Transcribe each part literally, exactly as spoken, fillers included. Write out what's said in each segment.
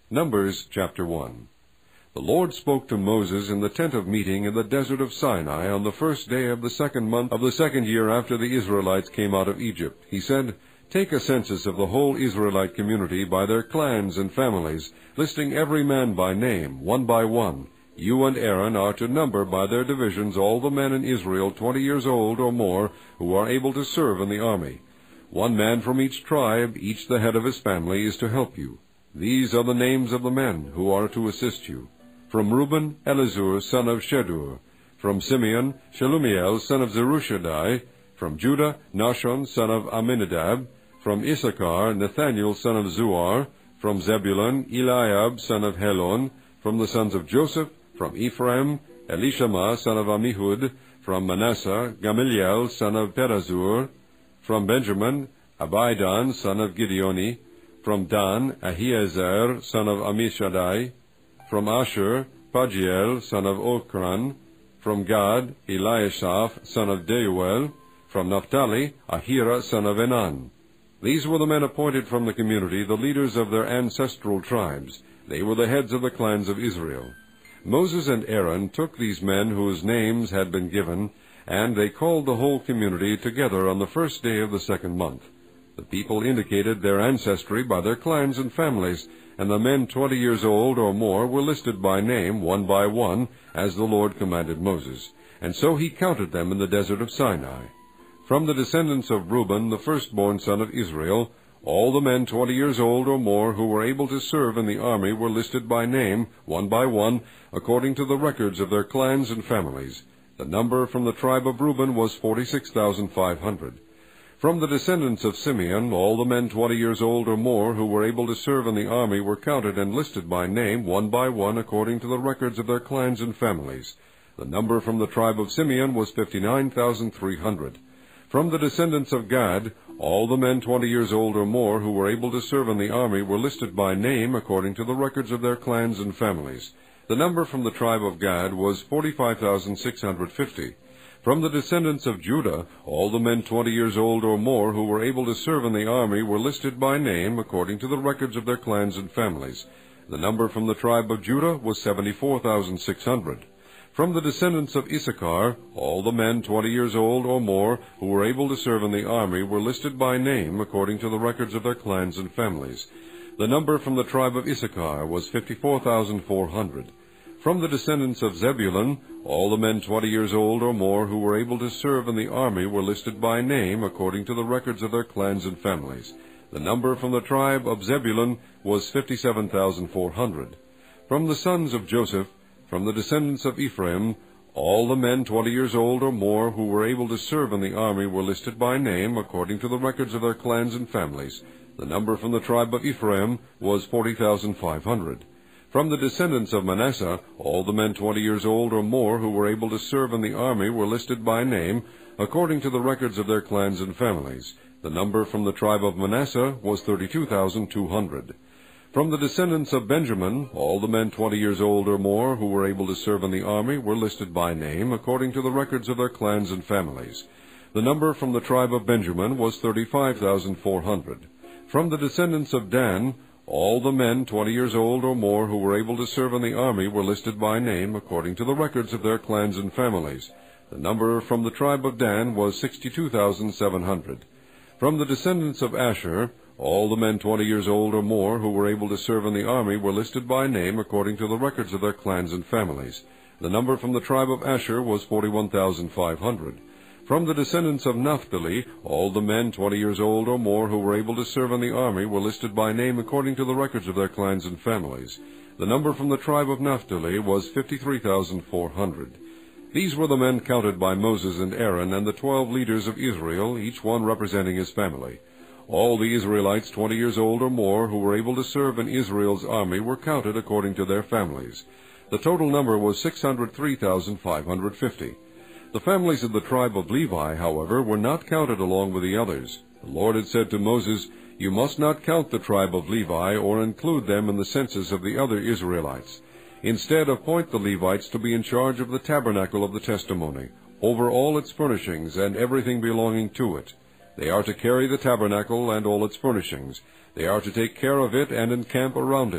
Numbers chapter one. The Lord spoke to Moses in the tent of meeting in the desert of Sinai on the first day of the second month of the second year after the Israelites came out of Egypt. He said, "Take a census of the whole Israelite community by their clans and families, listing every man by name, one by one. You and Aaron are to number by their divisions all the men in Israel twenty years old or more who are able to serve in the army. One man from each tribe, each the head of his family, is to help you. These are the names of the men who are to assist you. From Reuben, Elizur, son of Shedur. From Simeon, Shelumiel, son of Zerushadai. From Judah, Nahshon, son of Amminadab. From Issachar, Nathaniel, son of Zuar. From Zebulun, Eliab, son of Helon. From the sons of Joseph, from Ephraim, Elishama, son of Ammihud. From Manasseh, Gamaliel, son of Pedazur. From Benjamin, Abidan, son of Gideoni. From Dan, Ahiezer, son of Ammishaddai. From Asher, Pagiel, son of Okran. From Gad, Eliashaph, son of Deuel. From Naphtali, Ahira, son of Enan. These were the men appointed from the community, the leaders of their ancestral tribes. They were the heads of the clans of Israel. Moses and Aaron took these men whose names had been given, and they called the whole community together on the first day of the second month. The people indicated their ancestry by their clans and families, and the men twenty years old or more were listed by name, one by one, as the Lord commanded Moses. And so he counted them in the desert of Sinai. From the descendants of Reuben, the firstborn son of Israel, all the men twenty years old or more who were able to serve in the army were listed by name, one by one, according to the records of their clans and families. The number from the tribe of Reuben was forty-six thousand five hundred. From the descendants of Simeon, all the men twenty years old or more who were able to serve in the army were counted and listed by name, one by one, according to the records of their clans and families. The number from the tribe of Simeon was fifty-nine thousand three hundred. From the descendants of Gad, all the men twenty years old or more who were able to serve in the army were listed by name, according to the records of their clans and families. The number from the tribe of Gad was forty-five thousand six hundred fifty. From the descendants of Judah, all the men twenty years old or more who were able to serve in the army were listed by name, according to the records of their clans and families. The number from the tribe of Judah was seventy-four thousand six hundred. From the descendants of Issachar, all the men twenty years old or more who were able to serve in the army were listed by name, according to the records of their clans and families. The number from the tribe of Issachar was fifty-four thousand four hundred. From the descendants of Zebulun, all the men twenty years old or more who were able to serve in the army were listed by name, according to the records of their clans and families. The number from the tribe of Zebulun was fifty-seven thousand four hundred. From the sons of Joseph, from the descendants of Ephraim, all the men twenty years old or more who were able to serve in the army were listed by name, according to the records of their clans and families. The number from the tribe of Ephraim was forty thousand five hundred. From the descendants of Manasseh, all the men twenty years old or more who were able to serve in the army were listed by name, according to the records of their clans and families. The number from the tribe of Manasseh was thirty-two thousand two hundred. From the descendants of Benjamin, all the men twenty years old or more who were able to serve in the army were listed by name, according to the records of their clans and families. The number from the tribe of Benjamin was thirty-five thousand four hundred. From the descendants of Dan, all the men twenty years old or more who were able to serve in the army were listed by name, according to the records of their clans and families. The number from the tribe of Dan was sixty-two thousand seven hundred. From the descendants of Asher, all the men twenty years old or more who were able to serve in the army were listed by name, according to the records of their clans and families. The number from the tribe of Asher was forty-one thousand five hundred. From the descendants of Naphtali, all the men twenty years old or more who were able to serve in the army were listed by name, according to the records of their clans and families. The number from the tribe of Naphtali was fifty-three thousand four hundred. These were the men counted by Moses and Aaron and the twelve leaders of Israel, each one representing his family. All the Israelites twenty years old or more who were able to serve in Israel's army were counted according to their families. The total number was six hundred three thousand five hundred fifty. The families of the tribe of Levi, however, were not counted along with the others. The Lord had said to Moses, "You must not count the tribe of Levi or include them in the census of the other Israelites. Instead, appoint the Levites to be in charge of the tabernacle of the testimony, over all its furnishings and everything belonging to it. They are to carry the tabernacle and all its furnishings. They are to take care of it and encamp around it.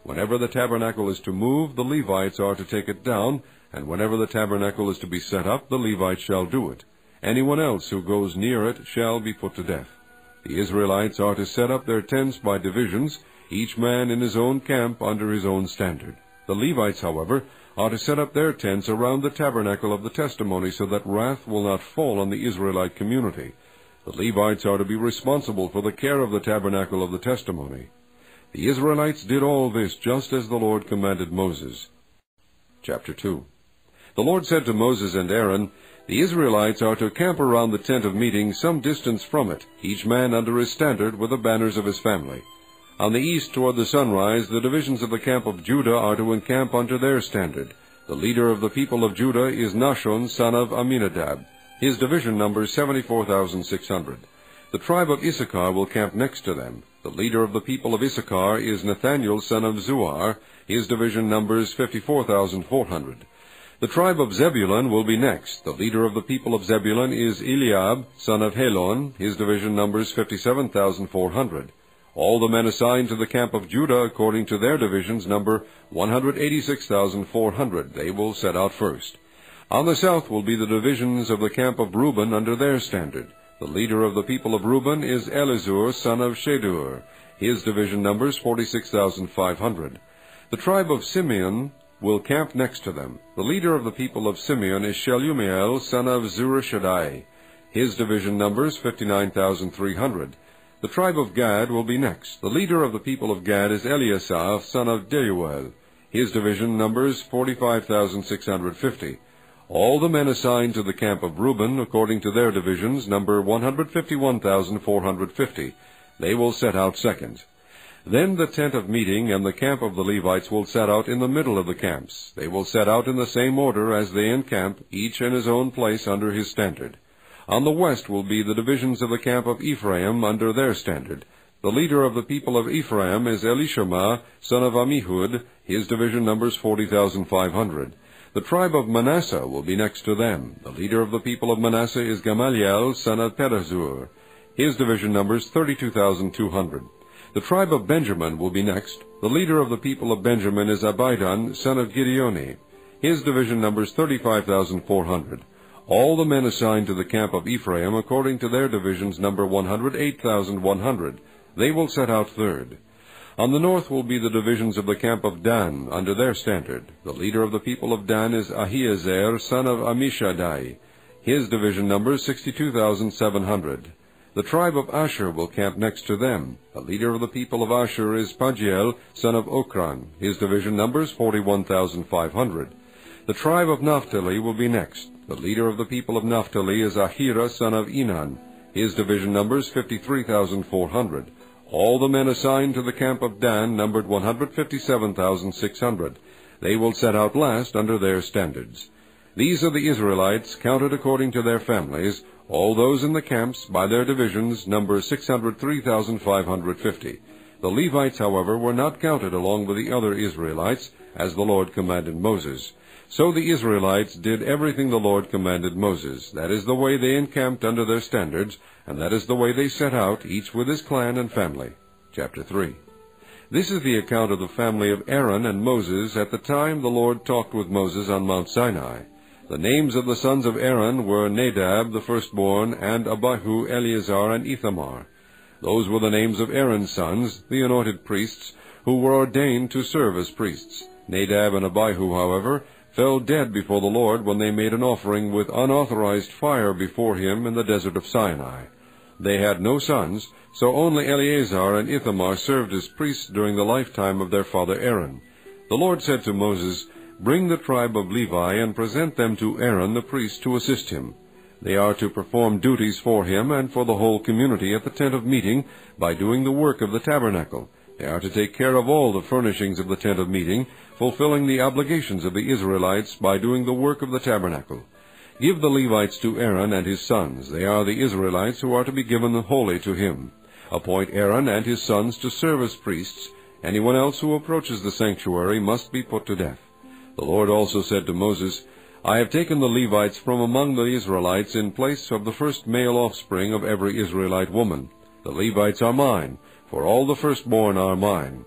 Whenever the tabernacle is to move, the Levites are to take it down, and whenever the tabernacle is to be set up, the Levites shall do it. Anyone else who goes near it shall be put to death. The Israelites are to set up their tents by divisions, each man in his own camp under his own standard. The Levites, however, are to set up their tents around the tabernacle of the testimony, so that wrath will not fall on the Israelite community. The Levites are to be responsible for the care of the tabernacle of the testimony. The Israelites did all this just as the Lord commanded Moses. Chapter two. The Lord said to Moses and Aaron, The Israelites are to camp around the tent of meeting some distance from it, each man under his standard with the banners of his family. On the east toward the sunrise, the divisions of the camp of Judah are to encamp under their standard. The leader of the people of Judah is Nahshon, son of Amminadab. His division numbers seventy-four thousand six hundred. The tribe of Issachar will camp next to them. The leader of the people of Issachar is Nathaniel, son of Zuar. His division numbers fifty-four thousand four hundred. The tribe of Zebulun will be next. The leader of the people of Zebulun is Eliab, son of Helon. His division numbers fifty-seven thousand four hundred. All the men assigned to the camp of Judah according to their divisions number one hundred eighty-six thousand four hundred. They will set out first. On the south will be the divisions of the camp of Reuben under their standard. The leader of the people of Reuben is Elizur, son of Shedur. His division numbers forty-six thousand five hundred. The tribe of Simeon will camp next to them. The leader of the people of Simeon is Shelumiel, son of Zurishaddai. His division numbers fifty-nine thousand three hundred. The tribe of Gad will be next. The leader of the people of Gad is Eliasaph, son of Deuel. His division numbers forty-five thousand six hundred fifty. All the men assigned to the camp of Reuben, according to their divisions, number one hundred fifty-one thousand four hundred fifty. They will set out second. Then the tent of meeting and the camp of the Levites will set out in the middle of the camps. They will set out in the same order as they encamp, each in his own place under his standard. On the west will be the divisions of the camp of Ephraim under their standard. The leader of the people of Ephraim is Elishama, son of Ammihud. His division numbers forty thousand five hundred. The tribe of Manasseh will be next to them. The leader of the people of Manasseh is Gamaliel, son of Pedahzur. His division numbers thirty-two thousand two hundred. The tribe of Benjamin will be next. The leader of the people of Benjamin is Abidan, son of Gideoni. His division numbers thirty-five thousand four hundred. All the men assigned to the camp of Ephraim according to their divisions number one hundred eight thousand one hundred. They will set out third. On the north will be the divisions of the camp of Dan under their standard. The leader of the people of Dan is Ahiezer, son of Ammishaddai. His division numbers sixty-two thousand seven hundred. The tribe of Asher will camp next to them. The leader of the people of Asher is Pagiel, son of Okran. His division numbers forty-one thousand five hundred. The tribe of Naphtali will be next. The leader of the people of Naphtali is Ahira, son of Enan. His division numbers fifty-three thousand four hundred. All the men assigned to the camp of Dan numbered one hundred fifty-seven thousand six hundred. They will set out last under their standards. These are the Israelites, counted according to their families. All those in the camps, by their divisions, number six hundred three thousand five hundred fifty. The Levites, however, were not counted along with the other Israelites, as the Lord commanded Moses. So the Israelites did everything the Lord commanded Moses. That is the way they encamped under their standards, and that is the way they set out, each with his clan and family. Chapter three. This is the account of the family of Aaron and Moses at the time the Lord talked with Moses on Mount Sinai. The names of the sons of Aaron were Nadab, the firstborn, and Abihu, Eleazar, and Ithamar. Those were the names of Aaron's sons, the anointed priests, who were ordained to serve as priests. Nadab and Abihu, however, fell dead before the Lord when they made an offering with unauthorized fire before him in the desert of Sinai. They had no sons, so only Eleazar and Ithamar served as priests during the lifetime of their father Aaron. The Lord said to Moses, "Bring the tribe of Levi and present them to Aaron the priest to assist him. They are to perform duties for him and for the whole community at the tent of meeting by doing the work of the tabernacle. They are to take care of all the furnishings of the tent of meeting, fulfilling the obligations of the Israelites by doing the work of the tabernacle. Give the Levites to Aaron and his sons. They are the Israelites who are to be given wholly to him. Appoint Aaron and his sons to serve as priests. Anyone else who approaches the sanctuary must be put to death." The Lord also said to Moses, "I have taken the Levites from among the Israelites in place of the first male offspring of every Israelite woman. The Levites are mine, for all the firstborn are mine.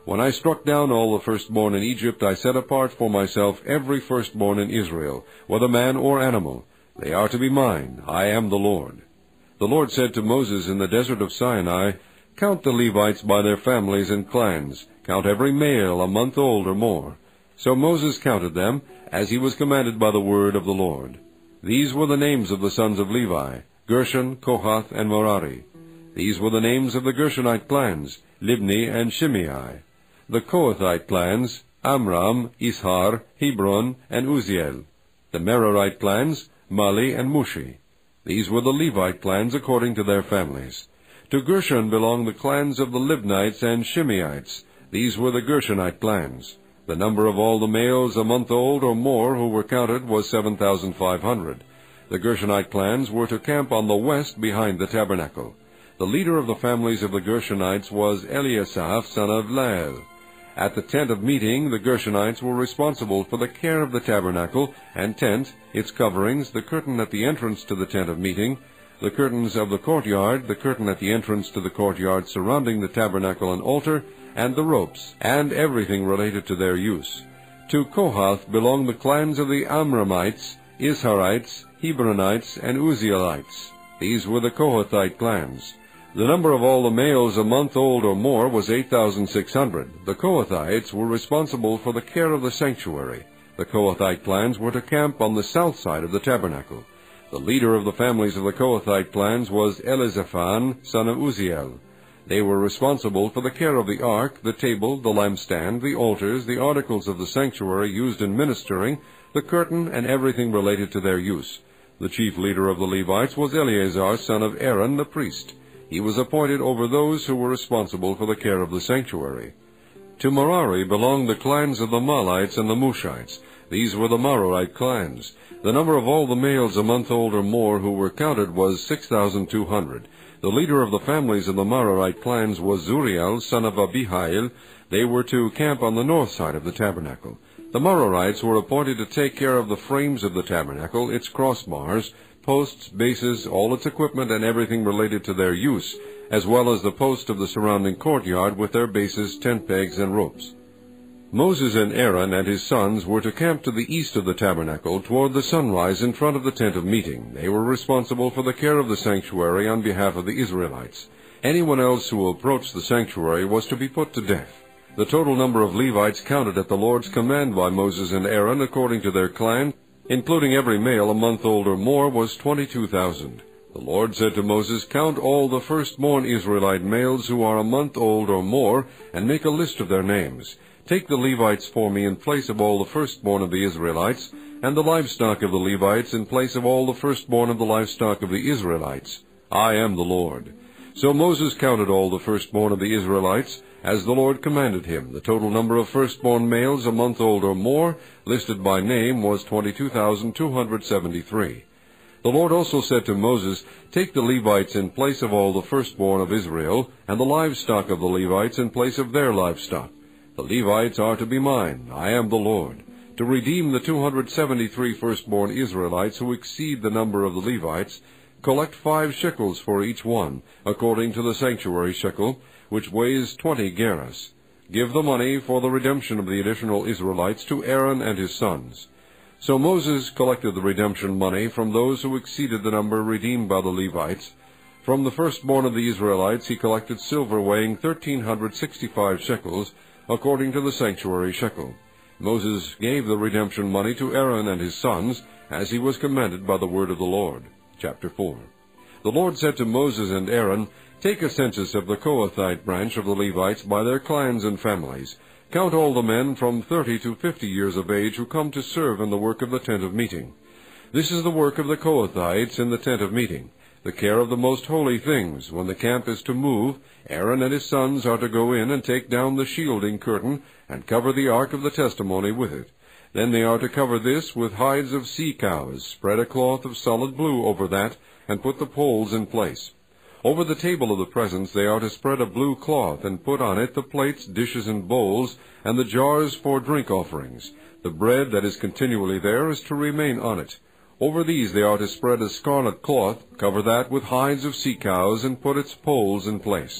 When I struck down all the firstborn in Egypt, I set apart for myself every firstborn in Israel, whether man or animal. They are to be mine. I am the Lord. The Lord said to Moses in the desert of Sinai, Count the Levites by their families and clans. Count every male a month old or more. So Moses counted them, as he was commanded by the word of the Lord. These were the names of the sons of Levi, Gershon, Kohath, and Merari. These were the names of the Gershonite clans, Libni and Shimei. The Kohathite clans, Amram, Ishar, Hebron, and Uziel. The Merarite clans, Mali and Mushi. These were the Levite clans according to their families. To Gershon belonged the clans of the Libnites and Shimeites. These were the Gershonite clans. The number of all the males a month old or more who were counted was seven thousand five hundred. The Gershonite clans were to camp on the west behind the tabernacle. The leader of the families of the Gershonites was Eliasaph, son of Lael. At the tent of meeting, the Gershonites were responsible for the care of the tabernacle and tent, its coverings, the curtain at the entrance to the tent of meeting, the curtains of the courtyard, the curtain at the entrance to the courtyard surrounding the tabernacle and altar, and the ropes, and everything related to their use. To Kohath belong the clans of the Amramites, Isharites, Hebronites, and Uzielites. These were the Kohathite clans. The number of all the males a month old or more was eight thousand six hundred. The Kohathites were responsible for the care of the sanctuary. The Kohathite clans were to camp on the south side of the tabernacle. The leader of the families of the Kohathite clans was Elizaphan, son of Uziel. They were responsible for the care of the ark, the table, the lampstand, the altars, the articles of the sanctuary used in ministering, the curtain, and everything related to their use. The chief leader of the Levites was Eleazar, son of Aaron, the priest. He was appointed over those who were responsible for the care of the sanctuary. To Merari belonged the clans of the Malites and the Mushites. These were the Merarite clans. The number of all the males a month old or more who were counted was six thousand two hundred. The leader of the families of the Merarite clans was Zuriel, son of Abihail. They were to camp on the north side of the tabernacle. The Merarites were appointed to take care of the frames of the tabernacle, its crossbars, posts, bases, all its equipment, and everything related to their use, as well as the posts of the surrounding courtyard with their bases, tent pegs, and ropes. Moses and Aaron and his sons were to camp to the east of the tabernacle toward the sunrise in front of the tent of meeting. They were responsible for the care of the sanctuary on behalf of the Israelites. Anyone else who approached the sanctuary was to be put to death. The total number of Levites counted at the Lord's command by Moses and Aaron according to their clan, including every male a month old or more, was twenty-two thousand. The Lord said to Moses, Count all the firstborn Israelite males who are a month old or more, and make a list of their names. Take the Levites for me in place of all the firstborn of the Israelites, and the livestock of the Levites in place of all the firstborn of the livestock of the Israelites. I am the Lord. So Moses counted all the firstborn of the Israelites, as the Lord commanded him. The total number of firstborn males a month old or more, listed by name, was twenty-two thousand two hundred seventy-three. The Lord also said to Moses, Take the Levites in place of all the firstborn of Israel, and the livestock of the Levites in place of their livestock. The Levites are to be mine. I am the Lord. To redeem the two hundred seventy-three firstborn Israelites who exceed the number of the Levites, collect five shekels for each one, according to the sanctuary shekel, which weighs twenty gerahs. Give the money for the redemption of the additional Israelites to Aaron and his sons. So Moses collected the redemption money from those who exceeded the number redeemed by the Levites. From the firstborn of the Israelites he collected silver weighing thirteen hundred sixty-five shekels, according to the sanctuary shekel. Moses gave the redemption money to Aaron and his sons, as he was commanded by the word of the Lord. Chapter four. The Lord said to Moses and Aaron, Take a census of the Kohathite branch of the Levites by their clans and families. Count all the men from thirty to fifty years of age who come to serve in the work of the tent of meeting. This is the work of the Kohathites in the tent of meeting, the care of the most holy things. When the camp is to move, Aaron and his sons are to go in and take down the shielding curtain and cover the ark of the testimony with it. Then they are to cover this with hides of sea cows, spread a cloth of solid blue over that, and put the poles in place. Over the table of the presence they are to spread a blue cloth, and put on it the plates, dishes, and bowls, and the jars for drink offerings. The bread that is continually there is to remain on it. Over these they are to spread a scarlet cloth, cover that with hides of sea cows, and put its poles in place.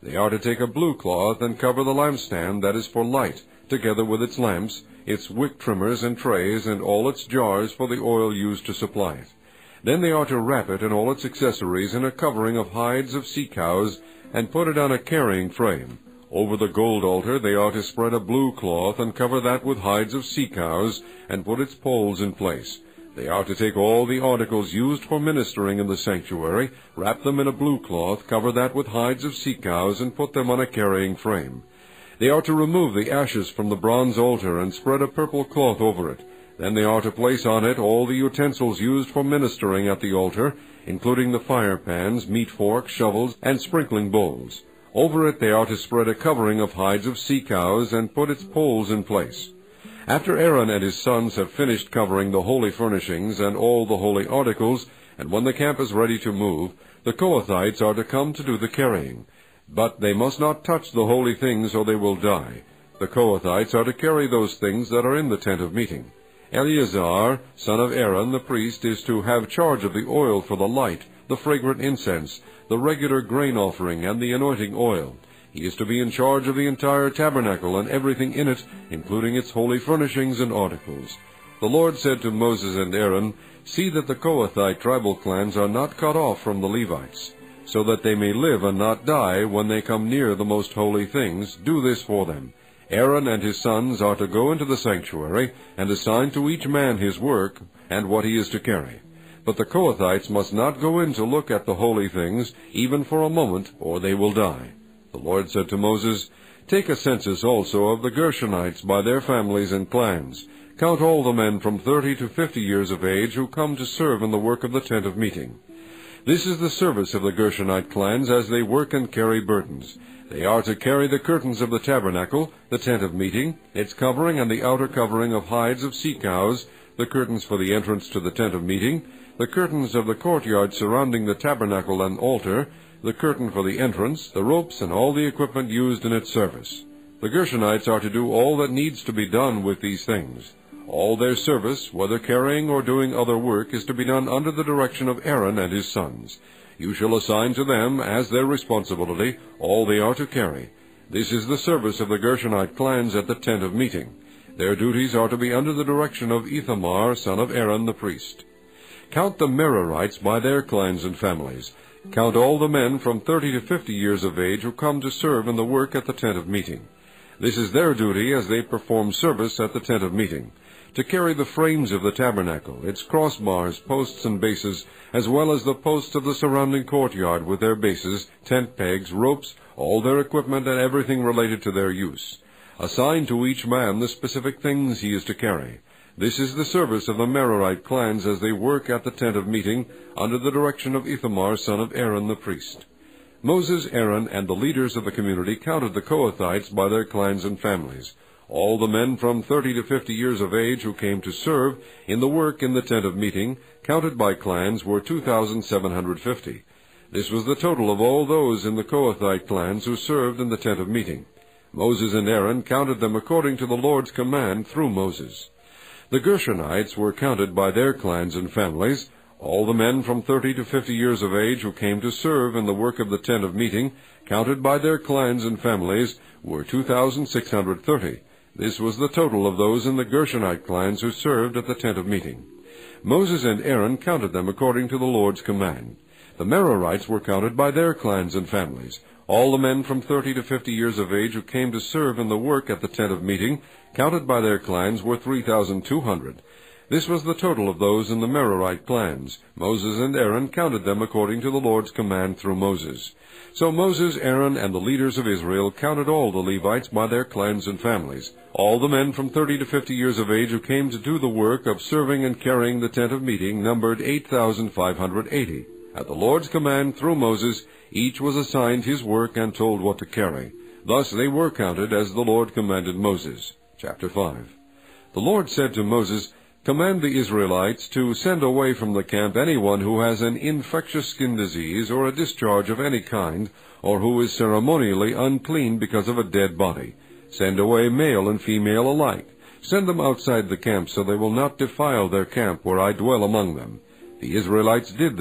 They are to take a blue cloth and cover the lampstand that is for light, together with its lamps, its wick trimmers and trays, and all its jars for the oil used to supply it. Then they are to wrap it and all its accessories in a covering of hides of sea cows, and put it on a carrying frame. Over the gold altar they are to spread a blue cloth and cover that with hides of sea cows, and put its poles in place. They are to take all the articles used for ministering in the sanctuary, wrap them in a blue cloth, cover that with hides of sea cows, and put them on a carrying frame. They are to remove the ashes from the bronze altar and spread a purple cloth over it. Then they are to place on it all the utensils used for ministering at the altar, including the fire pans, meat forks, shovels, and sprinkling bowls. Over it they are to spread a covering of hides of sea cows and put its poles in place. After Aaron and his sons have finished covering the holy furnishings and all the holy articles, and when the camp is ready to move, the Kohathites are to come to do the carrying. But they must not touch the holy things, or they will die. The Kohathites are to carry those things that are in the tent of meeting. Eleazar, son of Aaron, the priest, is to have charge of the oil for the light, the fragrant incense, the regular grain offering, and the anointing oil. He is to be in charge of the entire tabernacle and everything in it, including its holy furnishings and articles. The Lord said to Moses and Aaron, "See that the Kohathite tribal clans are not cut off from the Levites, so that they may live and not die when they come near the most holy things. Do this for them. Aaron and his sons are to go into the sanctuary, and assign to each man his work and what he is to carry. But the Kohathites must not go in to look at the holy things, even for a moment, or they will die." The Lord said to Moses, "Take a census also of the Gershonites by their families and clans. Count all the men from thirty to fifty years of age who come to serve in the work of the tent of meeting. This is the service of the Gershonite clans as they work and carry burdens. They are to carry the curtains of the tabernacle, the tent of meeting, its covering and the outer covering of hides of sea cows, the curtains for the entrance to the tent of meeting, the curtains of the courtyard surrounding the tabernacle and altar, the curtain for the entrance, the ropes, and all the equipment used in its service. The Gershonites are to do all that needs to be done with these things. All their service, whether carrying or doing other work, is to be done under the direction of Aaron and his sons. You shall assign to them, as their responsibility, all they are to carry. This is the service of the Gershonite clans at the tent of meeting. Their duties are to be under the direction of Ithamar, son of Aaron the priest. Count the Merarites by their clans and families. Count all the men from thirty to fifty years of age who come to serve in the work at the tent of meeting. This is their duty as they perform service at the tent of meeting, to carry the frames of the tabernacle, its crossbars, posts, and bases, as well as the posts of the surrounding courtyard with their bases, tent pegs, ropes, all their equipment, and everything related to their use. Assign to each man the specific things he is to carry. This is the service of the Merarite clans as they work at the tent of meeting, under the direction of Ithamar, son of Aaron the priest. Moses, Aaron, and the leaders of the community counted the Kohathites by their clans and families. All the men from thirty to fifty years of age who came to serve in the work in the tent of meeting, counted by clans, were two thousand seven hundred fifty. This was the total of all those in the Kohathite clans who served in the tent of meeting. Moses and Aaron counted them according to the Lord's command through Moses. The Gershonites were counted by their clans and families. All the men from thirty to fifty years of age who came to serve in the work of the tent of meeting, counted by their clans and families, were two thousand six hundred thirty. This was the total of those in the Gershonite clans who served at the tent of meeting. Moses and Aaron counted them according to the Lord's command. The Merarites were counted by their clans and families. All the men from thirty to fifty years of age who came to serve in the work at the tent of meeting, counted by their clans, were three thousand two hundred. This was the total of those in the Merarite clans. Moses and Aaron counted them according to the Lord's command through Moses. So Moses, Aaron, and the leaders of Israel counted all the Levites by their clans and families. All the men from thirty to fifty years of age who came to do the work of serving and carrying the tent of meeting numbered eight thousand five hundred eighty. At the Lord's command through Moses, each was assigned his work and told what to carry. Thus they were counted as the Lord commanded Moses. Chapter five. The Lord said to Moses, "Command the Israelites to send away from the camp anyone who has an infectious skin disease or a discharge of any kind, or who is ceremonially unclean because of a dead body. Send away male and female alike. Send them outside the camp so they will not defile their camp where I dwell among them." The Israelites did this.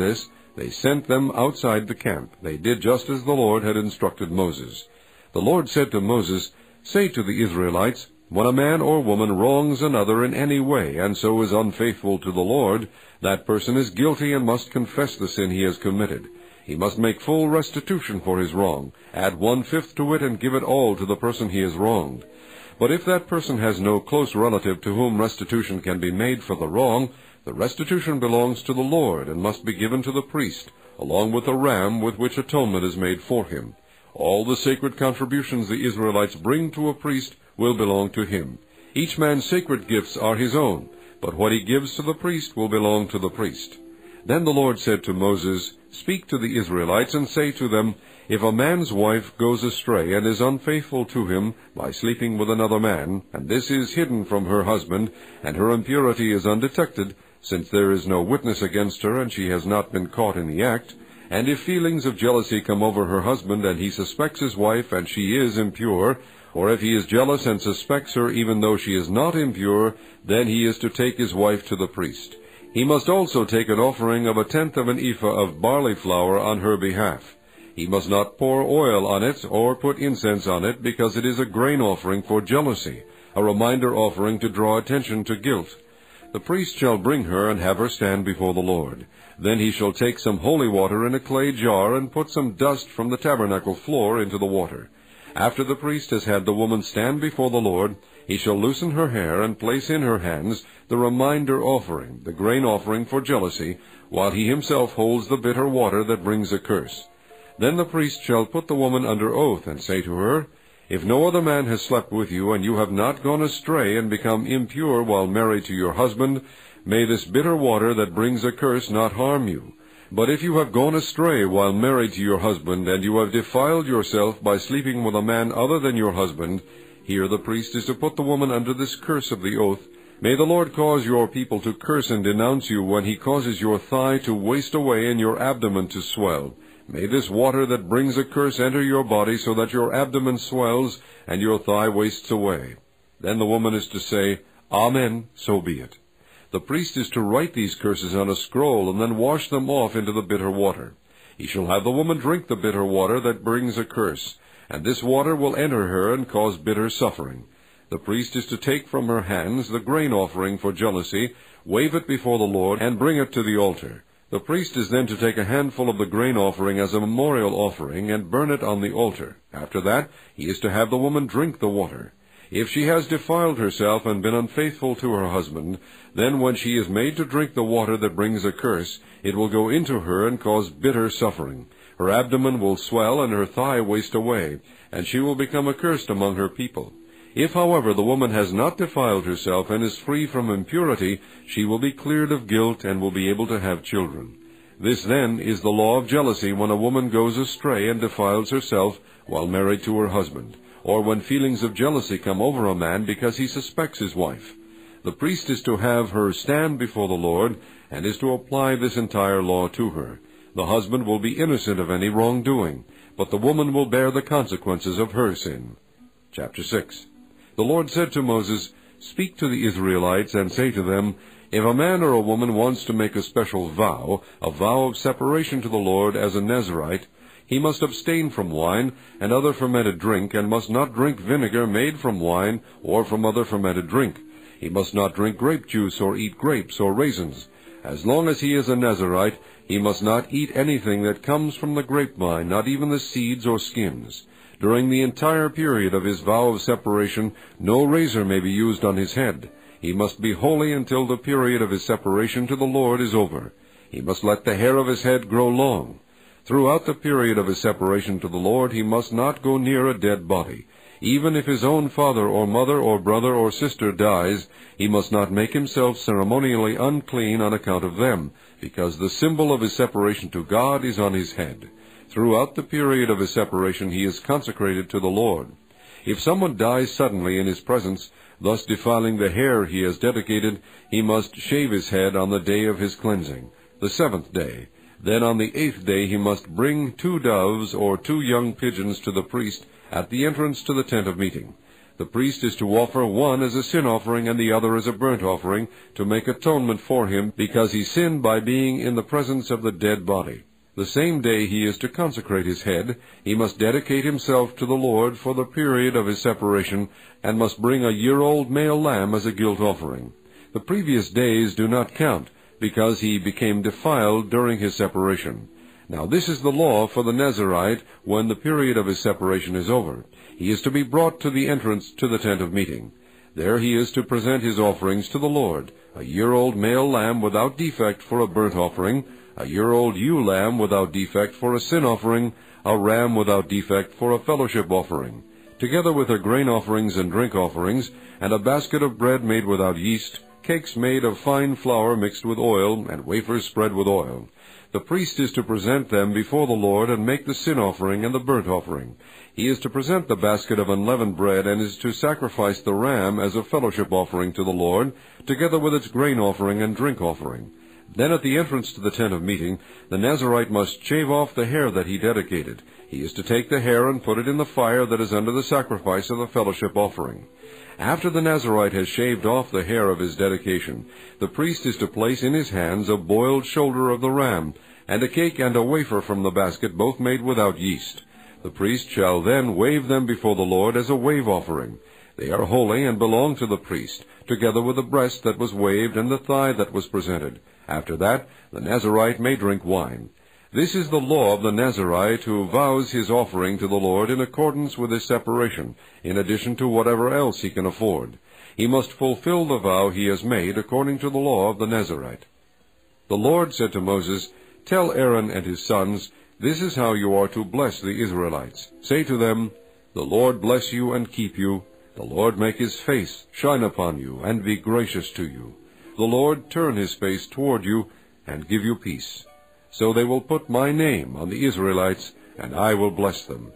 They sent them outside the camp. They did just as the Lord had instructed Moses. The Lord said to Moses, "Say to the Israelites, when a man or woman wrongs another in any way, and so is unfaithful to the Lord, that person is guilty and must confess the sin he has committed. He must make full restitution for his wrong, add one-fifth to it, and give it all to the person he has wronged. But if that person has no close relative to whom restitution can be made for the wrong, the restitution belongs to the Lord, and must be given to the priest, along with the ram with which atonement is made for him. All the sacred contributions the Israelites bring to a priest will belong to him. Each man's sacred gifts are his own, but what he gives to the priest will belong to the priest." Then the Lord said to Moses, "Speak to the Israelites and say to them, if a man's wife goes astray and is unfaithful to him by sleeping with another man, and this is hidden from her husband, and her impurity is undetected, since there is no witness against her and she has not been caught in the act, and if feelings of jealousy come over her husband and he suspects his wife and she is impure, or if he is jealous and suspects her even though she is not impure, then he is to take his wife to the priest. He must also take an offering of a tenth of an ephah of barley flour on her behalf. He must not pour oil on it or put incense on it, because it is a grain offering for jealousy, a reminder offering to draw attention to guilt. The priest shall bring her and have her stand before the Lord. Then he shall take some holy water in a clay jar and put some dust from the tabernacle floor into the water. After the priest has had the woman stand before the Lord, he shall loosen her hair and place in her hands the reminder offering, the grain offering for jealousy, while he himself holds the bitter water that brings a curse. Then the priest shall put the woman under oath and say to her, "If no other man has slept with you, and you have not gone astray and become impure while married to your husband, may this bitter water that brings a curse not harm you. But if you have gone astray while married to your husband, and you have defiled yourself by sleeping with a man other than your husband," here the priest is to put the woman under this curse of the oath, "may the Lord cause your people to curse and denounce you when he causes your thigh to waste away and your abdomen to swell. May this water that brings a curse enter your body, so that your abdomen swells and your thigh wastes away." Then the woman is to say, "Amen, so be it." The priest is to write these curses on a scroll and then wash them off into the bitter water. He shall have the woman drink the bitter water that brings a curse, and this water will enter her and cause bitter suffering. The priest is to take from her hands the grain offering for jealousy, wave it before the Lord, and bring it to the altar. The priest is then to take a handful of the grain offering as a memorial offering and burn it on the altar. After that, he is to have the woman drink the water. If she has defiled herself and been unfaithful to her husband, then when she is made to drink the water that brings a curse, it will go into her and cause bitter suffering. Her abdomen will swell and her thigh waste away, and she will become accursed among her people. If, however, the woman has not defiled herself and is free from impurity, she will be cleared of guilt and will be able to have children. This, then, is the law of jealousy when a woman goes astray and defiles herself while married to her husband, or when feelings of jealousy come over a man because he suspects his wife. The priest is to have her stand before the Lord, and is to apply this entire law to her. The husband will be innocent of any wrongdoing, but the woman will bear the consequences of her sin. Chapter six. The Lord said to Moses, "Speak to the Israelites and say to them, if a man or a woman wants to make a special vow, a vow of separation to the Lord as a Nazirite, he must abstain from wine and other fermented drink, and must not drink vinegar made from wine or from other fermented drink. He must not drink grape juice or eat grapes or raisins. As long as he is a Nazirite, he must not eat anything that comes from the grapevine, not even the seeds or skins. During the entire period of his vow of separation, no razor may be used on his head. He must be holy until the period of his separation to the Lord is over. He must let the hair of his head grow long. Throughout the period of his separation to the Lord, he must not go near a dead body. Even if his own father or mother or brother or sister dies, he must not make himself ceremonially unclean on account of them, because the symbol of his separation to God is on his head. Throughout the period of his separation he is consecrated to the Lord. If someone dies suddenly in his presence, thus defiling the hair he has dedicated, he must shave his head on the day of his cleansing, the seventh day. Then on the eighth day he must bring two doves or two young pigeons to the priest at the entrance to the tent of meeting. The priest is to offer one as a sin offering and the other as a burnt offering, to make atonement for him, because he sinned by being in the presence of the dead body. The same day he is to consecrate his head. He must dedicate himself to the Lord for the period of his separation, and must bring a year-old male lamb as a guilt offering. The previous days do not count, because he became defiled during his separation. Now this is the law for the Nazirite when the period of his separation is over. He is to be brought to the entrance to the tent of meeting. There he is to present his offerings to the Lord, a year-old male lamb without defect for a burnt offering, a year-old ewe lamb without defect for a sin offering, a ram without defect for a fellowship offering, together with their grain offerings and drink offerings, and a basket of bread made without yeast, cakes made of fine flour mixed with oil, and wafers spread with oil. The priest is to present them before the Lord and make the sin offering and the burnt offering. He is to present the basket of unleavened bread and is to sacrifice the ram as a fellowship offering to the Lord, together with its grain offering and drink offering. Then at the entrance to the tent of meeting, the Nazirite must shave off the hair that he dedicated. He is to take the hair and put it in the fire that is under the sacrifice of the fellowship offering. After the Nazirite has shaved off the hair of his dedication, the priest is to place in his hands a boiled shoulder of the ram, and a cake and a wafer from the basket, both made without yeast. The priest shall then wave them before the Lord as a wave offering. They are holy and belong to the priest, together with the breast that was waved and the thigh that was presented. After that, the Nazirite may drink wine. This is the law of the Nazirite who vows his offering to the Lord in accordance with his separation, in addition to whatever else he can afford. He must fulfill the vow he has made according to the law of the Nazirite. The Lord said to Moses, "Tell Aaron and his sons, this is how you are to bless the Israelites. Say to them, The Lord bless you and keep you. The Lord make his face shine upon you and be gracious to you. The Lord turn his face toward you and give you peace. So they will put my name on the Israelites, and I will bless them."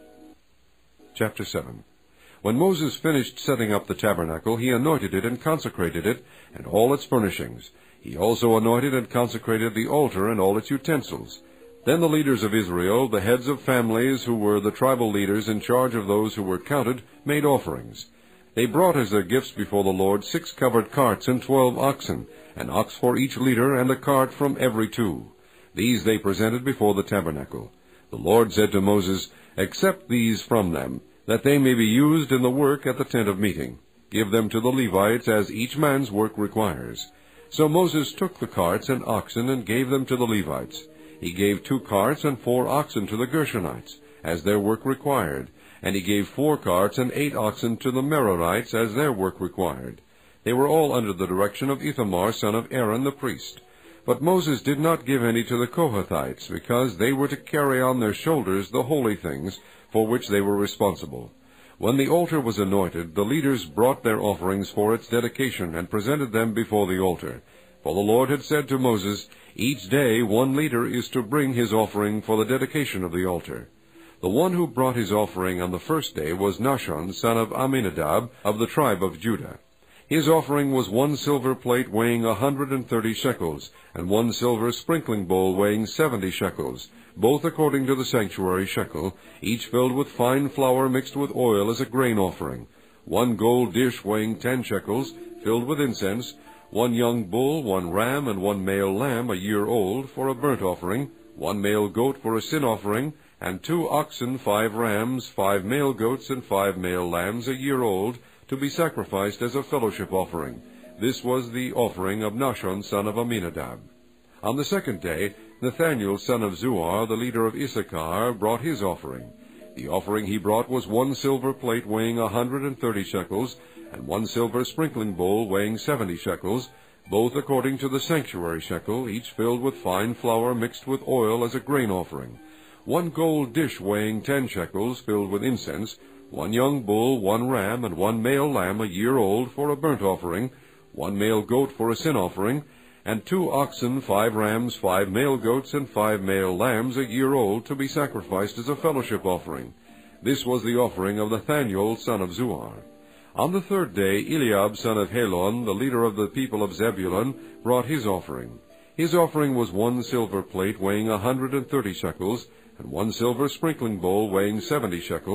Chapter seven. When Moses finished setting up the tabernacle, he anointed it and consecrated it, and all its furnishings. He also anointed and consecrated the altar and all its utensils. Then the leaders of Israel, the heads of families who were the tribal leaders in charge of those who were counted, made offerings. They brought as their gifts before the Lord six covered carts and twelve oxen, an ox for each leader, and a cart from every two. These they presented before the tabernacle. The Lord said to Moses, "Accept these from them, that they may be used in the work at the tent of meeting. Give them to the Levites as each man's work requires." So Moses took the carts and oxen and gave them to the Levites. He gave two carts and four oxen to the Gershonites, as their work required, and he gave four carts and eight oxen to the Merarites, as their work required. They were all under the direction of Ithamar, son of Aaron, the priest. But Moses did not give any to the Kohathites, because they were to carry on their shoulders the holy things for which they were responsible. When the altar was anointed, the leaders brought their offerings for its dedication and presented them before the altar. For the Lord had said to Moses, "Each day one leader is to bring his offering for the dedication of the altar." The one who brought his offering on the first day was Nahshon, son of Amminadab, of the tribe of Judah. His offering was one silver plate weighing a hundred and thirty shekels, and one silver sprinkling bowl weighing seventy shekels, both according to the sanctuary shekel, each filled with fine flour mixed with oil as a grain offering. One gold dish weighing ten shekels, filled with incense, one young bull, one ram, and one male lamb a year old for a burnt offering, one male goat for a sin offering, and two oxen, five rams, five male goats, and five male lambs a year old, to be sacrificed as a fellowship offering. This was the offering of Nahshon, son of Amminadab. On the second day, Nathaniel, son of Zuar, the leader of Issachar, brought his offering. The offering he brought was one silver plate weighing a hundred and thirty shekels, and one silver sprinkling bowl weighing seventy shekels, both according to the sanctuary shekel, each filled with fine flour mixed with oil as a grain offering. One gold dish weighing ten shekels, filled with incense, one young bull, one ram, and one male lamb a year old for a burnt offering, one male goat for a sin offering, and two oxen, five rams, five male goats, and five male lambs a year old, to be sacrificed as a fellowship offering. This was the offering of Nathaniel, son of Zuar. On the third day, Eliab, son of Helon, the leader of the people of Zebulun, brought his offering. His offering was one silver plate weighing a hundred and thirty shekels, and one silver sprinkling bowl weighing seventy shekels,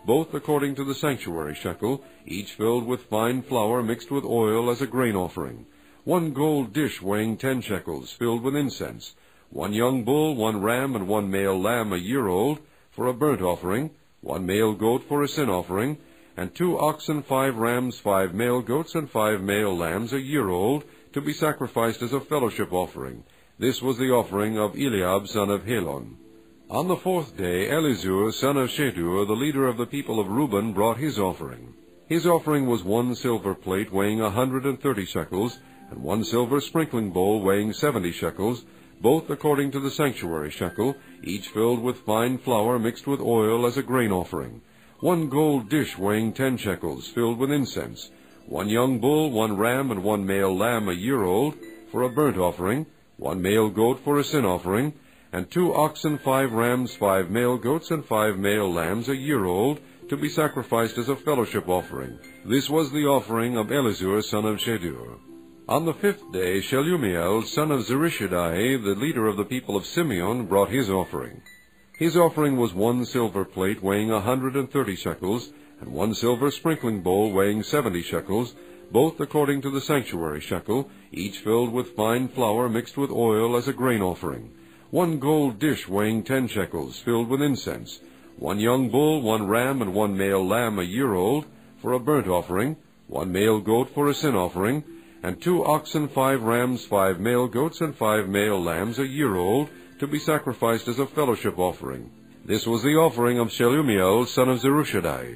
both according to the sanctuary shekel, each filled with fine flour mixed with oil as a grain offering. One gold dish weighing ten shekels, filled with incense. One young bull, one ram, and one male lamb a year old, for a burnt offering. One male goat for a sin offering. And two oxen, five rams, five male goats, and five male lambs a year old, to be sacrificed as a fellowship offering. This was the offering of Eliab son of Helon. On the fourth day Elizur son of Shedeur, the leader of the people of Reuben, brought his offering. His offering was one silver plate weighing a hundred and thirty shekels, and one silver sprinkling bowl weighing seventy shekels, both according to the sanctuary shekel, each filled with fine flour mixed with oil as a grain offering. One gold dish weighing ten shekels, filled with incense. One young bull, one ram, and one male lamb a year old, for a burnt offering. One male goat for a sin offering. And two oxen, five rams, five male goats, and five male lambs a year old, to be sacrificed as a fellowship offering. This was the offering of Elizur son of Shedeur. On the fifth day Shelumiel son of Zurishaddai, the leader of the people of Simeon, brought his offering. His offering was one silver plate weighing a hundred and thirty shekels, and one silver sprinkling bowl weighing seventy shekels, both according to the sanctuary shekel, each filled with fine flour mixed with oil as a grain offering. One gold dish weighing ten shekels, filled with incense. One young bull, one ram, and one male lamb a year old, for a burnt offering. One male goat for a sin offering. And two oxen, five rams, five male goats, and five male lambs a year old, to be sacrificed as a fellowship offering. This was the offering of Shelumiel son of Zurishaddai.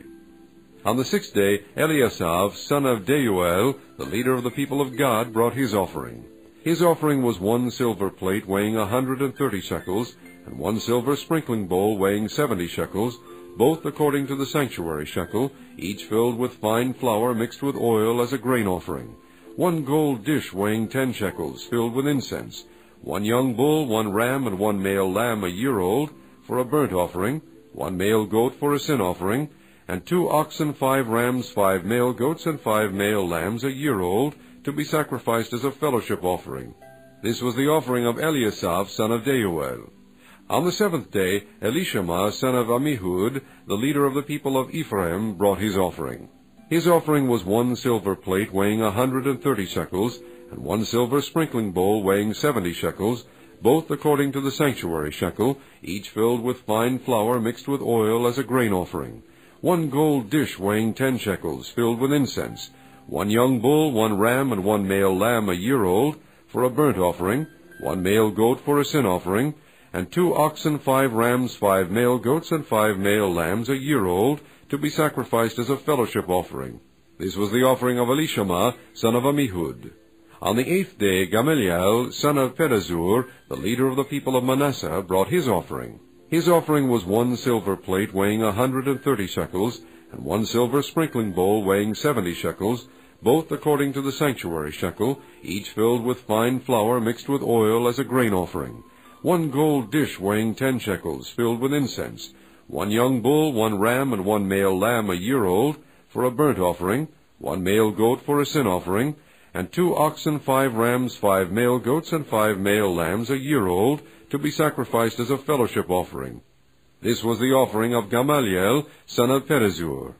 On the sixth day Eliasaph son of Deuel, the leader of the people of God, brought his offering. His offering was one silver plate weighing a hundred and thirty shekels, and one silver sprinkling bowl weighing seventy shekels, both according to the sanctuary shekel, each filled with fine flour mixed with oil as a grain offering. One gold dish weighing ten shekels, filled with incense. One young bull, one ram, and one male lamb a year old, for a burnt offering. One male goat for a sin offering. And two oxen, five rams, five male goats, and five male lambs a year old, to be sacrificed as a fellowship offering. This was the offering of Eliasaph son of Deuel. On the seventh day Elishama son of Ammihud, the leader of the people of Ephraim, brought his offering. His offering was one silver plate weighing a hundred and thirty shekels, and one silver sprinkling bowl weighing seventy shekels, both according to the sanctuary shekel, each filled with fine flour mixed with oil as a grain offering. One gold dish weighing ten shekels, filled with incense. One young bull, one ram, and one male lamb a year old, for a burnt offering. One male goat for a sin offering. And two oxen, five rams, five male goats, and five male lambs a year old, to be sacrificed as a fellowship offering. This was the offering of Elishama son of Ammihud. On the eighth day Gamaliel son of Pedazur, the leader of the people of Manasseh, brought his offering. His offering was one silver plate weighing a hundred and thirty shekels, and one silver sprinkling bowl weighing seventy shekels, both according to the sanctuary shekel, each filled with fine flour mixed with oil as a grain offering. One gold dish weighing ten shekels, filled with incense. One young bull, one ram, and one male lamb a year old, for a burnt offering. One male goat for a sin offering. And two oxen, five rams, five male goats, and five male lambs a year old, to be sacrificed as a fellowship offering. This was the offering of Gamaliel son of Pedazur.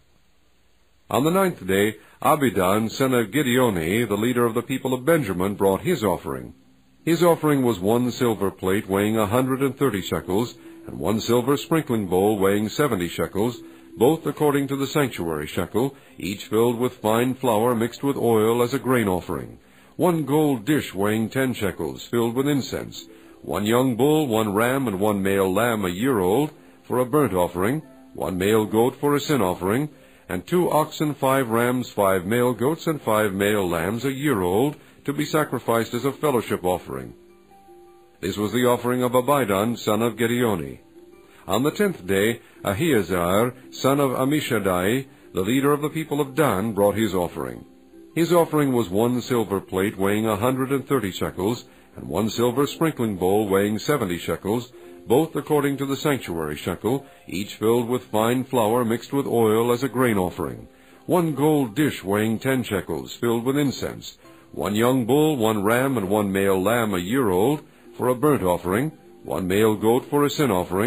On the ninth day Abidan son of Gideoni, the leader of the people of Benjamin, brought his offering. His offering was one silver plate weighing a hundred and thirty shekels, and one silver sprinkling bowl weighing seventy shekels, both according to the sanctuary shekel, each filled with fine flour mixed with oil as a grain offering. One gold dish weighing ten shekels, filled with incense. One young bull, one ram, and one male lamb a year old, for a burnt offering. One male goat for a sin offering. And two oxen, five rams, five male goats, and five male lambs a year old, to be sacrificed as a fellowship offering. This was the offering of Abidan son of Gideoni. On the tenth day Ahiezer son of Ammishaddai, the leader of the people of Dan, brought his offering. His offering was one silver plate weighing a hundred and thirty shekels, and one silver sprinkling bowl weighing seventy shekels, both according to the sanctuary shekel, each filled with fine flour mixed with oil as a grain offering. One gold dish weighing ten shekels, filled with incense. One young bull, one ram, and one male lamb a year old, for a burnt offering. One male goat for a sin offering.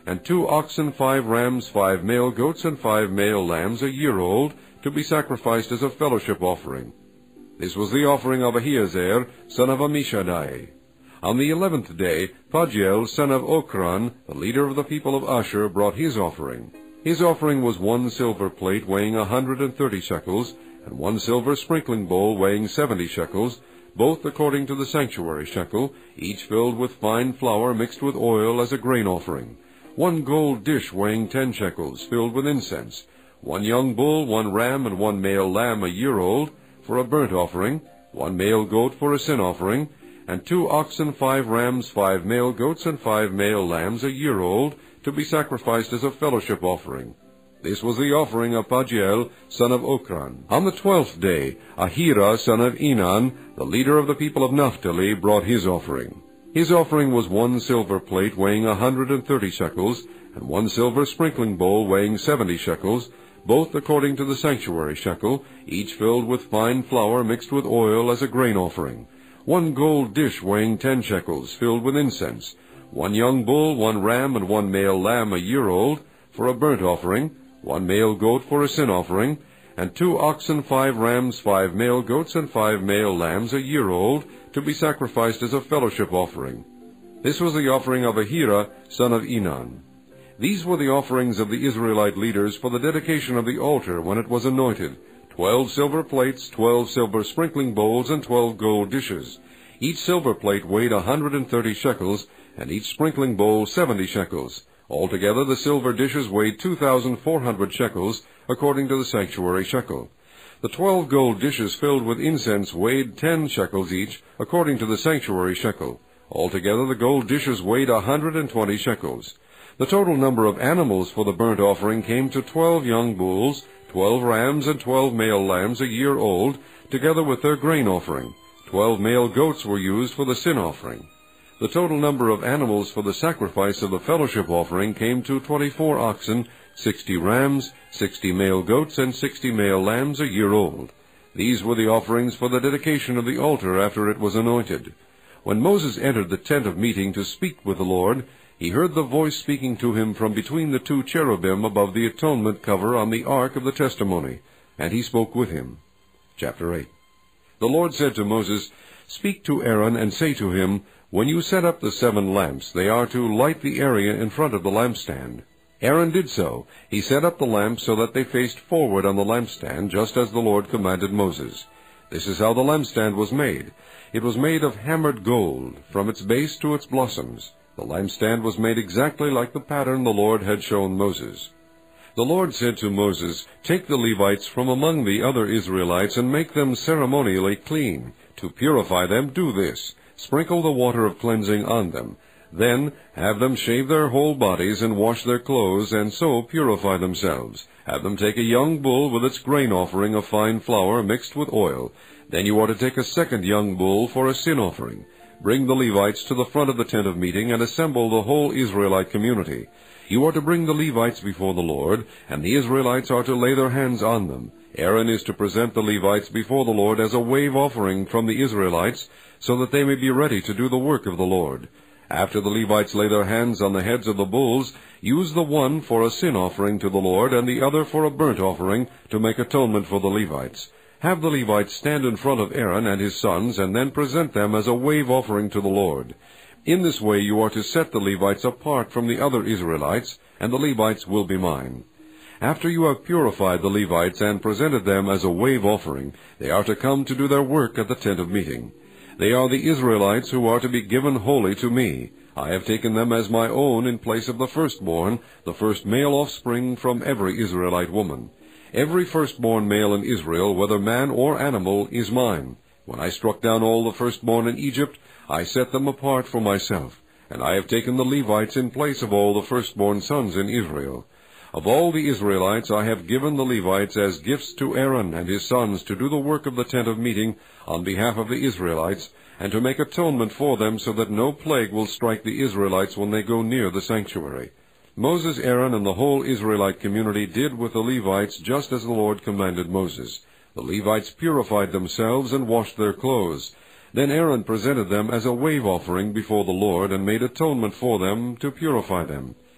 and two oxen, five rams, five male goats, and five male lambs a year old, to be sacrificed as a fellowship offering. This was the offering of Ahiezer, son of Ammishaddai. On the eleventh day, Pagiel, son of Okran, the leader of the people of Asher, brought his offering. His offering was one silver plate weighing a hundred and thirty shekels, and one silver sprinkling bowl weighing seventy shekels, both according to the sanctuary shekel, each filled with fine flour mixed with oil as a grain offering. One gold dish weighing ten shekels, filled with incense. One young bull, one ram, and one male lamb a year old, for a burnt offering. One male goat for a sin offering. And two oxen, five rams, five male goats, and five male lambs a year old, to be sacrificed as a fellowship offering. This was the offering of Pagiel, son of Okran. On the twelfth day, Ahira, son of Enan, the leader of the people of Naphtali, brought his offering. His offering was one silver plate weighing a hundred and thirty shekels, and one silver sprinkling bowl weighing seventy shekels, both according to the sanctuary shekel, each filled with fine flour mixed with oil as a grain offering. One gold dish weighing ten shekels, filled with incense. One young bull, one ram, and one male lamb a year old, for a burnt offering. One male goat for a sin offering. And two oxen, five rams, five male goats, and five male lambs a year old, to be sacrificed as a fellowship offering. This was the offering of Ahira, son of Enan. These were the offerings of the Israelite leaders for the dedication of the altar when it was anointed: twelve silver plates, twelve silver sprinkling bowls, and twelve gold dishes. Each silver plate weighed a hundred and thirty shekels, and each sprinkling bowl seventy shekels. Altogether the silver dishes weighed two thousand four hundred shekels, according to the sanctuary shekel. The twelve gold dishes filled with incense weighed ten shekels each, according to the sanctuary shekel. Altogether the gold dishes weighed a hundred and twenty shekels. The total number of animals for the burnt offering came to twelve young bulls, twelve rams, and twelve male lambs a year old, together with their grain offering. Twelve male goats were used for the sin offering. The total number of animals for the sacrifice of the fellowship offering came to twenty-four oxen, sixty rams, sixty male goats, and sixty male lambs a year old. These were the offerings for the dedication of the altar after it was anointed. When Moses entered the tent of meeting to speak with the Lord, he heard the voice speaking to him from between the two cherubim above the atonement cover on the ark of the testimony, and he spoke with him. Chapter eight. The Lord said to Moses, "Speak to Aaron and say to him, when you set up the seven lamps, they are to light the area in front of the lampstand." Aaron did so. He set up the lamps so that they faced forward on the lampstand, just as the Lord commanded Moses. This is how the lampstand was made. It was made of hammered gold, from its base to its blossoms. The lampstand was made exactly like the pattern the Lord had shown Moses. The Lord said to Moses, "Take the Levites from among the other Israelites and make them ceremonially clean. To purify them, do this: sprinkle the water of cleansing on them. Then have them shave their whole bodies and wash their clothes, and so purify themselves. Have them take a young bull with its grain offering of fine flour mixed with oil. Then you are to take a second young bull for a sin offering. Bring the Levites to the front of the tent of meeting and assemble the whole Israelite community. You are to bring the Levites before the Lord, and the Israelites are to lay their hands on them. Aaron is to present the Levites before the Lord as a wave offering from the Israelites, so that they may be ready to do the work of the Lord. After the Levites lay their hands on the heads of the bulls, use the one for a sin offering to the Lord and the other for a burnt offering, to make atonement for the Levites. Have the Levites stand in front of Aaron and his sons, and then present them as a wave offering to the Lord. In this way you are to set the Levites apart from the other Israelites, and the Levites will be mine. After you have purified the Levites and presented them as a wave offering, they are to come to do their work at the tent of meeting. They are the Israelites who are to be given wholly to me. I have taken them as my own in place of the firstborn, the first male offspring from every Israelite woman. Every firstborn male in Israel, whether man or animal, is mine. When I struck down all the firstborn in Egypt, I set them apart for myself, and I have taken the Levites in place of all the firstborn sons in Israel. Of all the Israelites I have given the Levites as gifts to Aaron and his sons to do the work of the tent of meeting on behalf of the Israelites, and to make atonement for them, so that no plague will strike the Israelites when they go near the sanctuary. Moses, Aaron, and the whole Israelite community did with the Levites just as the Lord commanded Moses. The Levites purified themselves and washed their clothes. Then Aaron presented them as a wave offering before the Lord, and made atonement for them to purify them.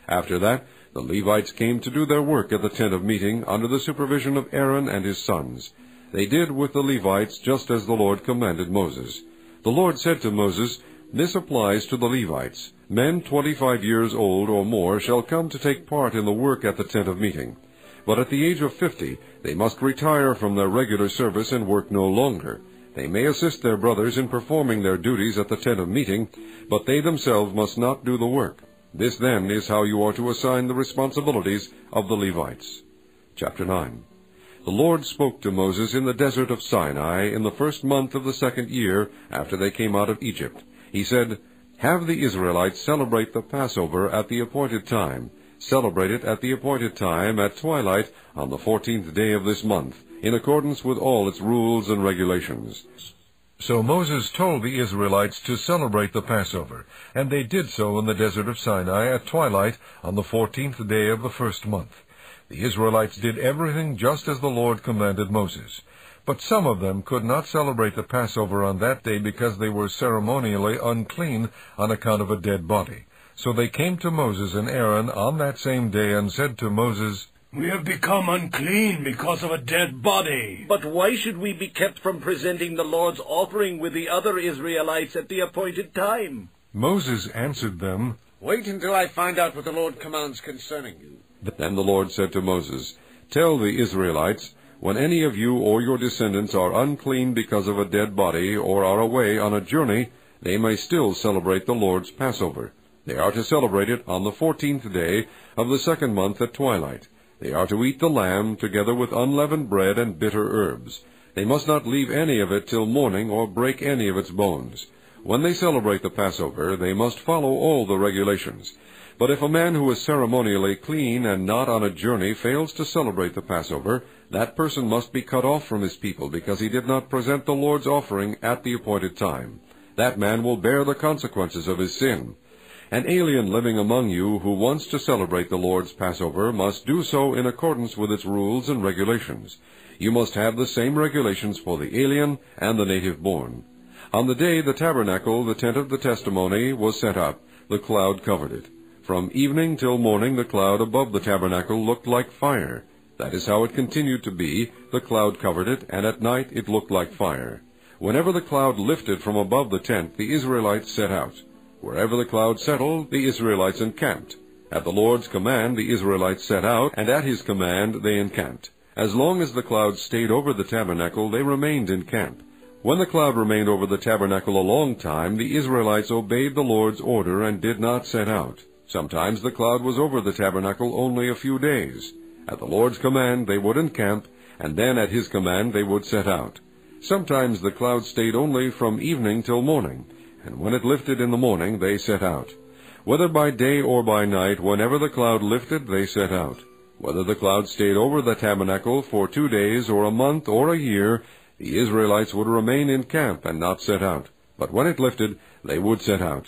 After that, the Levites came to do their work at the tent of meeting under the supervision of Aaron and his sons. They did with the Levites just as the Lord commanded Moses. The Lord said to Moses, "This applies to the Levites. Men twenty-five years old or more shall come to take part in the work at the tent of meeting. But at the age of fifty they must retire from their regular service and work no longer. They may assist their brothers in performing their duties at the tent of meeting, but they themselves must not do the work. This then is how you are to assign the responsibilities of the Levites." Chapter nine. The Lord spoke to Moses in the desert of Sinai in the first month of the second year after they came out of Egypt. He said, "Have the Israelites celebrate the Passover at the appointed time. Celebrate it at the appointed time at twilight on the fourteenth day of this month, in accordance with all its rules and regulations." So Moses told the Israelites to celebrate the Passover, and they did so in the desert of Sinai at twilight on the fourteenth day of the first month. The Israelites did everything just as the Lord commanded Moses. But some of them could not celebrate the Passover on that day because they were ceremonially unclean on account of a dead body. So they came to Moses and Aaron on that same day and said to Moses, "We have become unclean because of a dead body." But why should we be kept from presenting the Lord's offering with the other Israelites at the appointed time? Moses answered them, "Wait until I find out what the Lord commands concerning you." Then the Lord said to Moses, "Tell the Israelites, when any of you or your descendants are unclean because of a dead body or are away on a journey, they may still celebrate the Lord's Passover. They are to celebrate it on the fourteenth day of the second month at twilight. They are to eat the lamb together with unleavened bread and bitter herbs. They must not leave any of it till morning or break any of its bones. When they celebrate the Passover, they must follow all the regulations. But if a man who is ceremonially clean and not on a journey fails to celebrate the Passover, that person must be cut off from his people because he did not present the Lord's offering at the appointed time. That man will bear the consequences of his sin. An alien living among you who wants to celebrate the Lord's Passover must do so in accordance with its rules and regulations. You must have the same regulations for the alien and the native born. On the day the tabernacle, the tent of the testimony, was set up, the cloud covered it. From evening till morning the cloud above the tabernacle looked like fire. That is how it continued to be. The cloud covered it, and at night it looked like fire. Whenever the cloud lifted from above the tent, the Israelites set out. Wherever the cloud settled, the Israelites encamped. At the Lord's command the Israelites set out, and at his command they encamped. As long as the cloud stayed over the tabernacle, they remained in camp. When the cloud remained over the tabernacle a long time, the Israelites obeyed the Lord's order and did not set out. Sometimes the cloud was over the tabernacle only a few days. At the Lord's command they would encamp, and then at his command they would set out. Sometimes the cloud stayed only from evening till morning, and when it lifted in the morning they set out. Whether by day or by night, whenever the cloud lifted they set out. Whether the cloud stayed over the tabernacle for two days or a month or a year, the Israelites would remain in camp and not set out. But when it lifted, they would set out.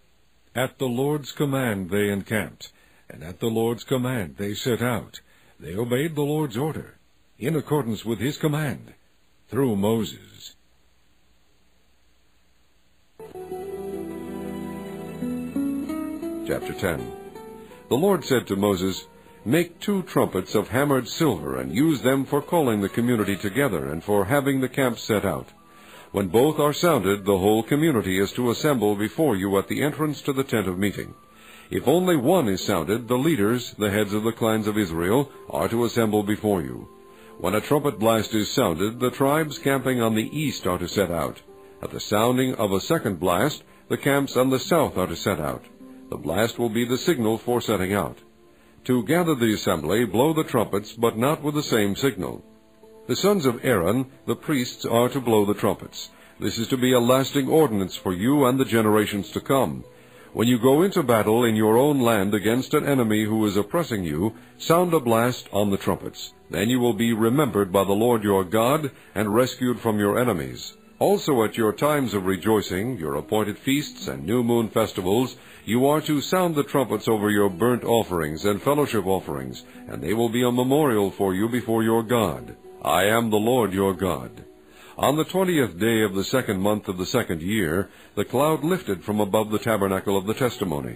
At the Lord's command they encamped, and at the Lord's command they set out. They obeyed the Lord's order, in accordance with his command, through Moses. Chapter ten. The Lord said to Moses, "Make two trumpets of hammered silver, and use them for calling the community together and for having the camp set out. When both are sounded, the whole community is to assemble before you at the entrance to the tent of meeting. If only one is sounded, the leaders, the heads of the clans of Israel, are to assemble before you. When a trumpet blast is sounded, the tribes camping on the east are to set out. At the sounding of a second blast, the camps on the south are to set out. The blast will be the signal for setting out. To gather the assembly, blow the trumpets, but not with the same signal. The sons of Aaron, the priests, are to blow the trumpets. This is to be a lasting ordinance for you and the generations to come. When you go into battle in your own land against an enemy who is oppressing you, sound a blast on the trumpets. Then you will be remembered by the Lord your God and rescued from your enemies. Also at your times of rejoicing, your appointed feasts and new moon festivals, you are to sound the trumpets over your burnt offerings and fellowship offerings, and they will be a memorial for you before your God. I am the Lord your God. On the twentieth day of the second month of the second year, the cloud lifted from above the tabernacle of the testimony.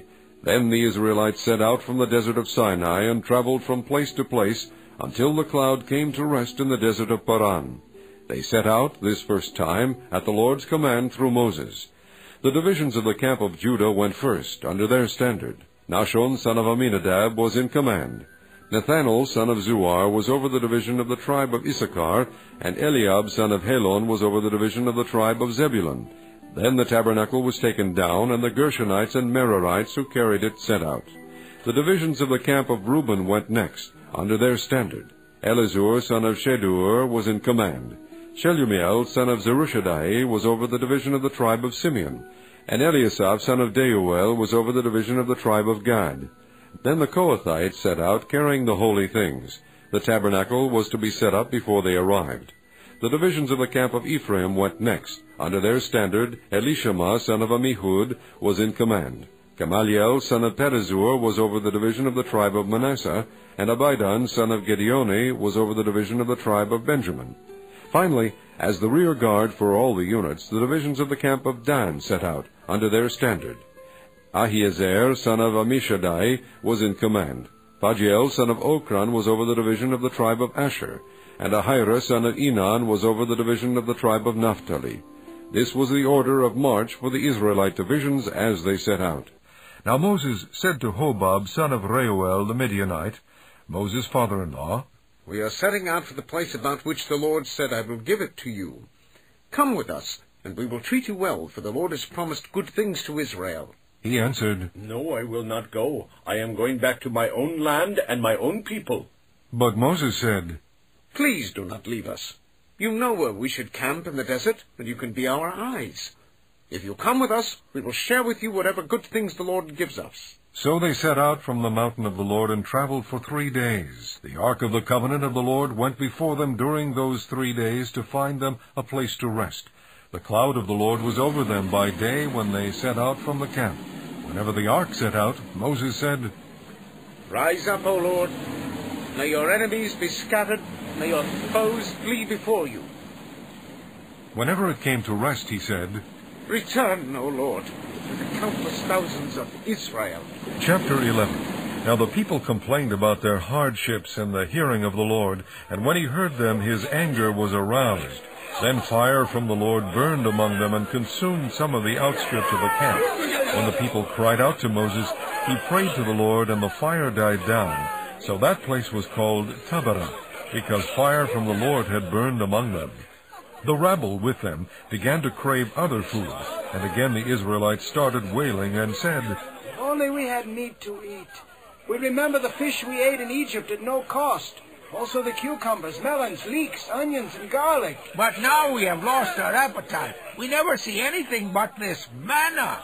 Then the Israelites set out from the desert of Sinai and traveled from place to place until the cloud came to rest in the desert of Paran. They set out, this first time, at the Lord's command through Moses. The divisions of the camp of Judah went first, under their standard. Nahshon son of Amminadab was in command. Nethanel son of Zuar was over the division of the tribe of Issachar, and Eliab son of Helon was over the division of the tribe of Zebulun. Then the tabernacle was taken down, and the Gershonites and Merarites who carried it set out. The divisions of the camp of Reuben went next, under their standard. Elizur son of Shedur was in command. Shelumiel son of Zerushadai was over the division of the tribe of Simeon, and Eliasaph son of Deuel was over the division of the tribe of Gad. Then the Kohathites set out, carrying the holy things. The tabernacle was to be set up before they arrived. The divisions of the camp of Ephraim went next. Under their standard, Elishama son of Ammihud was in command. Gamaliel son of Pedazur was over the division of the tribe of Manasseh, and Abidan son of Gideoni was over the division of the tribe of Benjamin. Finally, as the rear guard for all the units, the divisions of the camp of Dan set out, under their standard. Ahiezer son of Ammishaddai was in command. Pagiel son of Okran was over the division of the tribe of Asher, and Ahira son of Enan was over the division of the tribe of Naphtali. This was the order of march for the Israelite divisions as they set out. Now Moses said to Hobab son of Reuel the Midianite, Moses' father-in-law, We are setting out for the place about which the Lord said, I will give it to you. Come with us, and we will treat you well, for the Lord has promised good things to Israel. He answered, No, I will not go. I am going back to my own land and my own people. But Moses said, Please do not leave us. You know where we should camp in the desert, and you can be our eyes. If you come with us, we will share with you whatever good things the Lord gives us. So they set out from the mountain of the Lord and traveled for three days. The ark of the covenant of the Lord went before them during those three days to find them a place to rest. The cloud of the Lord was over them by day when they set out from the camp. Whenever the ark set out, Moses said, Rise up, O Lord. May your enemies be scattered. May your foes flee before you. Whenever it came to rest, he said, Return, O Lord, to the countless thousands of Israel. Chapter eleven. Now the people complained about their hardships in the hearing of the Lord, and when he heard them, his anger was aroused. Then fire from the Lord burned among them and consumed some of the outskirts of the camp. When the people cried out to Moses, he prayed to the Lord, and the fire died down. So that place was called Taberah, because fire from the Lord had burned among them. The rabble with them began to crave other food, and again the Israelites started wailing and said, If only we had meat to eat. We remember the fish we ate in Egypt at no cost. Also the cucumbers, melons, leeks, onions, and garlic. But now we have lost our appetite. We never see anything but this manna.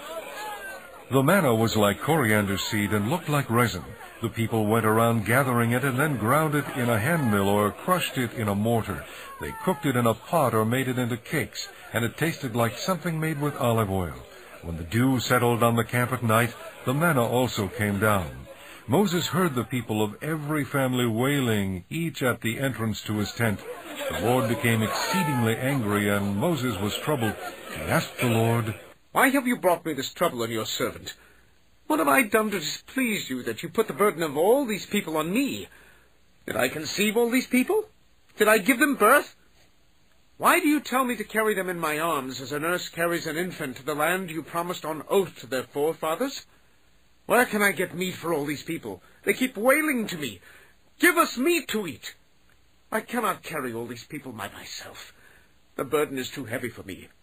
The manna was like coriander seed and looked like resin. The people went around gathering it and then ground it in a hand mill or crushed it in a mortar. They cooked it in a pot or made it into cakes, and it tasted like something made with olive oil. When the dew settled on the camp at night, the manna also came down. Moses heard the people of every family wailing, each at the entrance to his tent. The Lord became exceedingly angry, and Moses was troubled. He asked the Lord, Why have you brought me this trouble on your servant? What have I done to displease you, that you put the burden of all these people on me? Did I conceive all these people? Did I give them birth? Why do you tell me to carry them in my arms, as a nurse carries an infant to the land you promised on oath to their forefathers? Where can I get meat for all these people? They keep wailing to me, Give us meat to eat. I cannot carry all these people by myself. The burden is too heavy for me.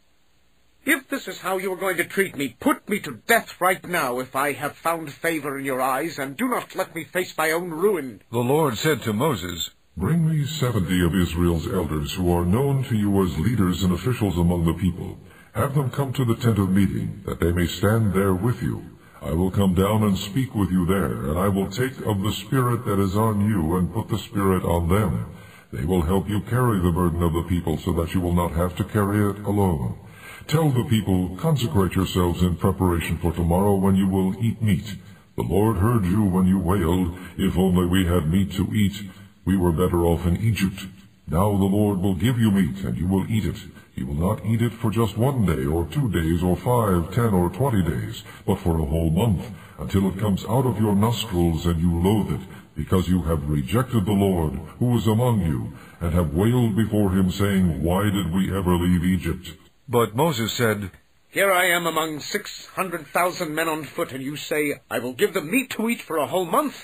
If this is how you are going to treat me, put me to death right now if I have found favor in your eyes, and do not let me face my own ruin. The Lord said to Moses, Bring me seventy of Israel's elders who are known to you as leaders and officials among the people. Have them come to the tent of meeting, that they may stand there with you. I will come down and speak with you there, and I will take of the Spirit that is on you and put the Spirit on them. They will help you carry the burden of the people so that you will not have to carry it alone. Tell the people, Consecrate yourselves in preparation for tomorrow when you will eat meat. The Lord heard you when you wailed, If only we had meat to eat. We were better off in Egypt. Now the Lord will give you meat, and you will eat it. You will not eat it for just one day, or two days, or five, ten, or twenty days, but for a whole month, until it comes out of your nostrils, and you loathe it, because you have rejected the Lord, who is among you, and have wailed before him, saying, Why did we ever leave Egypt? But Moses said, Here I am among six hundred thousand men on foot, and you say, I will give them meat to eat for a whole month.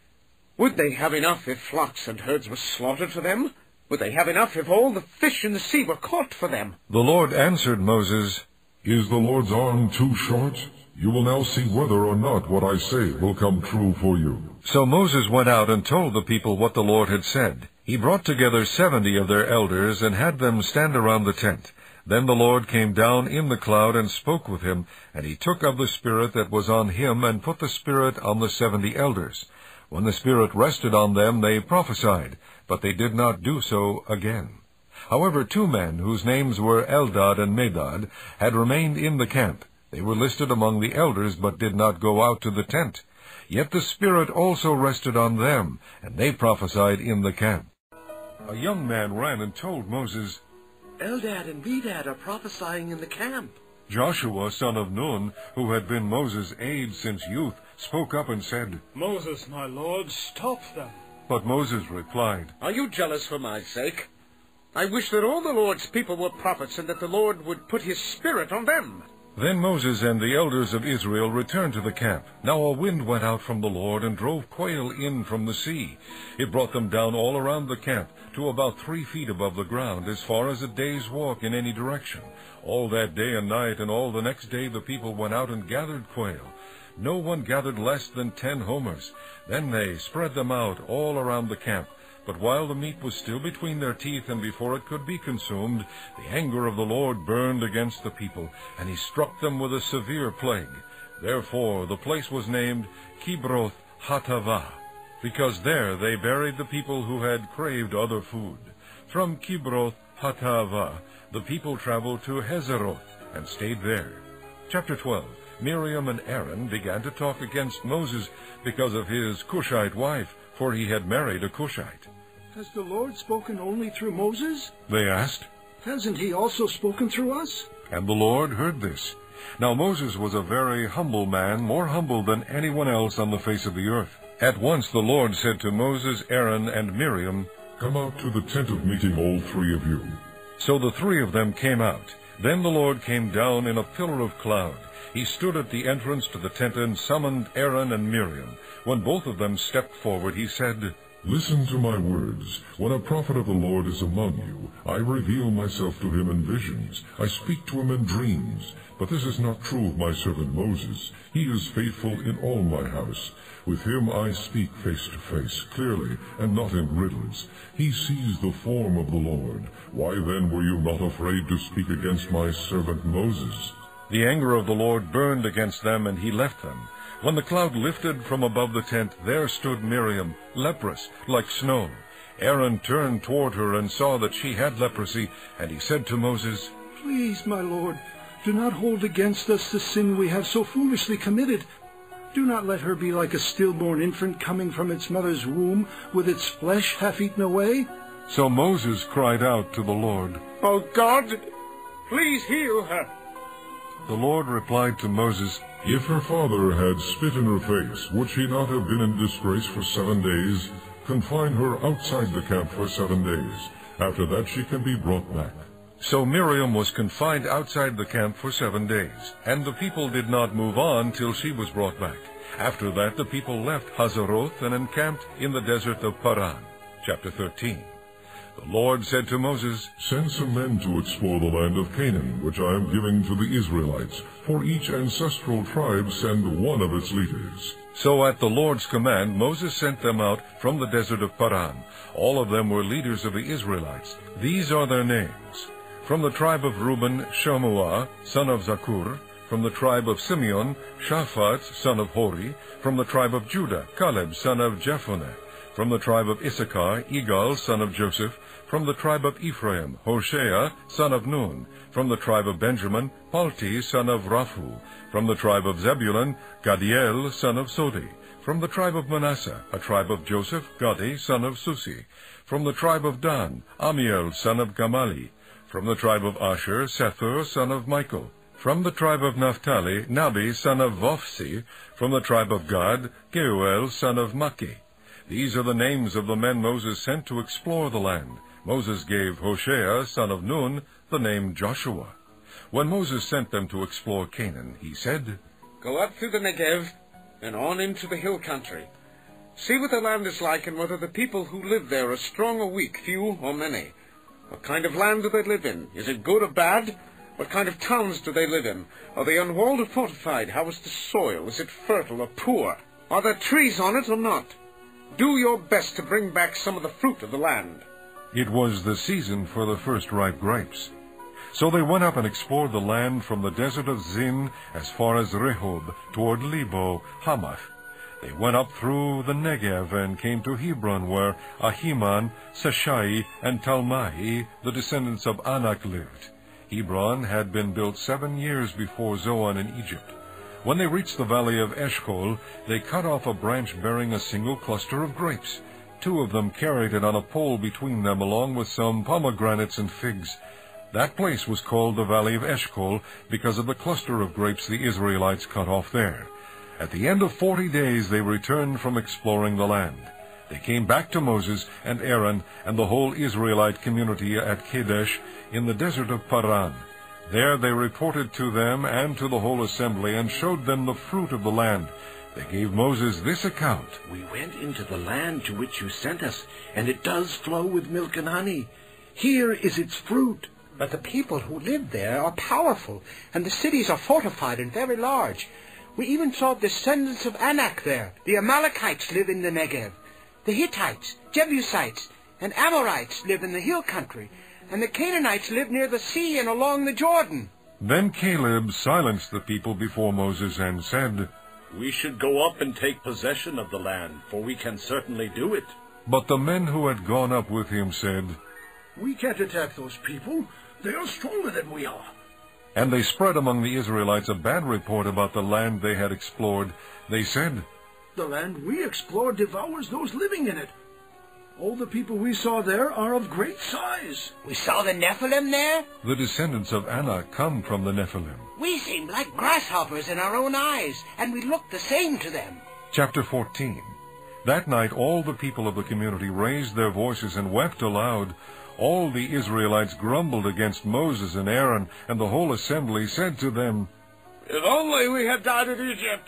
Would they have enough if flocks and herds were slaughtered for them? Would they have enough if all the fish in the sea were caught for them? The Lord answered Moses, Is the Lord's arm too short? You will now see whether or not what I say will come true for you. So Moses went out and told the people what the Lord had said. He brought together seventy of their elders and had them stand around the tent. Then the Lord came down in the cloud and spoke with him, and he took of the Spirit that was on him and put the Spirit on the seventy elders. When the Spirit rested on them, they prophesied, but they did not do so again. However, two men, whose names were Eldad and Medad, had remained in the camp. They were listed among the elders, but did not go out to the tent. Yet the Spirit also rested on them, and they prophesied in the camp. A young man ran and told Moses, Eldad and Medad are prophesying in the camp. Joshua, son of Nun, who had been Moses' aide since youth, spoke up and said, Moses, my lord, stop them. But Moses replied, Are you jealous for my sake? I wish that all the Lord's people were prophets, and that the Lord would put his Spirit on them. Then Moses and the elders of Israel returned to the camp. Now a wind went out from the Lord and drove quail in from the sea. It brought them down all around the camp, to about three feet above the ground, as far as a day's walk in any direction. All that day and night, and all the next day the people went out and gathered quail. No one gathered less than ten homers. Then they spread them out all around the camp. But while the meat was still between their teeth, and before it could be consumed, the anger of the Lord burned against the people, and he struck them with a severe plague. Therefore the place was named Kibroth Hattaavah, because there they buried the people who had craved other food. From Kibroth Hattaavah the people traveled to Hazeroth, and stayed there. Chapter twelve. Miriam and Aaron began to talk against Moses because of his Cushite wife, for he had married a Cushite. Has the Lord spoken only through Moses? They asked. Hasn't he also spoken through us? And the Lord heard this. Now Moses was a very humble man, more humble than anyone else on the face of the earth. At once the Lord said to Moses, Aaron, and Miriam, Come out to the tent of meeting, all three of you. So the three of them came out. Then the Lord came down in a pillar of cloud. He stood at the entrance to the tent and summoned Aaron and Miriam. When both of them stepped forward, he said, Listen to my words. When a prophet of the Lord is among you, I reveal myself to him in visions. I speak to him in dreams. But this is not true of my servant Moses. He is faithful in all my house. With him I speak face to face, clearly, and not in riddles. He sees the form of the Lord. Why then were you not afraid to speak against my servant Moses? The anger of the Lord burned against them, and he left them. When the cloud lifted from above the tent, there stood Miriam, leprous, like snow. Aaron turned toward her and saw that she had leprosy, and he said to Moses, Please, my lord, do not hold against us the sin we have so foolishly committed. Do not let her be like a stillborn infant coming from its mother's womb, with its flesh half eaten away. So Moses cried out to the Lord, Oh God, please heal her. The Lord replied to Moses, If her father had spit in her face, would she not have been in disgrace for seven days? Confine her outside the camp for seven days. After that she can be brought back. So Miriam was confined outside the camp for seven days, and the people did not move on till she was brought back. After that the people left Hazeroth and encamped in the desert of Paran. Chapter thirteen. The Lord said to Moses, Send some men to explore the land of Canaan, which I am giving to the Israelites. For each ancestral tribe send one of its leaders. So at the Lord's command Moses sent them out from the desert of Paran. All of them were leaders of the Israelites. These are their names. From the tribe of Reuben, Shammua, son of Zakur. From the tribe of Simeon, Shaphat, son of Hori. From the tribe of Judah, Caleb, son of Jephunneh. From the tribe of Issachar, Igal, son of Joseph. From the tribe of Ephraim, Hoshea, son of Nun. From the tribe of Benjamin, Palti, son of Raphu. From the tribe of Zebulun, Gadiel, son of Sodi. From the tribe of Manasseh, a tribe of Joseph, Gadi, son of Susi. From the tribe of Dan, Amiel, son of Gamali. From the tribe of Asher, Sethur, son of Michael. From the tribe of Naphtali, Nabi, son of Vophsi. From the tribe of Gad, Geuel, son of Maki. These are the names of the men Moses sent to explore the land. Moses gave Hoshea, son of Nun, the name Joshua. When Moses sent them to explore Canaan, he said, Go up through the Negev and on into the hill country. See what the land is like and whether the people who live there are strong or weak, few or many. What kind of land do they live in? Is it good or bad? What kind of towns do they live in? Are they unwalled or fortified? How is the soil? Is it fertile or poor? Are there trees on it or not? Do your best to bring back some of the fruit of the land. It was the season for the first ripe grapes. So they went up and explored the land from the desert of Zin as far as Rehob, toward Lebo, Hamath. They went up through the Negev and came to Hebron, where Ahiman, Sheshai, and Talmai, the descendants of Anak, lived. Hebron had been built seven years before Zoan in Egypt. When they reached the valley of Eshcol, they cut off a branch bearing a single cluster of grapes. Two of them carried it on a pole between them, along with some pomegranates and figs. That place was called the Valley of Eshcol because of the cluster of grapes the Israelites cut off there. At the end of forty days they returned from exploring the land. They came back to Moses and Aaron and the whole Israelite community at Kadesh in the desert of Paran. There they reported to them and to the whole assembly and showed them the fruit of the land. They gave Moses this account. We went into the land to which you sent us, and it does flow with milk and honey. Here is its fruit. But the people who live there are powerful, and the cities are fortified and very large. We even saw descendants of Anak there. The Amalekites live in the Negev. The Hittites, Jebusites, and Amorites live in the hill country, and the Canaanites live near the sea and along the Jordan. Then Caleb silenced the people before Moses and said, We should go up and take possession of the land, for we can certainly do it. But the men who had gone up with him said, We can't attack those people. They are stronger than we are. And they spread among the Israelites a bad report about the land they had explored. They said, The land we explored devours those living in it. All the people we saw there are of great size. We saw the Nephilim there. The descendants of Anak come from the Nephilim. We seemed like grasshoppers in our own eyes, and we looked the same to them. Chapter fourteen. That night all the people of the community raised their voices and wept aloud. All the Israelites grumbled against Moses and Aaron, and the whole assembly said to them, If only we had died in Egypt,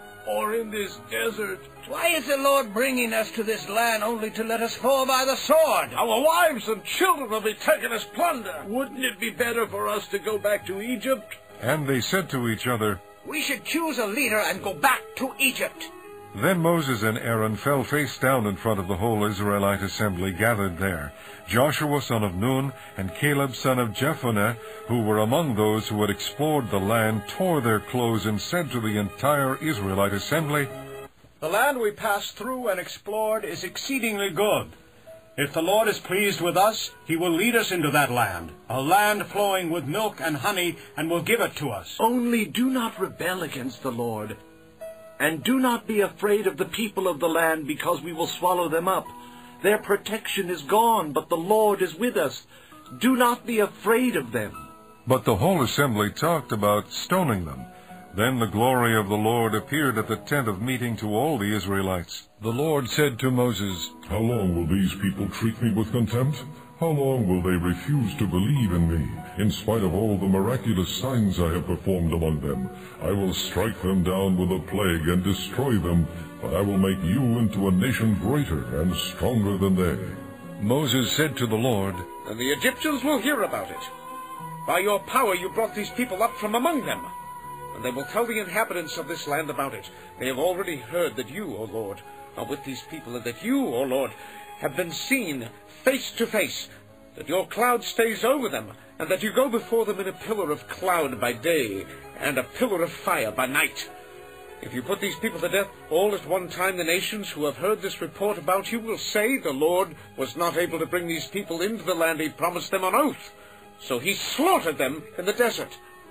or in this desert. Why is the Lord bringing us to this land only to let us fall by the sword? Our wives and children will be taken as plunder. Wouldn't it be better for us to go back to Egypt? And they said to each other, We should choose a leader and go back to Egypt. Then Moses and Aaron fell face down in front of the whole Israelite assembly gathered there. Joshua son of Nun and Caleb son of Jephunneh, who were among those who had explored the land, tore their clothes and said to the entire Israelite assembly, The land we passed through and explored is exceedingly good. If the Lord is pleased with us, he will lead us into that land, a land flowing with milk and honey, and will give it to us. Only do not rebel against the Lord. And do not be afraid of the people of the land, because we will swallow them up. Their protection is gone, but the Lord is with us. Do not be afraid of them. But the whole assembly talked about stoning them. Then the glory of the Lord appeared at the tent of meeting to all the Israelites. The Lord said to Moses, How long will these people treat me with contempt? How long will they refuse to believe in me, in spite of all the miraculous signs I have performed among them? I will strike them down with a plague and destroy them, but I will make you into a nation greater and stronger than they. Moses said to the Lord, And the Egyptians will hear about it. By your power you brought these people up from among them, and they will tell the inhabitants of this land about it. They have already heard that you, O Lord, are with these people, and that you, O Lord, have been seen face to face, that your cloud stays over them, and that you go before them in a pillar of cloud by day, and a pillar of fire by night. If you put these people to death all at one time, the nations who have heard this report about you will say the Lord was not able to bring these people into the land he promised them on oath, so he slaughtered them in the desert.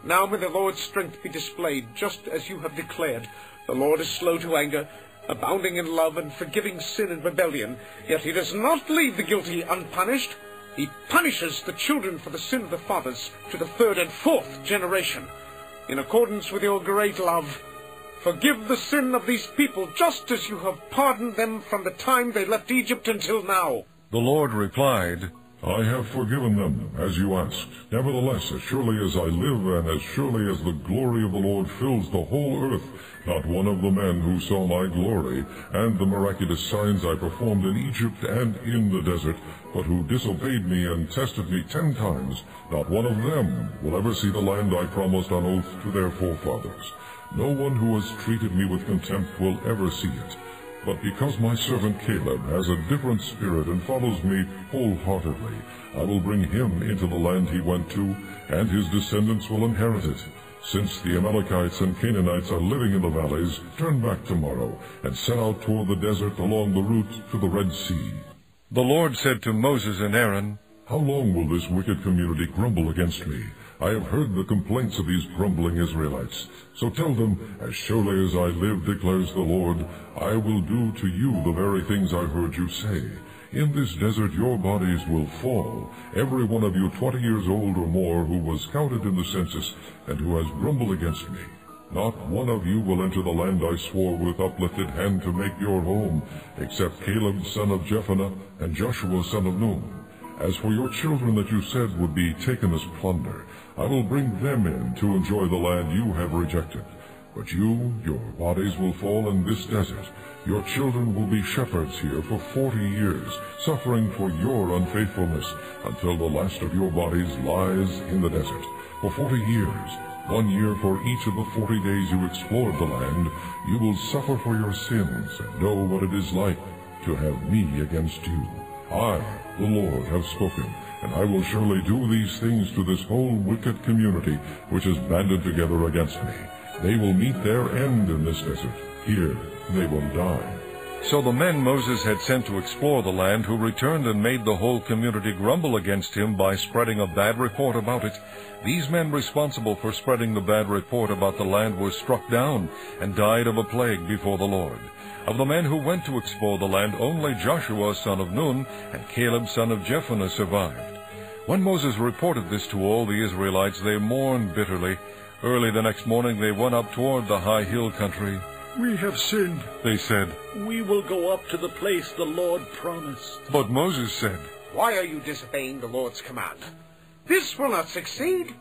Now may the Lord's strength be displayed, just as you have declared. The Lord is slow to anger, abounding in love, and forgiving sin and rebellion. Yet he does not leave the guilty unpunished. He punishes the children for the sin of the fathers to the third and fourth generation. In accordance with your great love, forgive the sin of these people, just as you have pardoned them from the time they left Egypt until now. The Lord replied, I have forgiven them, as you asked. Nevertheless, as surely as I live, and as surely as the glory of the Lord fills the whole earth, not one of the men who saw my glory, and the miraculous signs I performed in Egypt and in the desert, but who disobeyed me and tested me ten times, not one of them will ever see the land I promised on oath to their forefathers. No one who has treated me with contempt will ever see it. But because my servant Caleb has a different spirit and follows me wholeheartedly, I will bring him into the land he went to, and his descendants will inherit it. Since the Amalekites and Canaanites are living in the valleys, turn back tomorrow, and set out toward the desert along the route to the Red Sea. The Lord said to Moses and Aaron, How long will this wicked community grumble against me? I have heard the complaints of these grumbling Israelites. So tell them, as surely as I live, declares the Lord, I will do to you the very things I heard you say. In this desert your bodies will fall, every one of you twenty years old or more who was counted in the census, and who has grumbled against me. Not one of you will enter the land I swore with uplifted hand to make your home, except Caleb son of Jephunneh and Joshua son of Nun. As for your children that you said would be taken as plunder, I will bring them in to enjoy the land you have rejected. But you, your bodies will fall in this desert. Your children will be shepherds here for forty years, suffering for your unfaithfulness, until the last of your bodies lies in the desert. For forty years, one year for each of the forty days you explored the land, you will suffer for your sins, and know what it is like to have me against you. I, the Lord, have spoken, and I will surely do these things to this whole wicked community which is banded together against me. They will meet their end in this desert. Here they will die. So the men Moses had sent to explore the land, who returned and made the whole community grumble against him by spreading a bad report about it, these men responsible for spreading the bad report about the land were struck down and died of a plague before the Lord. Of the men who went to explore the land, only Joshua son of Nun and Caleb son of Jephunneh survived. When Moses reported this to all the Israelites, they mourned bitterly. Early the next morning they went up toward the high hill country. We have sinned, they said. We will go up to the place the Lord promised. But Moses said, Why are you disobeying the Lord's command? This will not succeed.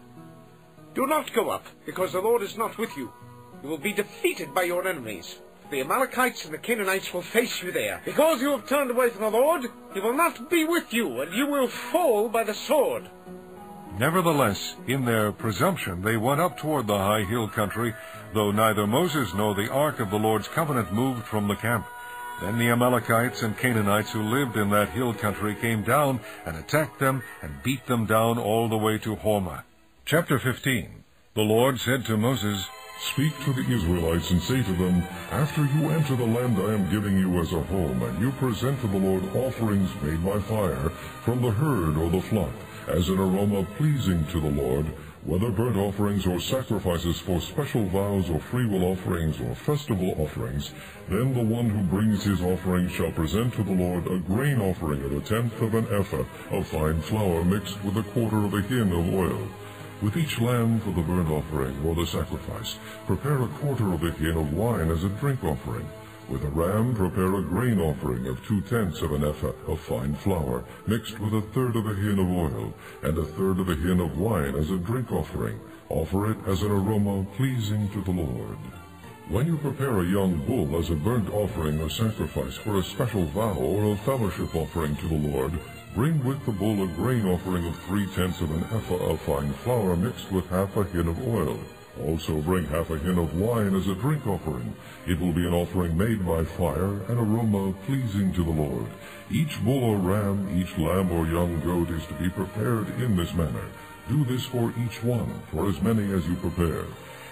Do not go up, because the Lord is not with you. You will be defeated by your enemies. The Amalekites and the Canaanites will face you there. Because you have turned away from the Lord, he will not be with you, and you will fall by the sword. Nevertheless, in their presumption, they went up toward the high hill country, though neither Moses nor the ark of the Lord's covenant moved from the camp. Then the Amalekites and Canaanites who lived in that hill country came down and attacked them and beat them down all the way to Hormah. Chapter fifteen. The Lord said to Moses, Speak to the Israelites and say to them, After you enter the land I am giving you as a home, and you present to the Lord offerings made by fire from the herd or the flock, as an aroma pleasing to the Lord, whether burnt offerings or sacrifices for special vows or freewill offerings or festival offerings, then the one who brings his offering shall present to the Lord a grain offering of a tenth of an ephah of fine flour mixed with a quarter of a hin of oil. With each lamb for the burnt offering or the sacrifice, prepare a quarter of a hin of wine as a drink offering. With a ram, prepare a grain offering of two-tenths of an ephah of fine flour, mixed with a third of a hin of oil, and a third of a hin of wine as a drink offering. Offer it as an aroma pleasing to the Lord. When you prepare a young bull as a burnt offering or sacrifice for a special vow or a fellowship offering to the Lord, bring with the bull a grain offering of three-tenths of an ephah of fine flour mixed with half a hin of oil. Also bring half a hin of wine as a drink offering. It will be an offering made by fire, an aroma pleasing to the Lord. Each bull or ram, each lamb or young goat is to be prepared in this manner. Do this for each one, for as many as you prepare.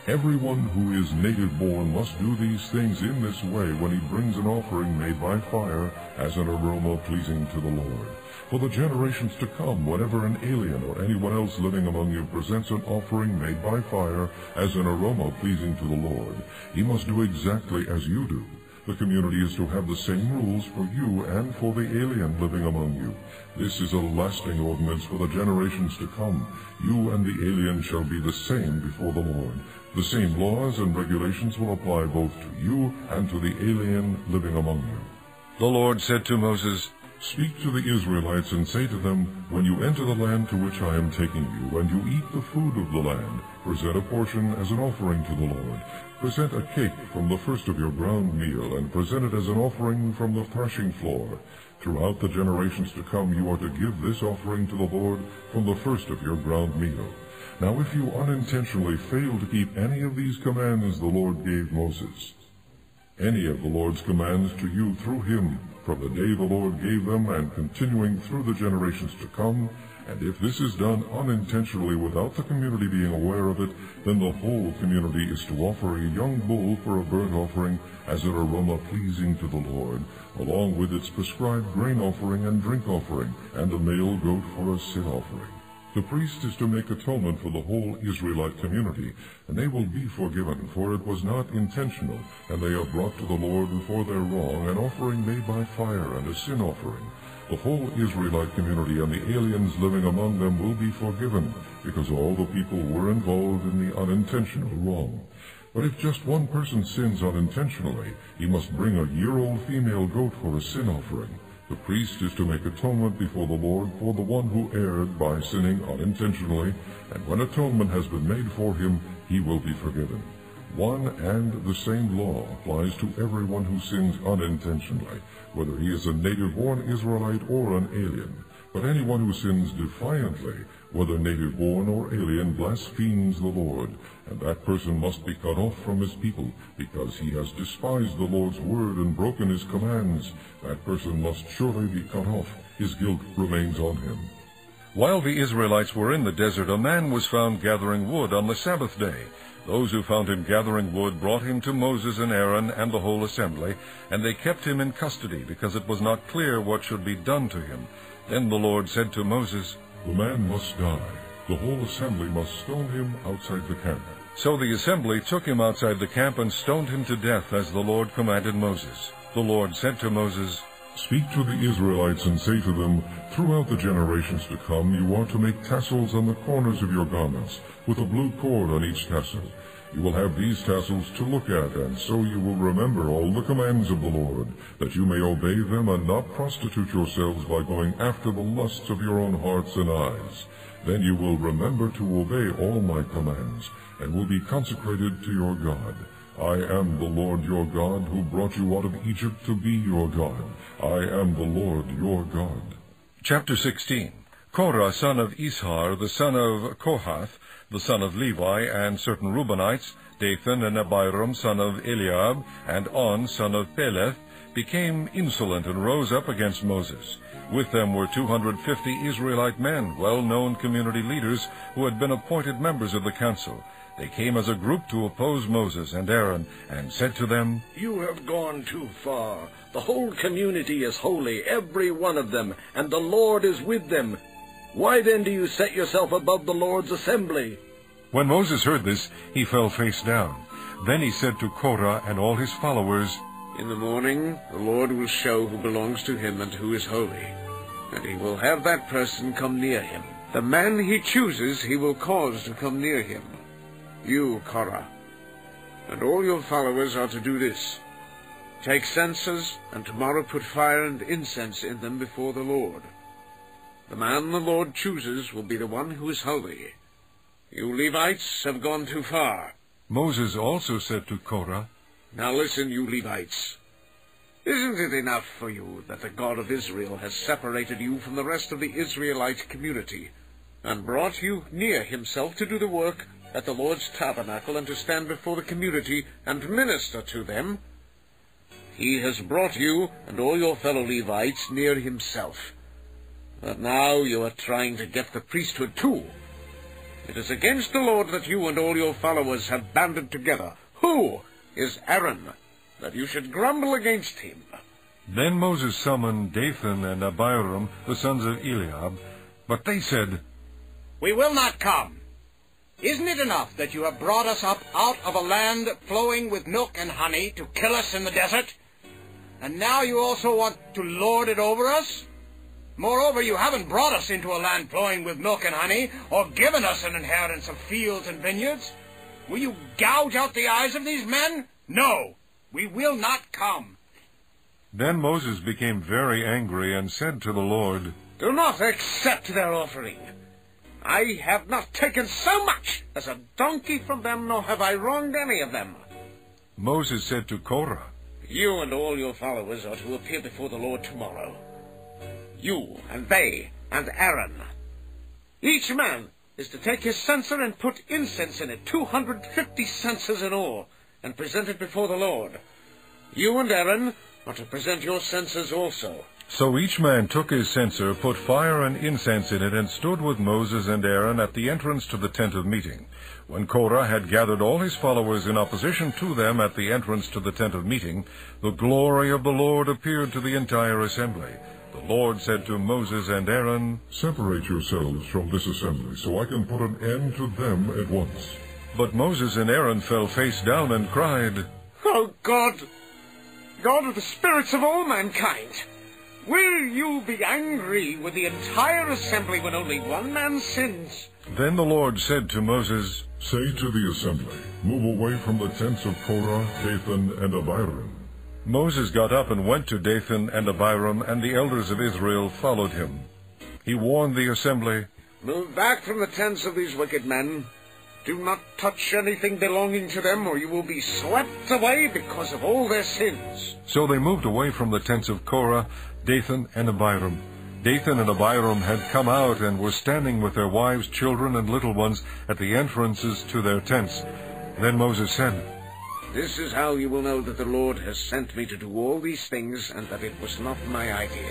Everyone who is native-born must do these things in this way when he brings an offering made by fire as an aroma pleasing to the Lord. For the generations to come, whenever an alien or anyone else living among you presents an offering made by fire as an aroma pleasing to the Lord, he must do exactly as you do. The community is to have the same rules for you and for the alien living among you. This is a lasting ordinance for the generations to come. You and the alien shall be the same before the Lord. The same laws and regulations will apply both to you and to the alien living among you. The Lord said to Moses, Speak to the Israelites and say to them, When you enter the land to which I am taking you, and you eat the food of the land, present a portion as an offering to the Lord. Present a cake from the first of your ground meal, and present it as an offering from the threshing floor. Throughout the generations to come you are to give this offering to the Lord from the first of your ground meal. Now if you unintentionally fail to keep any of these commands the Lord gave Moses, any of the Lord's commands to you through him, from the day the Lord gave them and continuing through the generations to come, and if this is done unintentionally without the community being aware of it, then the whole community is to offer a young bull for a burnt offering as an aroma pleasing to the Lord, along with its prescribed grain offering and drink offering, and a male goat for a sin offering. The priest is to make atonement for the whole Israelite community, and they will be forgiven, for it was not intentional, and they have brought to the Lord for their wrong an offering made by fire and a sin offering. The whole Israelite community and the aliens living among them will be forgiven, because all the people were involved in the unintentional wrong. But if just one person sins unintentionally, he must bring a year-old female goat for a sin offering. The priest is to make atonement before the Lord for the one who erred by sinning unintentionally, and when atonement has been made for him, he will be forgiven. One and the same law applies to everyone who sins unintentionally, whether he is a native-born Israelite or an alien. But anyone who sins defiantly, whether native-born or alien, blasphemes the Lord, and that person must be cut off from his people, because he has despised the Lord's word and broken his commands. That person must surely be cut off. His guilt remains on him. While the Israelites were in the desert, a man was found gathering wood on the Sabbath day. Those who found him gathering wood brought him to Moses and Aaron and the whole assembly, and they kept him in custody, because it was not clear what should be done to him. Then the Lord said to Moses, The man must die. The whole assembly must stone him outside the camp. So the assembly took him outside the camp and stoned him to death, as the Lord commanded Moses. The Lord said to Moses, Speak to the Israelites and say to them, Throughout the generations to come you are to make tassels on the corners of your garments, with a blue cord on each tassel. You will have these tassels to look at, and so you will remember all the commands of the Lord, that you may obey them and not prostitute yourselves by going after the lusts of your own hearts and eyes. Then you will remember to obey all my commands, and will be consecrated to your God. I am the Lord your God, who brought you out of Egypt to be your God. I am the Lord your God. Chapter sixteen. Korah, son of Ishar, the son of Kohath, the son of Levi, and certain Reubenites, Dathan and Abiram, son of Eliab, and On, son of Peleth, became insolent and rose up against Moses. With them were two hundred fifty Israelite men, well-known community leaders, who had been appointed members of the council. They came as a group to oppose Moses and Aaron, and said to them, You have gone too far. The whole community is holy, every one of them, and the Lord is with them. Why then do you set yourself above the Lord's assembly? When Moses heard this, he fell face down. Then he said to Korah and all his followers, In the morning the Lord will show who belongs to him and who is holy, and he will have that person come near him. The man he chooses he will cause to come near him. You, Korah, and all your followers are to do this. Take censers, and tomorrow put fire and incense in them before the Lord. The man the Lord chooses will be the one who is holy. You Levites have gone too far. Moses also said to Korah, Now listen, you Levites. Isn't it enough for you that the God of Israel has separated you from the rest of the Israelite community, and brought you near himself to do the work at the Lord's tabernacle, and to stand before the community and minister to them? He has brought you and all your fellow Levites near himself. But now you are trying to get the priesthood too. It is against the Lord that you and all your followers have banded together. Who is Aaron, that you should grumble against him?" Then Moses summoned Dathan and Abiram, the sons of Eliab, but they said, "We will not come. Isn't it enough that you have brought us up out of a land flowing with milk and honey to kill us in the desert? And now you also want to lord it over us? Moreover, you haven't brought us into a land flowing with milk and honey, or given us an inheritance of fields and vineyards. Will you gouge out the eyes of these men? No, we will not come." Then Moses became very angry and said to the Lord, "Do not accept their offering. I have not taken so much as a donkey from them, nor have I wronged any of them." Moses said to Korah, "You and all your followers are to appear before the Lord tomorrow. You and they and Aaron. Each man is to take his censer and put incense in it, two hundred fifty censers in all, and present it before the Lord. You and Aaron are to present your censers also." So each man took his censer, put fire and incense in it, and stood with Moses and Aaron at the entrance to the tent of meeting. When Korah had gathered all his followers in opposition to them at the entrance to the tent of meeting, the glory of the Lord appeared to the entire assembly. The Lord said to Moses and Aaron, "Separate yourselves from this assembly, so I can put an end to them at once." But Moses and Aaron fell face down and cried, "Oh God, God of the spirits of all mankind, will you be angry with the entire assembly when only one man sins?" Then the Lord said to Moses, "Say to the assembly, move away from the tents of Korah, Dathan, and Abiram." Moses got up and went to Dathan and Abiram, and the elders of Israel followed him. He warned the assembly, "Move back from the tents of these wicked men. Do not touch anything belonging to them, or you will be swept away because of all their sins." So they moved away from the tents of Korah, Dathan, and Abiram. Dathan and Abiram had come out and were standing with their wives, children, and little ones at the entrances to their tents. Then Moses said, "This is how you will know that the Lord has sent me to do all these things, and that it was not my idea.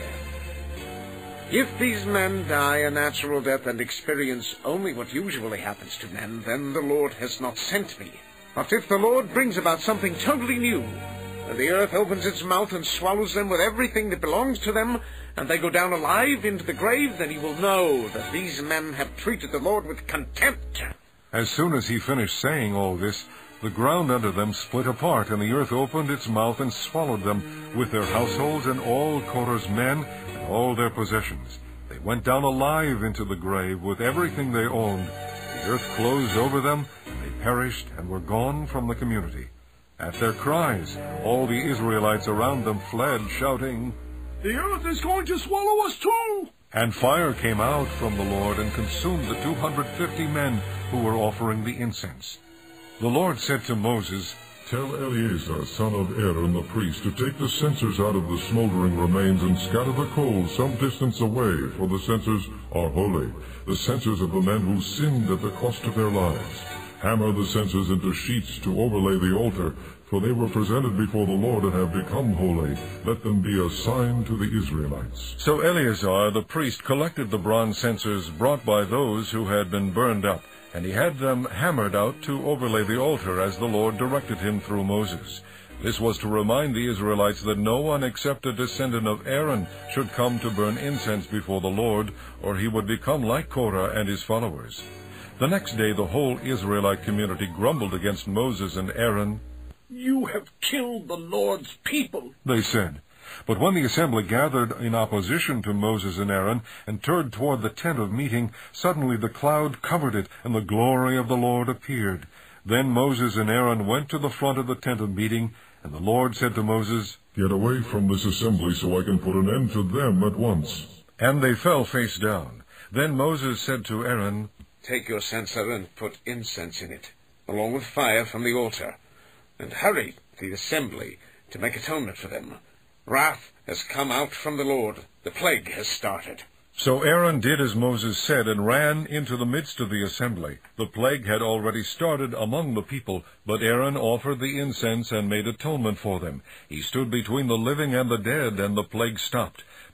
If these men die a natural death and experience only what usually happens to men, then the Lord has not sent me. But if the Lord brings about something totally new, and the earth opens its mouth and swallows them with everything that belongs to them, and they go down alive into the grave, then you will know that these men have treated the Lord with contempt." As soon as he finished saying all this, the ground under them split apart, and the earth opened its mouth and swallowed them, with their households and all Korah's men and all their possessions. They went down alive into the grave with everything they owned. The earth closed over them, and they perished and were gone from the community. At their cries, all the Israelites around them fled, shouting, "The earth is going to swallow us too!" And fire came out from the Lord and consumed the two hundred fifty men who were offering the incense. The Lord said to Moses, "Tell Eleazar, son of Aaron the priest, to take the censers out of the smoldering remains and scatter the coals some distance away, for the censers are holy, the censers of the men who sinned at the cost of their lives. Hammer the censers into sheets to overlay the altar, for they were presented before the Lord and have become holy. Let them be a sign to the Israelites." So Eleazar the priest collected the bronze censers brought by those who had been burned up, and he had them hammered out to overlay the altar as the Lord directed him through Moses. This was to remind the Israelites that no one except a descendant of Aaron should come to burn incense before the Lord, or he would become like Korah and his followers. The next day the whole Israelite community grumbled against Moses and Aaron. "You have killed the Lord's people," they said. But when the assembly gathered in opposition to Moses and Aaron and turned toward the tent of meeting, suddenly the cloud covered it, and the glory of the Lord appeared. Then Moses and Aaron went to the front of the tent of meeting, and the Lord said to Moses, "Get away from this assembly so I can put an end to them at once." And they fell face down. Then Moses said to Aaron, "Take your censer and put incense in it, along with fire from the altar, and hurry the assembly to make atonement for them. Wrath has come out from the Lord. The plague has started." So Aaron did as Moses said and ran into the midst of the assembly. The plague had already started among the people, but Aaron offered the incense and made atonement for them. He stood between the living and the dead, and the plague stopped.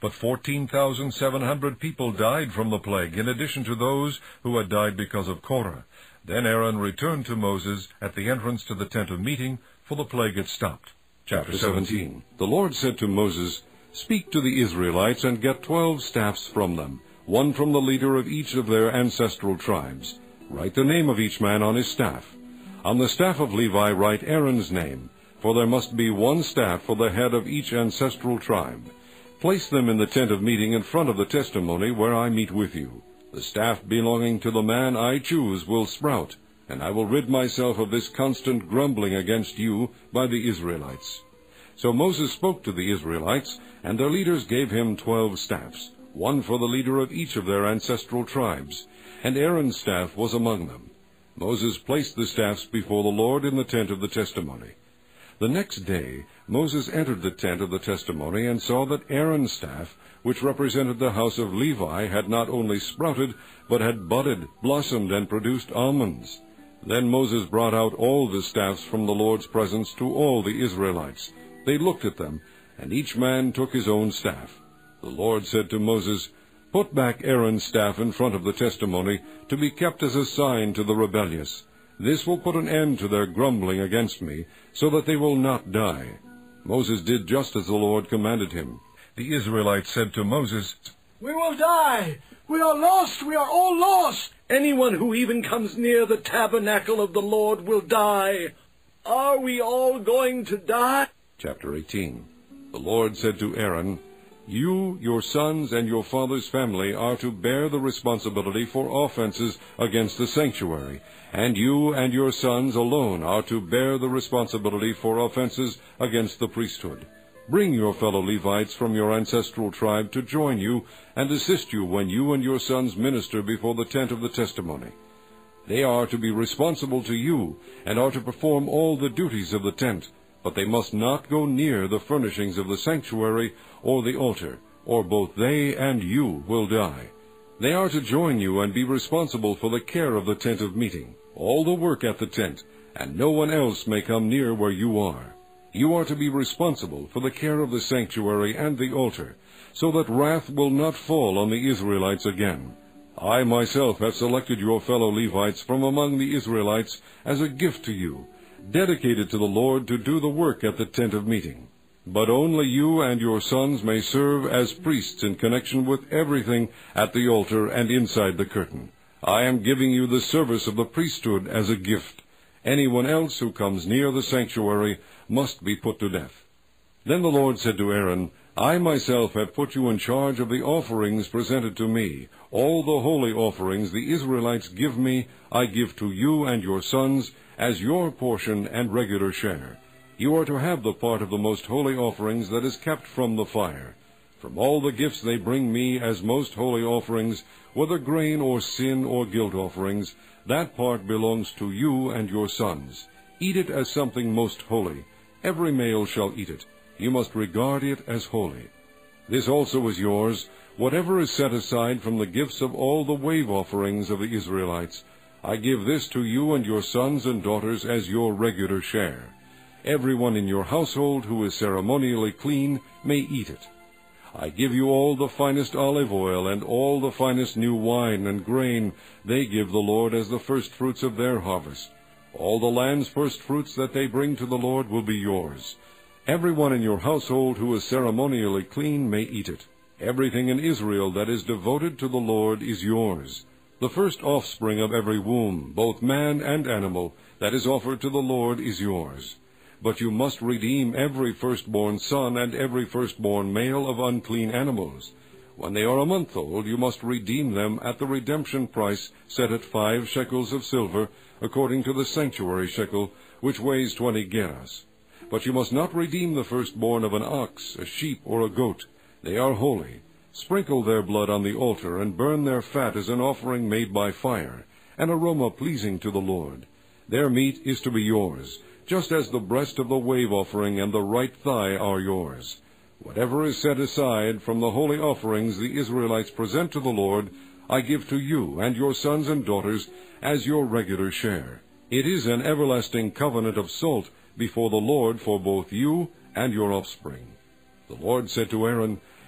But fourteen thousand seven hundred people died from the plague, in addition to those who had died because of Korah. Then Aaron returned to Moses at the entrance to the tent of meeting, for the plague had stopped. Chapter seventeen. The Lord said to Moses, "Speak to the Israelites and get twelve staffs from them, one from the leader of each of their ancestral tribes. Write the name of each man on his staff. On the staff of Levi write Aaron's name, for there must be one staff for the head of each ancestral tribe. Place them in the tent of meeting in front of the testimony where I meet with you. The staff belonging to the man I choose will sprout, and I will rid myself of this constant grumbling against you by the Israelites." So Moses spoke to the Israelites, and their leaders gave him twelve staffs, one for the leader of each of their ancestral tribes, and Aaron's staff was among them. Moses placed the staffs before the Lord in the tent of the testimony. The next day Moses entered the tent of the testimony and saw that Aaron's staff, which represented the house of Levi, had not only sprouted, but had budded, blossomed, and produced almonds. Then Moses brought out all the staffs from the Lord's presence to all the Israelites. They looked at them, and each man took his own staff. The Lord said to Moses, "Put back Aaron's staff in front of the testimony, to be kept as a sign to the rebellious. This will put an end to their grumbling against me, so that they will not die." Moses did just as the Lord commanded him. The Israelites said to Moses, "We will die! We are lost! We are all lost! Anyone who even comes near the tabernacle of the Lord will die. Are we all going to die?" Chapter eighteen. The Lord said to Aaron, "You, your sons, and your father's family are to bear the responsibility for offenses against the sanctuary, and you and your sons alone are to bear the responsibility for offenses against the priesthood. Bring your fellow Levites from your ancestral tribe to join you and assist you when you and your sons minister before the tent of the testimony. They are to be responsible to you and are to perform all the duties of the tent, but they must not go near the furnishings of the sanctuary or the altar, or both they and you will die. They are to join you and be responsible for the care of the tent of meeting, all the work at the tent, and no one else may come near where you are. You are to be responsible for the care of the sanctuary and the altar, so that wrath will not fall on the Israelites again. I myself have selected your fellow Levites from among the Israelites as a gift to you, dedicated to the Lord to do the work at the tent of meeting. But only you and your sons may serve as priests in connection with everything at the altar and inside the curtain. I am giving you the service of the priesthood as a gift. Anyone else who comes near the sanctuary must be put to death." Then the Lord said to Aaron, "I myself have put you in charge of the offerings presented to me. All the holy offerings the Israelites give me, I give to you and your sons as your portion and regular share. You are to have the part of the most holy offerings that is kept from the fire. From all the gifts they bring me as most holy offerings, whether grain or sin or guilt offerings, that part belongs to you and your sons. Eat it as something most holy. Every male shall eat it. You must regard it as holy. This also is yours, whatever is set aside from the gifts of all the wave offerings of the Israelites. I give this to you and your sons and daughters as your regular share. Everyone in your household who is ceremonially clean may eat it. I give you all the finest olive oil and all the finest new wine and grain they give the Lord as the firstfruits of their harvest. All the land's firstfruits that they bring to the Lord will be yours. Everyone in your household who is ceremonially clean may eat it. Everything in Israel that is devoted to the Lord is yours. The first offspring of every womb, both man and animal, that is offered to the Lord is yours. But you must redeem every firstborn son and every firstborn male of unclean animals. When they are a month old, you must redeem them at the redemption price set at five shekels of silver, according to the sanctuary shekel, which weighs twenty gerahs. But you must not redeem the firstborn of an ox, a sheep, or a goat. They are holy. Sprinkle their blood on the altar, and burn their fat as an offering made by fire, an aroma pleasing to the Lord. Their meat is to be yours, just as the breast of the wave offering and the right thigh are yours. Whatever is set aside from the holy offerings the Israelites present to the Lord, I give to you and your sons and daughters as your regular share. It is an everlasting covenant of salt before the Lord for both you and your offspring." The Lord said to Aaron,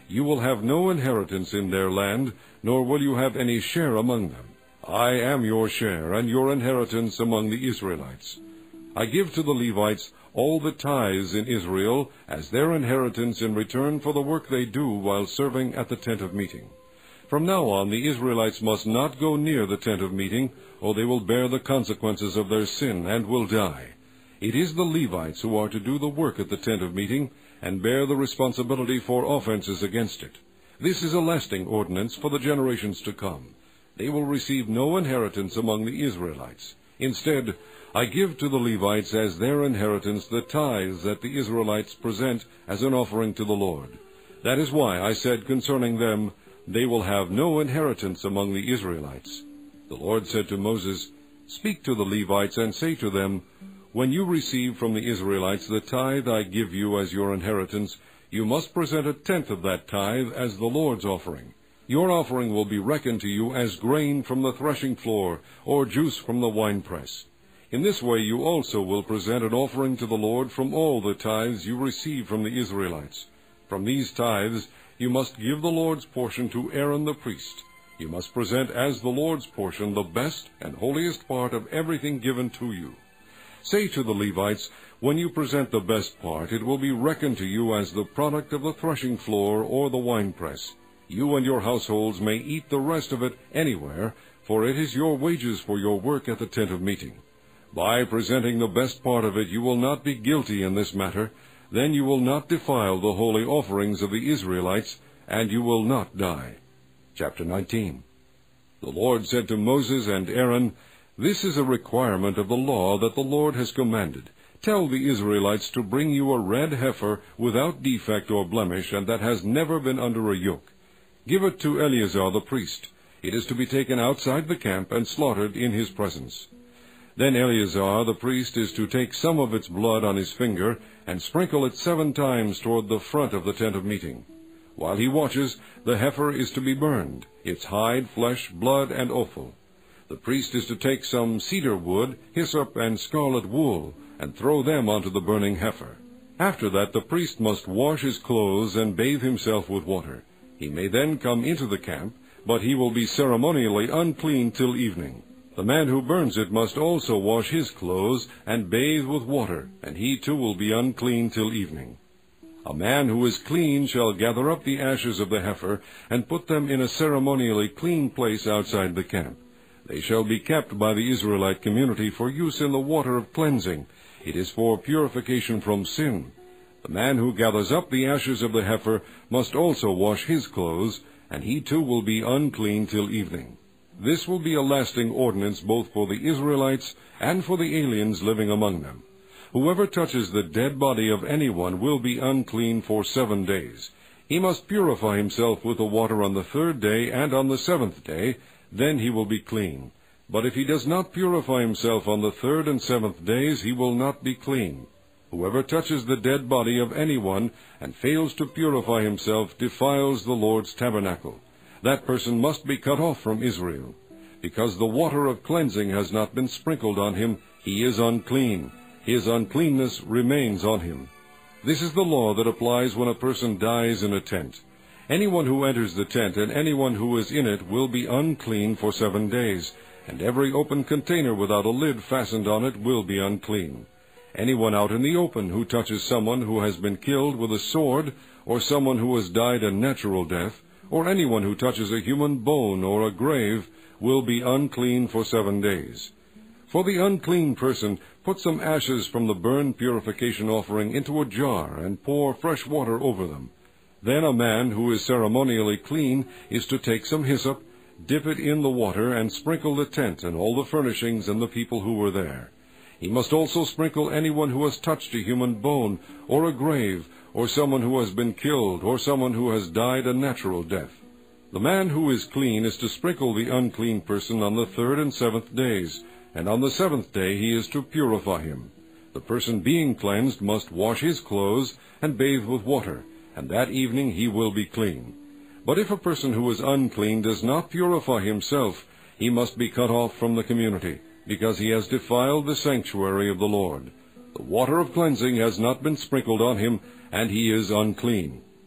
You will have no inheritance in their land, nor will you have any share among them. I am your share and your inheritance among the Israelites. I give to the Levites all the tithes in Israel as their inheritance in return for the work they do while serving at the tent of meeting. From now on the Israelites must not go near the tent of meeting, or they will bear the consequences of their sin and will die. It is the Levites who are to do the work at the tent of meeting, and bear the responsibility for offenses against it. This is a lasting ordinance for the generations to come. They will receive no inheritance among the Israelites. Instead, I give to the Levites as their inheritance the tithes that the Israelites present as an offering to the Lord. That is why I said concerning them, they will have no inheritance among the Israelites. The Lord said to Moses, Speak to the Levites and say to them, When you receive from the Israelites the tithe I give you as your inheritance, you must present a tenth of that tithe as the Lord's offering. Your offering will be reckoned to you as grain from the threshing floor, or juice from the winepress. In this way you also will present an offering to the Lord from all the tithes you receive from the Israelites. From these tithes you must give the Lord's portion to Aaron the priest. You must present as the Lord's portion the best and holiest part of everything given to you. Say to the Levites, When you present the best part, it will be reckoned to you as the product of the threshing floor or the winepress. You and your households may eat the rest of it anywhere, for it is your wages for your work at the tent of meeting. By presenting the best part of it, you will not be guilty in this matter. Then you will not defile the holy offerings of the Israelites, and you will not die. Chapter nineteen. The Lord said to Moses and Aaron, This is a requirement of the law that the Lord has commanded. Tell the Israelites to bring you a red heifer without defect or blemish, and that has never been under a yoke. Give it to Eleazar the priest. It is to be taken outside the camp and slaughtered in his presence. Then Eleazar the priest is to take some of its blood on his finger and sprinkle it seven times toward the front of the tent of meeting. While he watches, the heifer is to be burned, its hide, flesh, blood, and offal. The priest is to take some cedar wood, hyssop, and scarlet wool, and throw them onto the burning heifer. After that the priest must wash his clothes and bathe himself with water. He may then come into the camp, but he will be ceremonially unclean till evening. The man who burns it must also wash his clothes and bathe with water, and he too will be unclean till evening. A man who is clean shall gather up the ashes of the heifer and put them in a ceremonially clean place outside the camp. They shall be kept by the Israelite community for use in the water of cleansing. It is for purification from sin. The man who gathers up the ashes of the heifer must also wash his clothes, and he too will be unclean till evening. This will be a lasting ordinance both for the Israelites and for the aliens living among them. Whoever touches the dead body of anyone will be unclean for seven days. He must purify himself with the water on the third day and on the seventh day, then he will be clean. But if he does not purify himself on the third and seventh days, he will not be clean. Whoever touches the dead body of anyone and fails to purify himself defiles the Lord's tabernacle. That person must be cut off from Israel. Because the water of cleansing has not been sprinkled on him, he is unclean. His uncleanness remains on him. This is the law that applies when a person dies in a tent. Anyone who enters the tent and anyone who is in it will be unclean for seven days, and every open container without a lid fastened on it will be unclean. Anyone out in the open who touches someone who has been killed with a sword, or someone who has died a natural death, or anyone who touches a human bone or a grave, will be unclean for seven days. For the unclean person, put some ashes from the burn purification offering into a jar and pour fresh water over them. Then a man who is ceremonially clean is to take some hyssop, dip it in the water, and sprinkle the tent and all the furnishings and the people who were there. He must also sprinkle anyone who has touched a human bone, or a grave, or someone who has been killed, or someone who has died a natural death. The man who is clean is to sprinkle the unclean person on the third and seventh days, and on the seventh day he is to purify him. The person being cleansed must wash his clothes and bathe with water, and that evening he will be clean. But if a person who is unclean does not purify himself, he must be cut off from the community, because he has defiled the sanctuary of the Lord. The water of cleansing has not been sprinkled on him, and he is unclean.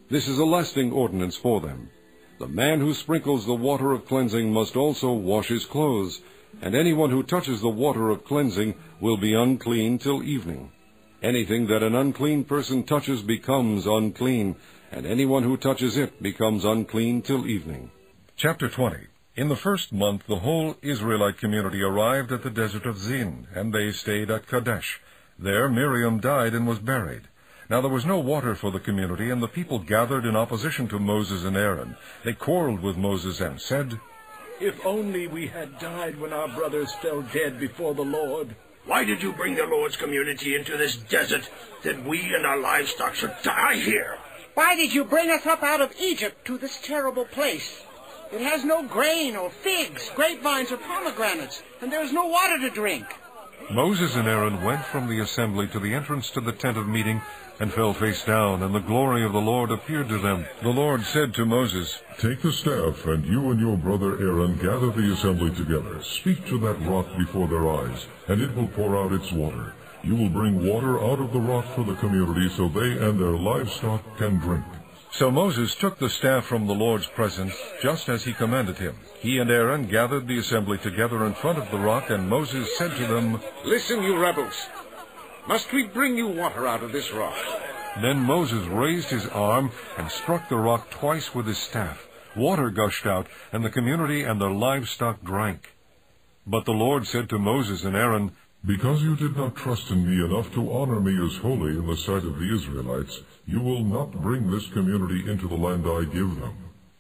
This is a lasting ordinance for them. The man who sprinkles the water of cleansing must also wash his clothes, and anyone who touches the water of cleansing will be unclean till evening. Anything that an unclean person touches becomes unclean, and anyone who touches it becomes unclean till evening. Chapter twenty. In the first month the whole Israelite community arrived at the desert of Zin, and they stayed at Kadesh. There Miriam died and was buried. Now there was no water for the community, and the people gathered in opposition to Moses and Aaron. They quarreled with Moses and said, "If only we had died when our brothers fell dead before the Lord." Why did you bring the Lord's community into this desert, that we and our livestock should die here? Why did you bring us up out of Egypt to this terrible place? It has no grain or figs, grapevines or pomegranates, and there is no water to drink. Moses and Aaron went from the assembly to the entrance to the tent of meeting and fell face down, and the glory of the Lord appeared to them. The Lord said to Moses, Take the staff, and you and your brother Aaron gather the assembly together. Speak to that rock before their eyes, and it will pour out its water. You will bring water out of the rock for the community, so they and their livestock can drink. So Moses took the staff from the Lord's presence, just as he commanded him. He and Aaron gathered the assembly together in front of the rock, and Moses said to them, Listen, you rebels. Must we bring you water out of this rock? Then Moses raised his arm and struck the rock twice with his staff. Water gushed out, and the community and their livestock drank. But the Lord said to Moses and Aaron, Because you did not trust in me enough to honor me as holy in the sight of the Israelites, you will not bring this community into the land I give them.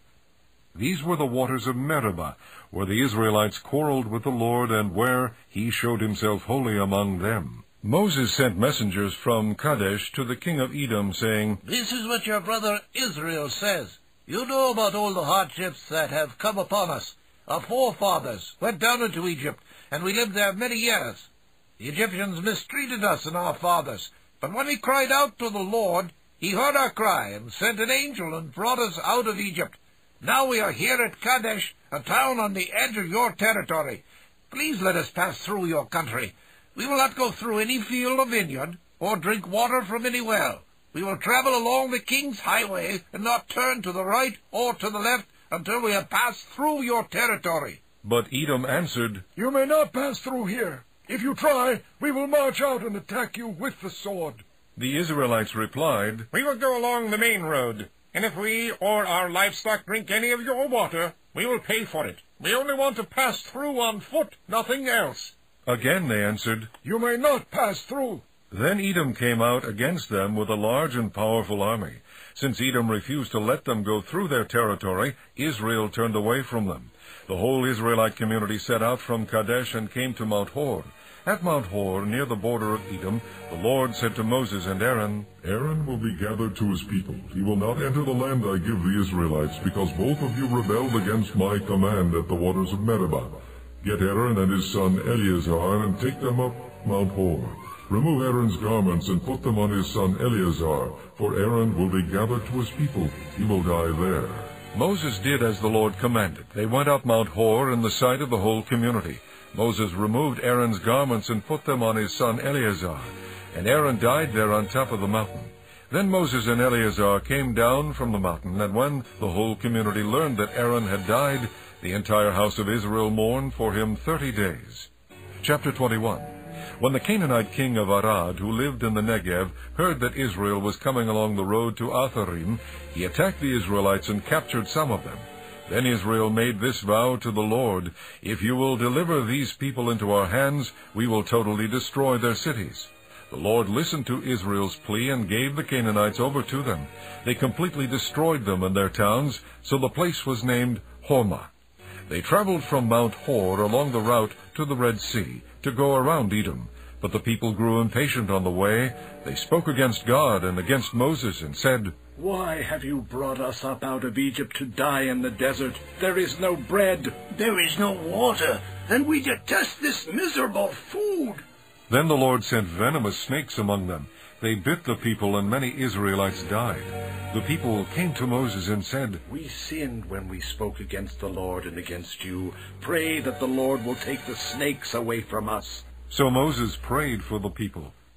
These were the waters of Meribah, where the Israelites quarreled with the Lord, and where he showed himself holy among them. Moses sent messengers from Kadesh to the king of Edom, saying, This is what your brother Israel says. You know about all the hardships that have come upon us. Our forefathers went down into Egypt, and we lived there many years. The Egyptians mistreated us and our fathers, but when we cried out to the Lord, he heard our cry and sent an angel and brought us out of Egypt. Now we are here at Kadesh, a town on the edge of your territory. Please let us pass through your country. We will not go through any field or vineyard, or drink water from any well. We will travel along the king's highway and not turn to the right or to the left until we have passed through your territory. But Edom answered, You may not pass through here. If you try, we will march out and attack you with the sword. The Israelites replied, We will go along the main road, and if we or our livestock drink any of your water, we will pay for it. We only want to pass through on foot, nothing else. Again they answered, You may not pass through. Then Edom came out against them with a large and powerful army. Since Edom refused to let them go through their territory, Israel turned away from them. The whole Israelite community set out from Kadesh and came to Mount Hor. At Mount Hor, near the border of Edom, the Lord said to Moses and Aaron, Aaron will be gathered to his people. He will not enter the land I give the Israelites, because both of you rebelled against my command at the waters of Meribah. Get Aaron and his son Eleazar and take them up Mount Hor. Remove Aaron's garments and put them on his son Eleazar, for Aaron will be gathered to his people. He will die there. Moses did as the Lord commanded. They went up Mount Hor in the sight of the whole community. Moses removed Aaron's garments and put them on his son Eleazar, and Aaron died there on top of the mountain. Then Moses and Eleazar came down from the mountain, and when the whole community learned that Aaron had died, the entire house of Israel mourned for him thirty days. Chapter twenty-one. When the Canaanite king of Arad, who lived in the Negev, heard that Israel was coming along the road to Atharim, he attacked the Israelites and captured some of them. Then Israel made this vow to the Lord, If you will deliver these people into our hands, we will totally destroy their cities. The Lord listened to Israel's plea and gave the Canaanites over to them. They completely destroyed them and their towns, so the place was named Hormah. They traveled from Mount Hor along the route to the Red Sea to go around Edom. But the people grew impatient on the way. They spoke against God and against Moses and said, Why have you brought us up out of Egypt to die in the desert? There is no bread. There is no water, and we detest this miserable food. Then the Lord sent venomous snakes among them. They bit the people, and many Israelites died. The people came to Moses and said, We sinned when we spoke against the Lord and against you. Pray that the Lord will take the snakes away from us. So Moses prayed for the people.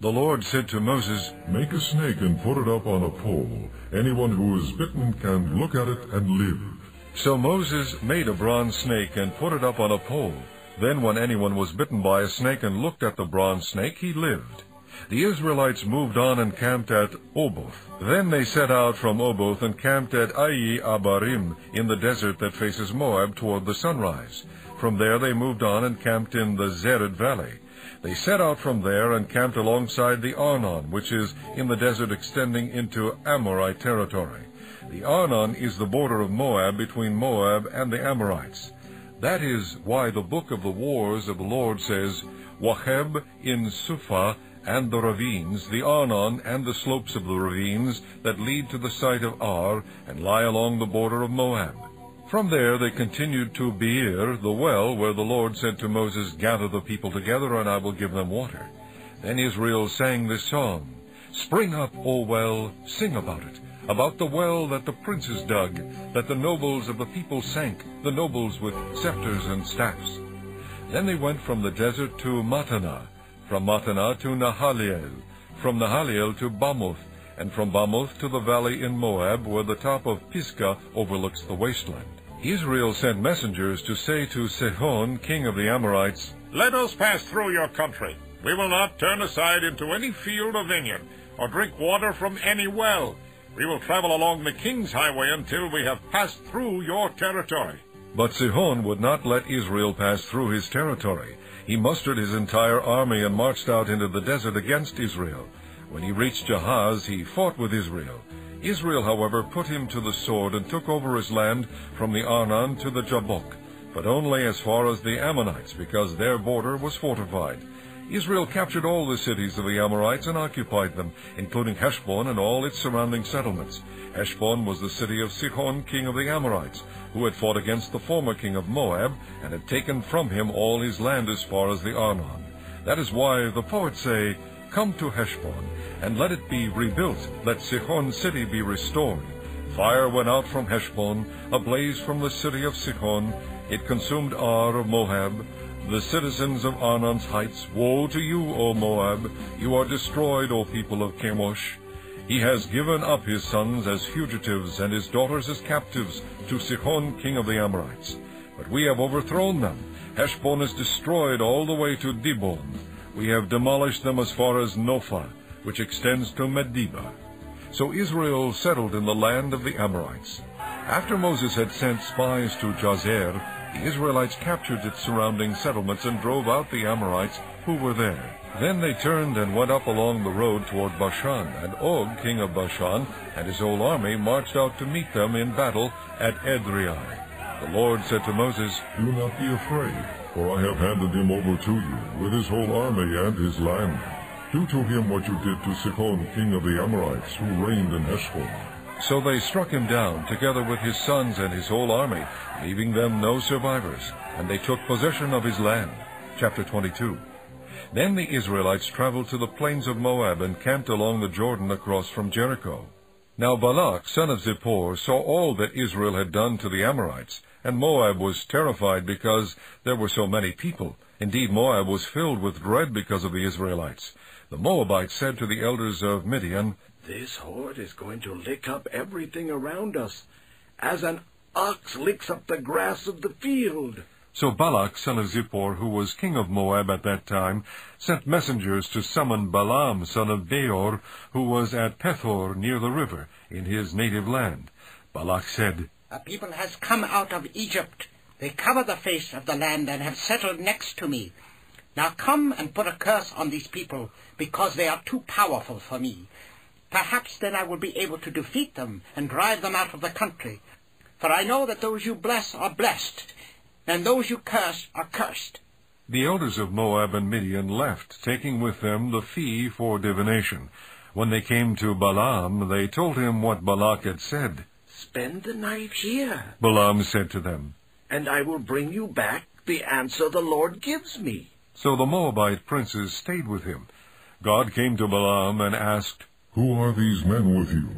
The Lord said to Moses, Make a snake and put it up on a pole. Anyone who is bitten can look at it and live. So Moses made a bronze snake and put it up on a pole. Then when anyone was bitten by a snake and looked at the bronze snake, he lived. The Israelites moved on and camped at Oboth. Then they set out from Oboth and camped at Ai Abarim in the desert that faces Moab toward the sunrise. From there they moved on and camped in the Zered Valley. They set out from there and camped alongside the Arnon, which is in the desert extending into Amorite territory. The Arnon is the border of Moab between Moab and the Amorites. That is why the book of the wars of the Lord says, Wacheb in Suphah and the ravines, the Arnon and the slopes of the ravines that lead to the site of Ar and lie along the border of Moab. From there they continued to Beer, the well, where the Lord said to Moses, Gather the people together, and I will give them water. Then Israel sang this song, Spring up, O well, sing about it, about the well that the princes dug, that the nobles of the people sank, the nobles with scepters and staffs. Then they went from the desert to Mattanah, from Mattanah to Nahaliel, from Nahaliel to Bamoth, and from Bamoth to the valley in Moab, where the top of Pisgah overlooks the wasteland. Israel sent messengers to say to Sihon, king of the Amorites, Let us pass through your country. We will not turn aside into any field or vineyard, or drink water from any well. We will travel along the king's highway until we have passed through your territory. But Sihon would not let Israel pass through his territory. He mustered his entire army and marched out into the desert against Israel. When he reached Jahaz, he fought with Israel. Israel, however, put him to the sword and took over his land from the Arnon to the Jabbok, but only as far as the Ammonites, because their border was fortified. Israel captured all the cities of the Amorites and occupied them, including Heshbon and all its surrounding settlements. Heshbon was the city of Sihon, king of the Amorites, who had fought against the former king of Moab and had taken from him all his land as far as the Arnon. That is why the poets say, Come to Heshbon, and let it be rebuilt, let Sihon city be restored. Fire went out from Heshbon, a blaze from the city of Sihon. It consumed Ar of Moab, the citizens of Arnon's heights. Woe to you, O Moab! You are destroyed, O people of Chemosh. He has given up his sons as fugitives and his daughters as captives to Sihon, king of the Amorites. But we have overthrown them. Heshbon is destroyed all the way to Dibon. We have demolished them as far as Nophah, which extends to Medeba. So Israel settled in the land of the Amorites. After Moses had sent spies to Jazer, the Israelites captured its surrounding settlements and drove out the Amorites who were there. Then they turned and went up along the road toward Bashan, and Og, king of Bashan, and his whole army marched out to meet them in battle at Edrei. The Lord said to Moses, Do not be afraid, for I have handed him over to you, with his whole army and his land. Do to him what you did to Sihon, king of the Amorites, who reigned in Heshbon. So they struck him down, together with his sons and his whole army, leaving them no survivors, and they took possession of his land. Chapter twenty-two. Then the Israelites traveled to the plains of Moab and camped along the Jordan across from Jericho. Now Balak, son of Zippor, saw all that Israel had done to the Amorites, and Moab was terrified because there were so many people. Indeed, Moab was filled with dread because of the Israelites. The Moabites said to the elders of Midian, This horde is going to lick up everything around us, as an ox licks up the grass of the field. So Balak, son of Zippor, who was king of Moab at that time, sent messengers to summon Balaam, son of Beor, who was at Pethor near the river, in his native land. Balak said, A people has come out of Egypt. They cover the face of the land and have settled next to me. Now come and put a curse on these people, because they are too powerful for me. Perhaps then I will be able to defeat them and drive them out of the country. For I know that those you bless are blessed, and those you curse are cursed. The elders of Moab and Midian left, taking with them the fee for divination. When they came to Balaam, they told him what Balak had said. Spend the night here, Balaam said to them, and I will bring you back the answer the Lord gives me. So the Moabite princes stayed with him. God came to Balaam and asked, Who are these men with you?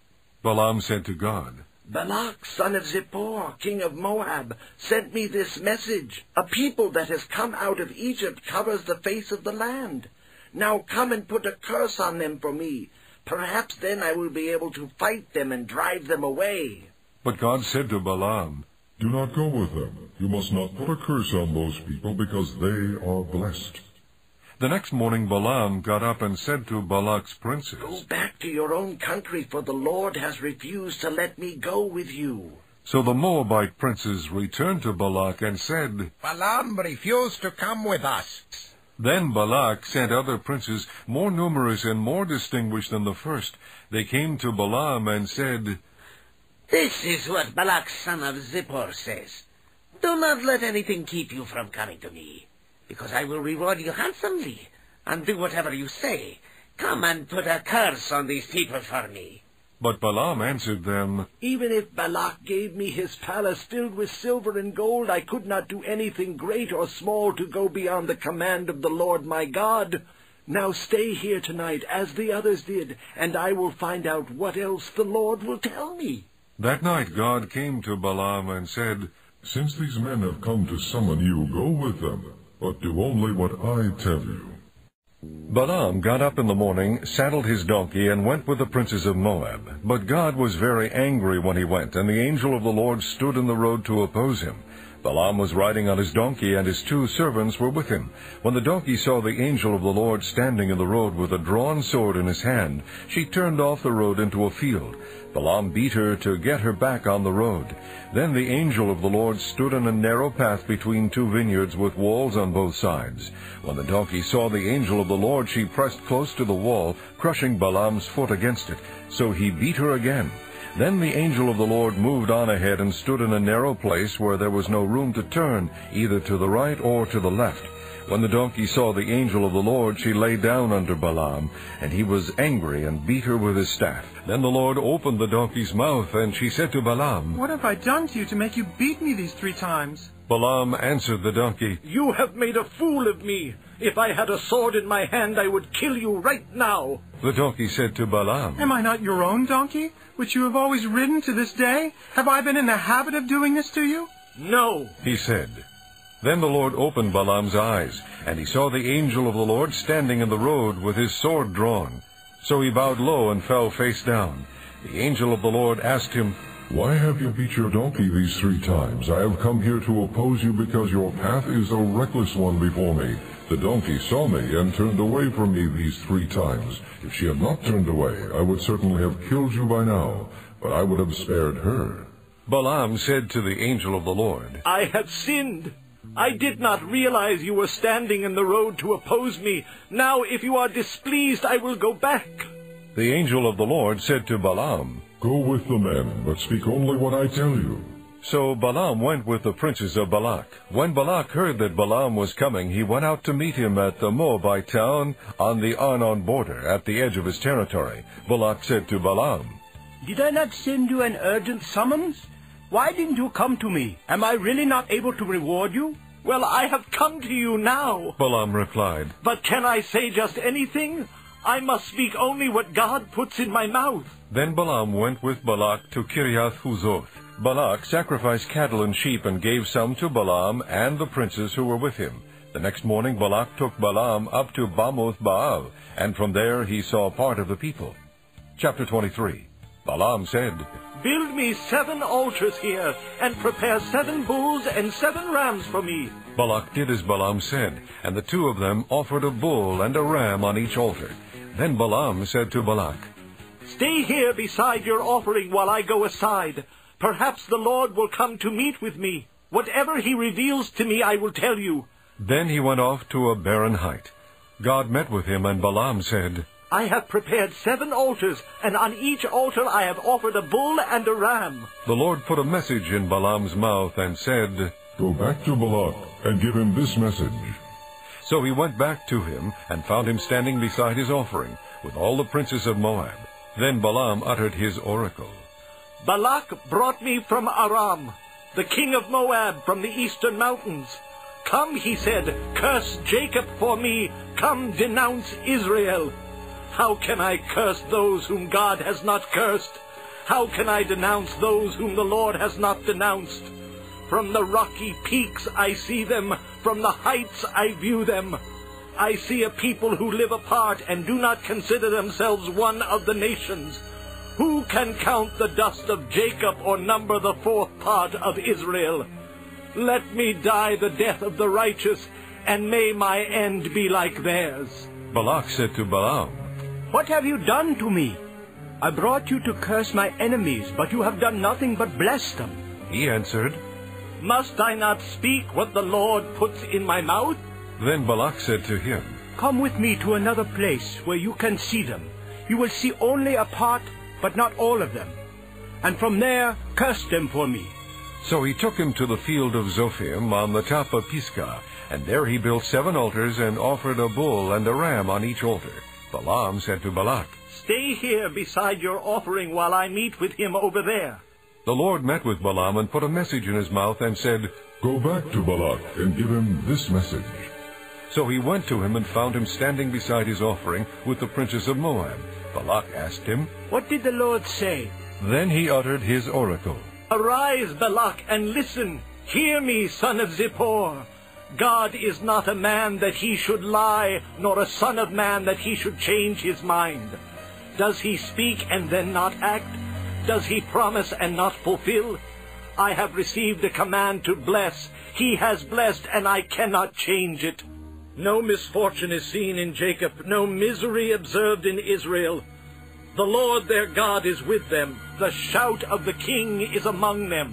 Balaam said to God, Balak, son of Zippor, king of Moab, sent me this message. A people that has come out of Egypt covers the face of the land. Now come and put a curse on them for me. Perhaps then I will be able to fight them and drive them away. But God said to Balaam, Do not go with them. You must not put a curse on those people, because they are blessed. The next morning Balaam got up and said to Balak's princes, Go back to your own country, for the Lord has refused to let me go with you. So the Moabite princes returned to Balak and said, Balaam refused to come with us. Then Balak sent other princes, more numerous and more distinguished than the first. They came to Balaam and said, This is what Balak son of Zippor says. Do not let anything keep you from coming to me, because I will reward you handsomely, and do whatever you say. Come and put a curse on these people for me. But Balaam answered them, Even if Balak gave me his palace filled with silver and gold, I could not do anything great or small to go beyond the command of the Lord my God. Now stay here tonight, as the others did, and I will find out what else the Lord will tell me. That night God came to Balaam and said, Since these men have come to summon you, go with them, but do only what I tell you. Balaam got up in the morning, saddled his donkey, and went with the princes of Moab. But God was very angry when he went, and the angel of the Lord stood in the road to oppose him. Balaam was riding on his donkey, and his two servants were with him. When the donkey saw the angel of the Lord standing in the road with a drawn sword in his hand, she turned off the road into a field. Balaam beat her to get her back on the road. Then the angel of the Lord stood in a narrow path between two vineyards with walls on both sides. When the donkey saw the angel of the Lord, she pressed close to the wall, crushing Balaam's foot against it. So he beat her again. Then the angel of the Lord moved on ahead and stood in a narrow place where there was no room to turn, either to the right or to the left. When the donkey saw the angel of the Lord, she lay down under Balaam, and he was angry and beat her with his staff. Then the Lord opened the donkey's mouth, and she said to Balaam, What have I done to you to make you beat me these three times? Balaam answered the donkey, You have made a fool of me. If I had a sword in my hand, I would kill you right now. The donkey said to Balaam, Am I not your own donkey, which you have always ridden to this day? Have I been in the habit of doing this to you? No, he said. Then the Lord opened Balaam's eyes, and he saw the angel of the Lord standing in the road with his sword drawn. So he bowed low and fell face down. The angel of the Lord asked him, Why have you beat your donkey these three times? I have come here to oppose you because your path is a reckless one before me. The donkey saw me and turned away from me these three times. If she had not turned away, I would certainly have killed you by now, but I would have spared her. Balaam said to the angel of the Lord, I have sinned. I did not realize you were standing in the road to oppose me. Now, if you are displeased, I will go back. The angel of the Lord said to Balaam, Go with the men, but speak only what I tell you. So Balaam went with the princes of Balak. When Balak heard that Balaam was coming, he went out to meet him at the Moabite town on the Arnon border, at the edge of his territory. Balak said to Balaam, Did I not send you an urgent summons? Why didn't you come to me? Am I really not able to reward you? Well, I have come to you now. Balaam replied, But can I say just anything? I must speak only what God puts in my mouth. Then Balaam went with Balak to Kiriath Huzoth. Balak sacrificed cattle and sheep and gave some to Balaam and the princes who were with him. The next morning Balak took Balaam up to Bamoth Baal, and from there he saw part of the people. Chapter twenty-three. Balaam said, Build me seven altars here, and prepare seven bulls and seven rams for me. Balak did as Balaam said, and the two of them offered a bull and a ram on each altar. Then Balaam said to Balak, Stay here beside your offering while I go aside. Perhaps the Lord will come to meet with me. Whatever he reveals to me, I will tell you. Then he went off to a barren height. God met with him, and Balaam said, I have prepared seven altars, and on each altar I have offered a bull and a ram. The Lord put a message in Balaam's mouth and said, Go back to Balak and give him this message. So he went back to him and found him standing beside his offering with all the princes of Moab. Then Balaam uttered his oracle. Balak brought me from Aram, the king of Moab from the eastern mountains. Come, he said, curse Jacob for me. Come, denounce Israel. How can I curse those whom God has not cursed? How can I denounce those whom the Lord has not denounced? From the rocky peaks I see them, from the heights I view them. I see a people who live apart and do not consider themselves one of the nations. Who can count the dust of Jacob or number the fourth part of Israel? Let me die the death of the righteous, and may my end be like theirs. Balak said to Balaam, What have you done to me? I brought you to curse my enemies, but you have done nothing but bless them. He answered, Must I not speak what the Lord puts in my mouth? Then Balak said to him, Come with me to another place where you can see them. You will see only a part, but not all of them. And from there curse them for me. So he took him to the field of Zophim on the top of Pisgah, and there he built seven altars and offered a bull and a ram on each altar. Balaam said to Balak, Stay here beside your offering while I meet with him over there. The Lord met with Balaam and put a message in his mouth and said, Go back to Balak and give him this message. So he went to him and found him standing beside his offering with the princes of Moab. Balak asked him, What did the Lord say? Then he uttered his oracle. Arise, Balak, and listen. Hear me, son of Zippor. God is not a man that he should lie, nor a son of man that he should change his mind. Does he speak and then not act? Does he promise and not fulfill? I have received a command to bless. He has blessed, and I cannot change it. No misfortune is seen in Jacob, no misery observed in Israel. The Lord their God is with them. The shout of the king is among them.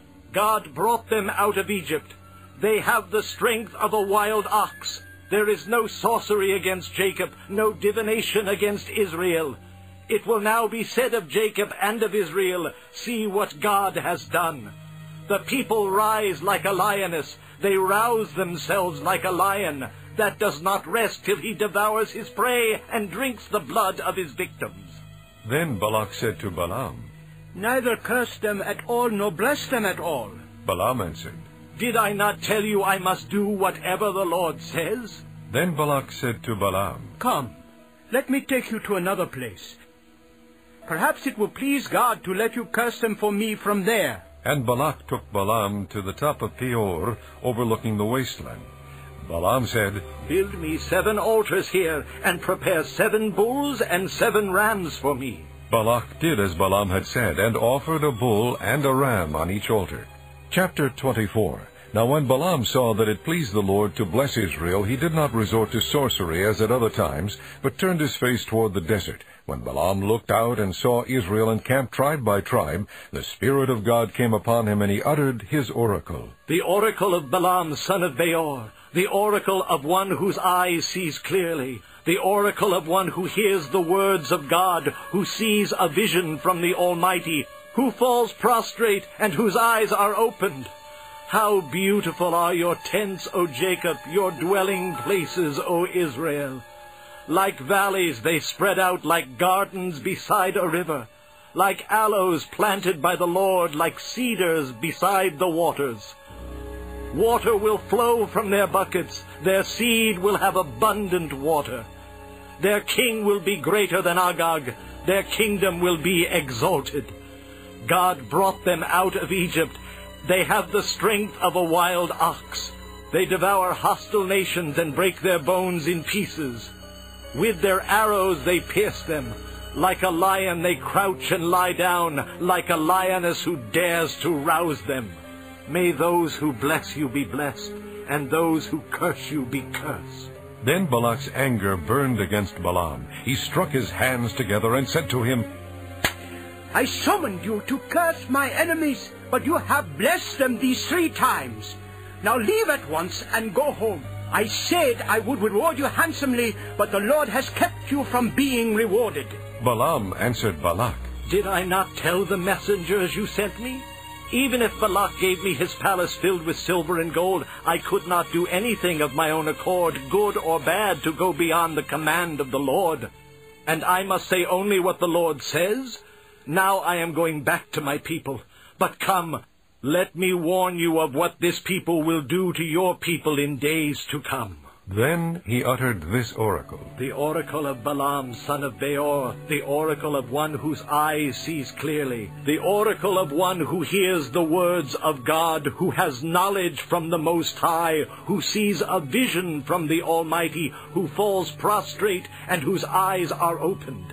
God brought them out of Egypt. They have the strength of a wild ox. There is no sorcery against Jacob, no divination against Israel. It will now be said of Jacob and of Israel, See what God has done. The people rise like a lioness. They rouse themselves like a lion that does not rest till he devours his prey and drinks the blood of his victims. Then Balak said to Balaam, Neither curse them at all, nor bless them at all. Balaam answered, Did I not tell you I must do whatever the Lord says? Then Balak said to Balaam, Come, let me take you to another place. Perhaps it will please God to let you curse them for me from there. And Balak took Balaam to the top of Peor, overlooking the wasteland. Balaam said, Build me seven altars here, and prepare seven bulls and seven rams for me. Balak did as Balaam had said, and offered a bull and a ram on each altar. Chapter twenty-four. Now when Balaam saw that it pleased the Lord to bless Israel, he did not resort to sorcery as at other times, but turned his face toward the desert. When Balaam looked out and saw Israel encamped tribe by tribe, the Spirit of God came upon him, and he uttered his oracle. The oracle of Balaam, son of Beor, the oracle of one whose eye sees clearly, the oracle of one who hears the words of God, who sees a vision from the Almighty, who falls prostrate and whose eyes are opened. How beautiful are your tents, O Jacob, your dwelling places, O Israel. Like valleys they spread out like gardens beside a river, like aloes planted by the Lord, like cedars beside the waters. Water will flow from their buckets, their seed will have abundant water. Their king will be greater than Agag, their kingdom will be exalted. God brought them out of Egypt. They have the strength of a wild ox. They devour hostile nations and break their bones in pieces. With their arrows they pierce them. Like a lion they crouch and lie down, like a lioness who dares to rouse them. May those who bless you be blessed, and those who curse you be cursed. Then Balak's anger burned against Balaam. He struck his hands together and said to him, I summoned you to curse my enemies, but you have blessed them these three times. Now leave at once and go home. I said I would reward you handsomely, but the Lord has kept you from being rewarded. Balaam answered Balak, Did I not tell the messengers you sent me? Even if Balak gave me his palace filled with silver and gold, I could not do anything of my own accord, good or bad, to go beyond the command of the Lord. And I must say only what the Lord says. Now I am going back to my people. But come, let me warn you of what this people will do to your people in days to come. Then he uttered this oracle. The oracle of Balaam, son of Beor, the oracle of one whose eyes sees clearly, the oracle of one who hears the words of God, who has knowledge from the Most High, who sees a vision from the Almighty, who falls prostrate and whose eyes are opened.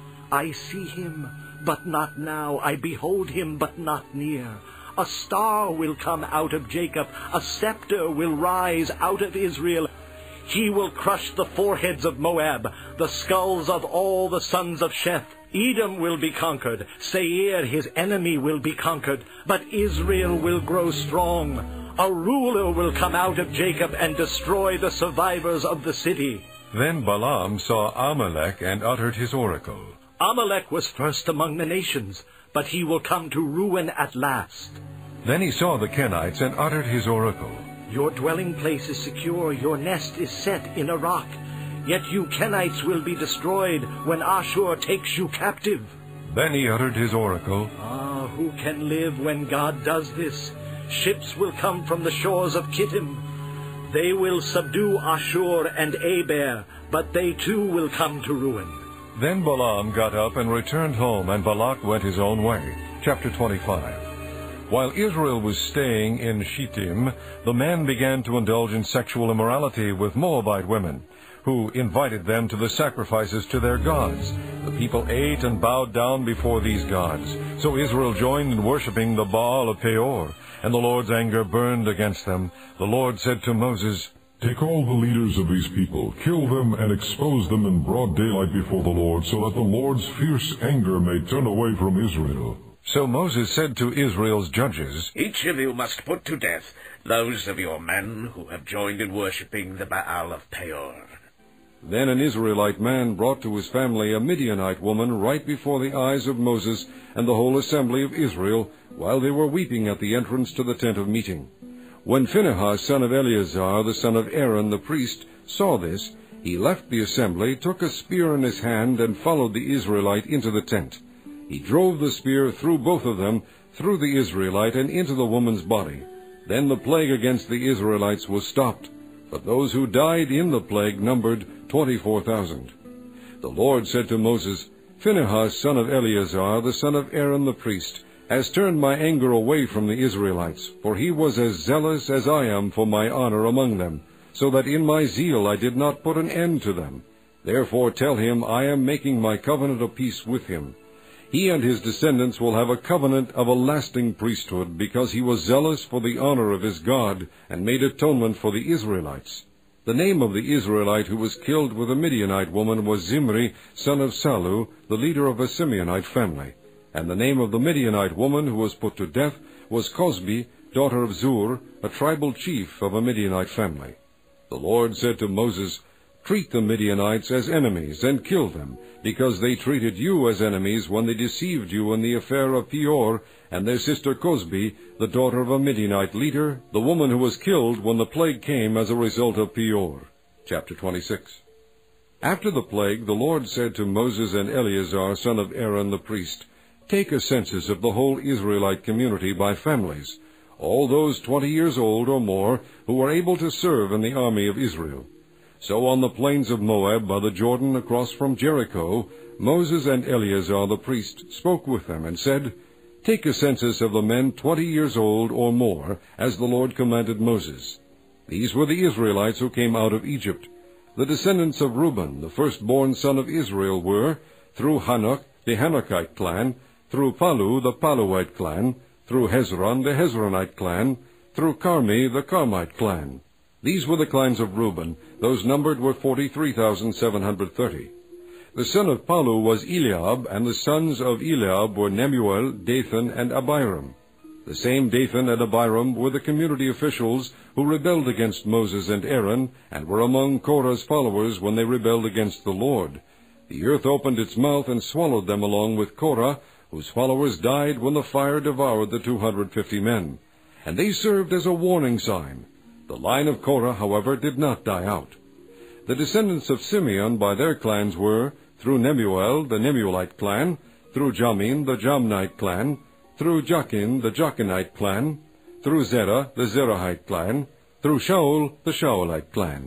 I see him, but not now. I behold him, but not near. A star will come out of Jacob. A scepter will rise out of Israel. He will crush the foreheads of Moab, the skulls of all the sons of Sheth. Edom will be conquered. Seir, his enemy, will be conquered. But Israel will grow strong. A ruler will come out of Jacob and destroy the survivors of the city. Then Balaam saw Amalek and uttered his oracle. Amalek was first among the nations, but he will come to ruin at last. Then he saw the Kenites and uttered his oracle. Your dwelling place is secure, your nest is set in a rock. Yet you Kenites will be destroyed when Ashur takes you captive. Then he uttered his oracle. Ah, who can live when God does this? Ships will come from the shores of Kittim. They will subdue Ashur and Aber, but they too will come to ruin. Then Balaam got up and returned home, and Balak went his own way. Chapter twenty-five. While Israel was staying in Shittim, the men began to indulge in sexual immorality with Moabite women, who invited them to the sacrifices to their gods. The people ate and bowed down before these gods. So Israel joined in worshipping the Baal of Peor, and the Lord's anger burned against them. The Lord said to Moses, Take all the leaders of these people, kill them, and expose them in broad daylight before the Lord, so that the Lord's fierce anger may turn away from Israel. So Moses said to Israel's judges, Each of you must put to death those of your men who have joined in worshipping the Baal of Peor. Then an Israelite man brought to his family a Midianite woman right before the eyes of Moses and the whole assembly of Israel, while they were weeping at the entrance to the tent of meeting. When Phinehas, son of Eleazar, the son of Aaron the priest, saw this, he left the assembly, took a spear in his hand, and followed the Israelite into the tent. He drove the spear through both of them, through the Israelite and into the woman's body. Then the plague against the Israelites was stopped, but those who died in the plague numbered twenty-four thousand. The Lord said to Moses, Phinehas, son of Eleazar, the son of Aaron the priest, has turned my anger away from the Israelites, for he was as zealous as I am for my honor among them, so that in my zeal I did not put an end to them. Therefore tell him I am making my covenant of peace with him. He and his descendants will have a covenant of a lasting priesthood, because he was zealous for the honor of his God, and made atonement for the Israelites. The name of the Israelite who was killed with a Midianite woman was Zimri, son of Salu, the leader of a Simeonite family. And the name of the Midianite woman who was put to death was Cosbi, daughter of Zur, a tribal chief of a Midianite family. The Lord said to Moses, Treat the Midianites as enemies, and kill them, because they treated you as enemies when they deceived you in the affair of Peor, and their sister Cosbi, the daughter of a Midianite leader, the woman who was killed when the plague came as a result of Peor. Chapter twenty-six. After the plague, the Lord said to Moses and Eleazar, son of Aaron the priest, Take a census of the whole Israelite community by families, all those twenty years old or more who were able to serve in the army of Israel. So on the plains of Moab by the Jordan across from Jericho, Moses and Eleazar the priest spoke with them and said, Take a census of the men twenty years old or more, as the Lord commanded Moses. These were the Israelites who came out of Egypt. The descendants of Reuben, the firstborn son of Israel, were, through Hanok, the Hanokite clan, through Palu, the Paluite clan, through Hezron, the Hezronite clan, through Carmi, the Carmite clan. These were the clans of Reuben. Those numbered were forty-three thousand seven hundred thirty. The son of Palu was Eliab, and the sons of Eliab were Nemuel, Dathan, and Abiram. The same Dathan and Abiram were the community officials who rebelled against Moses and Aaron, and were among Korah's followers when they rebelled against the Lord. The earth opened its mouth and swallowed them along with Korah, whose followers died when the fire devoured the two hundred fifty men. And they served as a warning sign. The line of Korah, however, did not die out. The descendants of Simeon by their clans were, through Nemuel, the Nemuelite clan, through Jamin, the Jamnite clan, through Jachin, the Jachinite clan, through Zerah, the Zerahite clan, through Shaul, the Shaulite clan.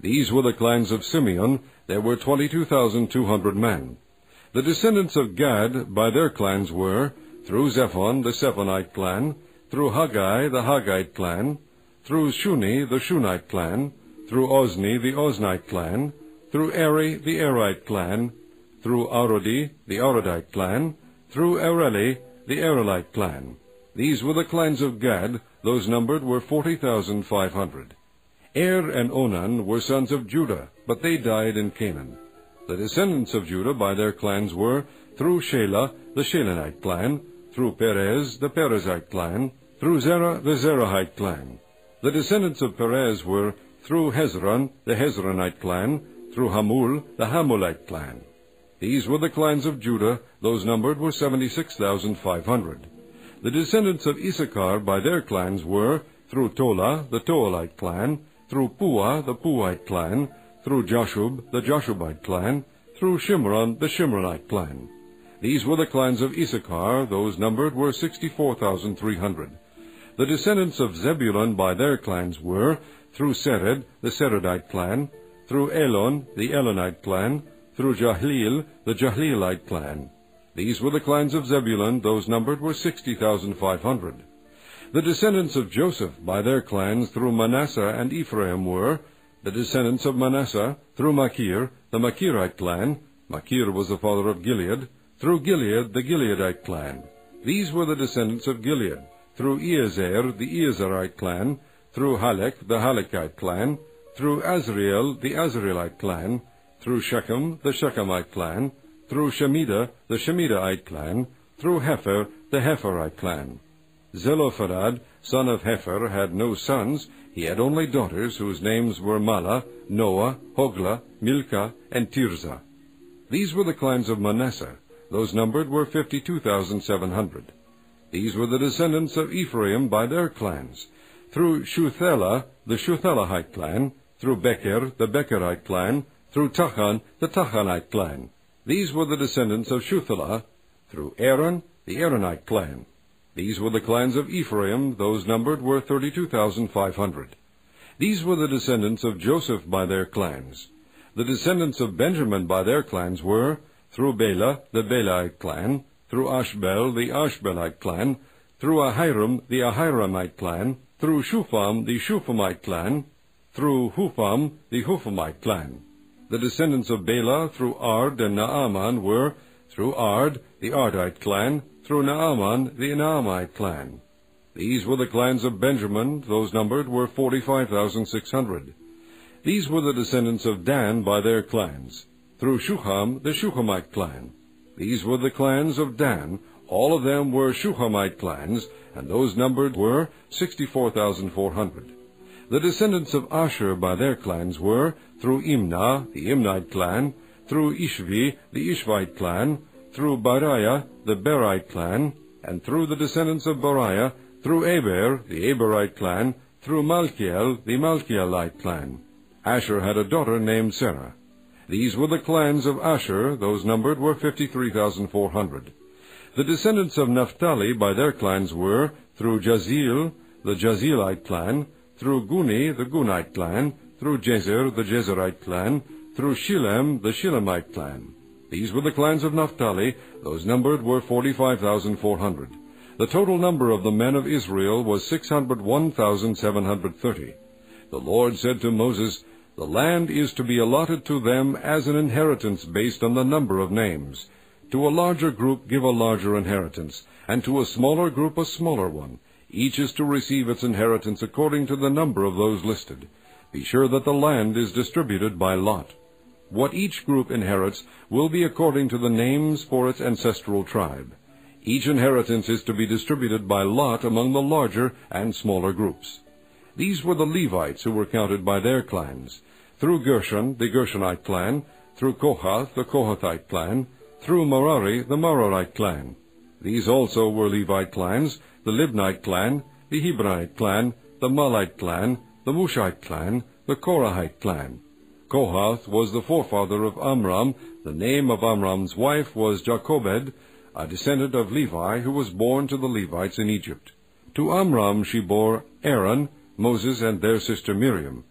These were the clans of Simeon. There were twenty-two thousand two hundred men. The descendants of Gad by their clans were, through Zephon, the Zephonite clan, through Haggai, the Haggite clan, through Shuni, the Shunite clan, through Ozni, the Oznite clan, through Eri, the Erite clan, through Arodi, the Arodite clan, through Ereli, the Erelite clan. These were the clans of Gad. Those numbered were forty thousand five hundred. Er and Onan were sons of Judah, but they died in Canaan. The descendants of Judah by their clans were, through Shelah, the Shelonite clan, through Perez, the Perezite clan, through Zerah, the Zerahite clan. The descendants of Perez were, through Hezron, the Hezronite clan, through Hamul, the Hamulite clan. These were the clans of Judah. Those numbered were seventy-six thousand five hundred. The descendants of Issachar by their clans were, through Tola, the Toalite clan, through Puah, the Puahite clan, through Jashub, the Jashubite clan, through Shimron, the Shimronite clan. These were the clans of Issachar. Those numbered were sixty-four thousand three hundred. The descendants of Zebulun by their clans were, through Sered, the Seredite clan, through Elon, the Elonite clan, through Jahleel, the Jahleelite clan. These were the clans of Zebulun. Those numbered were sixty thousand five hundred. The descendants of Joseph by their clans through Manasseh and Ephraim were, the descendants of Manasseh through Machir, the Machirite clan. Machir was the father of Gilead. Through Gilead, the Gileadite clan. These were the descendants of Gilead. Through Iezer, the Iezerite clan. Through Halek, the Halekite clan. Through Azriel, the Azrielite clan. Through Shechem, the Shechemite clan. Through Shemida, the Shemidite clan. Through Hefer, the Heferite clan. Zelophehad, son of Hefer, had no sons. He had only daughters, whose names were Mala, Noah, Hogla, Milcah, and Tirzah. These were the clans of Manasseh. Those numbered were fifty-two thousand seven hundred. These were the descendants of Ephraim by their clans. Through Shuthelah, the Shuthelahite clan. Through Becher, the Becherite clan. Through Tachan, the Tachanite clan. These were the descendants of Shuthelah. Through Aaron, the Aaronite clan. These were the clans of Ephraim. Those numbered were thirty-two thousand five hundred. These were the descendants of Joseph by their clans. The descendants of Benjamin by their clans were, through Bela, the Belite clan, through Ashbel, the Ashbelite clan, through Ahiram, the Ahiramite clan, through Shupham, the Shuphamite clan, through Hupham, the Huphamite clan. The descendants of Bela through Ard and Naaman were, through Ard, the Ardite clan, through Naaman, the Naamite clan. These were the clans of Benjamin. Those numbered were forty-five thousand six hundred. These were the descendants of Dan by their clans. Through Shuham, the Shuhamite clan. These were the clans of Dan. All of them were Shuhamite clans, and those numbered were sixty-four thousand four hundred. The descendants of Asher by their clans were, through Imnah, the Imnite clan, through Ishvi, the Ishvite clan, through Bariah, the Berite clan, and through the descendants of Bariah, through Eber, the Eberite clan, through Malchiel, the Malchielite clan. Asher had a daughter named Sarah. These were the clans of Asher. Those numbered were fifty-three thousand four hundred. The descendants of Naphtali by their clans were, through Jazeel, the Jazeelite clan, through Guni, the Gunite clan, through Jezer, the Jezerite clan, through Shilem, the Shilemite clan. These were the clans of Naphtali. Those numbered were forty-five thousand four hundred. The total number of the men of Israel was six hundred one thousand seven hundred thirty. The Lord said to Moses, "The land is to be allotted to them as an inheritance based on the number of names. To a larger group give a larger inheritance, and to a smaller group a smaller one. Each is to receive its inheritance according to the number of those listed. Be sure that the land is distributed by lot. What each group inherits will be according to the names for its ancestral tribe. Each inheritance is to be distributed by lot among the larger and smaller groups." These were the Levites who were counted by their clans. Through Gershon, the Gershonite clan, through Kohath, the Kohathite clan, through Merari, the Merarite clan. These also were Levite clans, the Libnite clan, the Hebronite clan, the Malite clan, the Mushite clan, the Korahite clan. Kohath was the forefather of Amram. The name of Amram's wife was Jochebed, a descendant of Levi, who was born to the Levites in Egypt. To Amram she bore Aaron, Moses and their sister Miriam.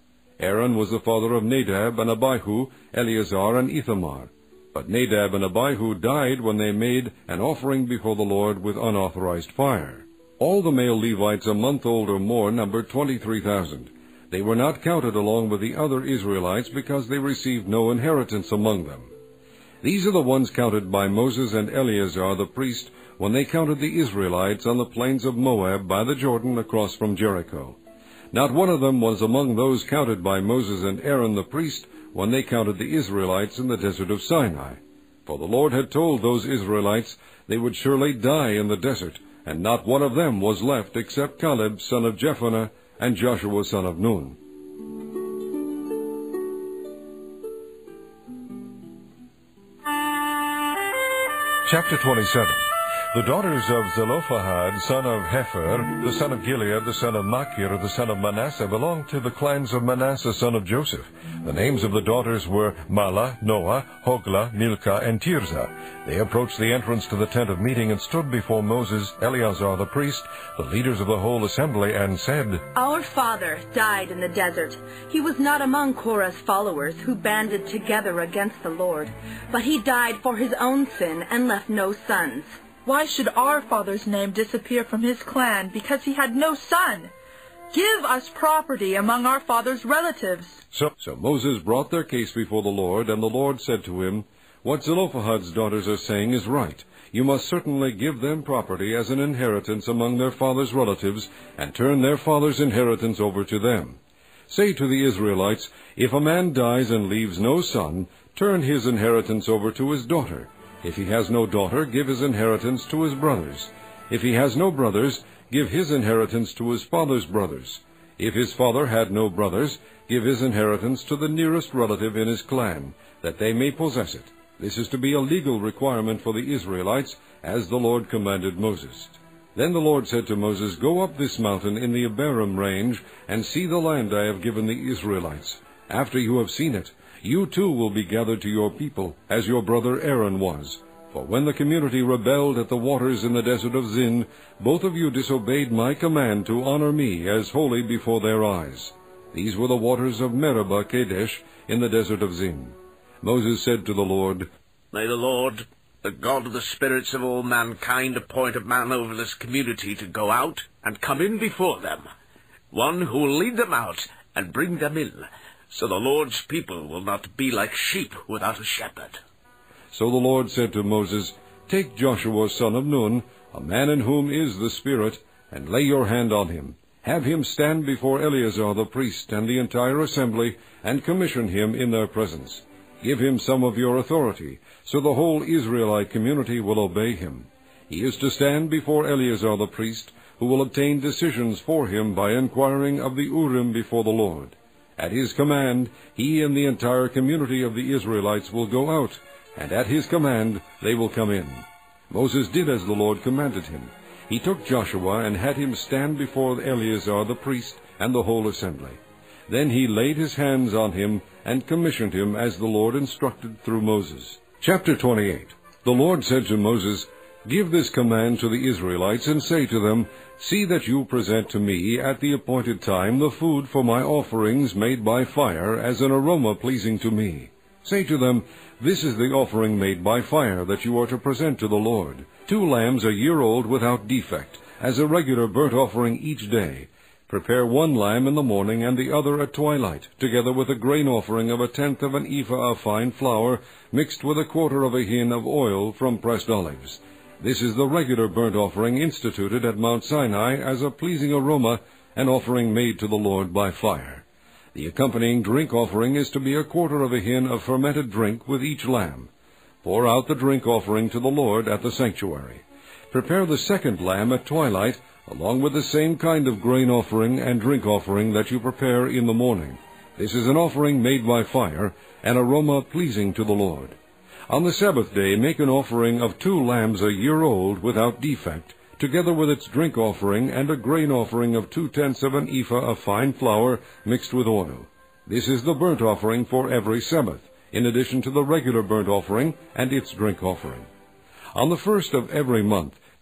Aaron was the father of Nadab and Abihu, Eleazar and Ithamar. But Nadab and Abihu died when they made an offering before the Lord with unauthorized fire. All the male Levites a month old or more numbered twenty-three thousand. They were not counted along with the other Israelites because they received no inheritance among them. These are the ones counted by Moses and Eleazar the priest when they counted the Israelites on the plains of Moab by the Jordan across from Jericho. Not one of them was among those counted by Moses and Aaron the priest when they counted the Israelites in the desert of Sinai. For the Lord had told those Israelites they would surely die in the desert, and not one of them was left except Caleb son of Jephunneh and Joshua son of Nun. Chapter twenty-seven. The daughters of Zelophehad, son of Hepher, the son of Gilead, the son of Machir, the son of Manasseh, belonged to the clans of Manasseh, son of Joseph. The names of the daughters were Mahlah, Noah, Hoglah, Milcah, and Tirzah. They approached the entrance to the tent of meeting and stood before Moses, Eleazar the priest, the leaders of the whole assembly, and said, Our father died in the desert. He was not among Korah's followers who banded together against the Lord, but he died for his own sin and left no sons. Why should our father's name disappear from his clan because he had no son? Give us property among our father's relatives. So, so Moses brought their case before the Lord, and the Lord said to him, What Zelophehad's daughters are saying is right. You must certainly give them property as an inheritance among their father's relatives, and turn their father's inheritance over to them. Say to the Israelites, If a man dies and leaves no son, turn his inheritance over to his daughter. If he has no daughter, give his inheritance to his brothers. If he has no brothers, give his inheritance to his father's brothers. If his father had no brothers, give his inheritance to the nearest relative in his clan, that they may possess it. This is to be a legal requirement for the Israelites, as the Lord commanded Moses. Then the Lord said to Moses, Go up this mountain in the Abarim range, and see the land I have given the Israelites. After you have seen it, you too will be gathered to your people, as your brother Aaron was. For when the community rebelled at the waters in the desert of Zin, both of you disobeyed my command to honor me as holy before their eyes. These were the waters of Meribah Kadesh in the desert of Zin. Moses said to the Lord, May the Lord, the God of the spirits of all mankind, appoint a man over this community to go out and come in before them, one who will lead them out and bring them in, so the Lord's people will not be like sheep without a shepherd. So the Lord said to Moses, Take Joshua son of Nun, a man in whom is the Spirit, and lay your hand on him. Have him stand before Eleazar the priest and the entire assembly, and commission him in their presence. Give him some of your authority, so the whole Israelite community will obey him. He is to stand before Eleazar the priest, who will obtain decisions for him by inquiring of the Urim before the Lord. At his command, he and the entire community of the Israelites will go out, and at his command they will come in. Moses did as the Lord commanded him. He took Joshua and had him stand before Eleazar the priest and the whole assembly. Then he laid his hands on him and commissioned him as the Lord instructed through Moses. Chapter twenty-eight. The Lord said to Moses, Give this command to the Israelites, and say to them, See that you present to me at the appointed time the food for my offerings made by fire as an aroma pleasing to me. Say to them, This is the offering made by fire that you are to present to the Lord. Two lambs a year old without defect, as a regular burnt offering each day. Prepare one lamb in the morning and the other at twilight, together with a grain offering of a tenth of an ephah of fine flour, mixed with a quarter of a hin of oil from pressed olives. This is the regular burnt offering instituted at Mount Sinai as a pleasing aroma, an offering made to the Lord by fire. The accompanying drink offering is to be a quarter of a hin of fermented drink with each lamb. Pour out the drink offering to the Lord at the sanctuary. Prepare the second lamb at twilight, along with the same kind of grain offering and drink offering that you prepare in the morning. This is an offering made by fire, an aroma pleasing to the Lord. On the Sabbath day make an offering of two lambs a year old without defect, together with its drink offering and a grain offering of two-tenths of an ephah of fine flour mixed with oil. This is the burnt offering for every Sabbath, in addition to the regular burnt offering and its drink offering. On the first of every month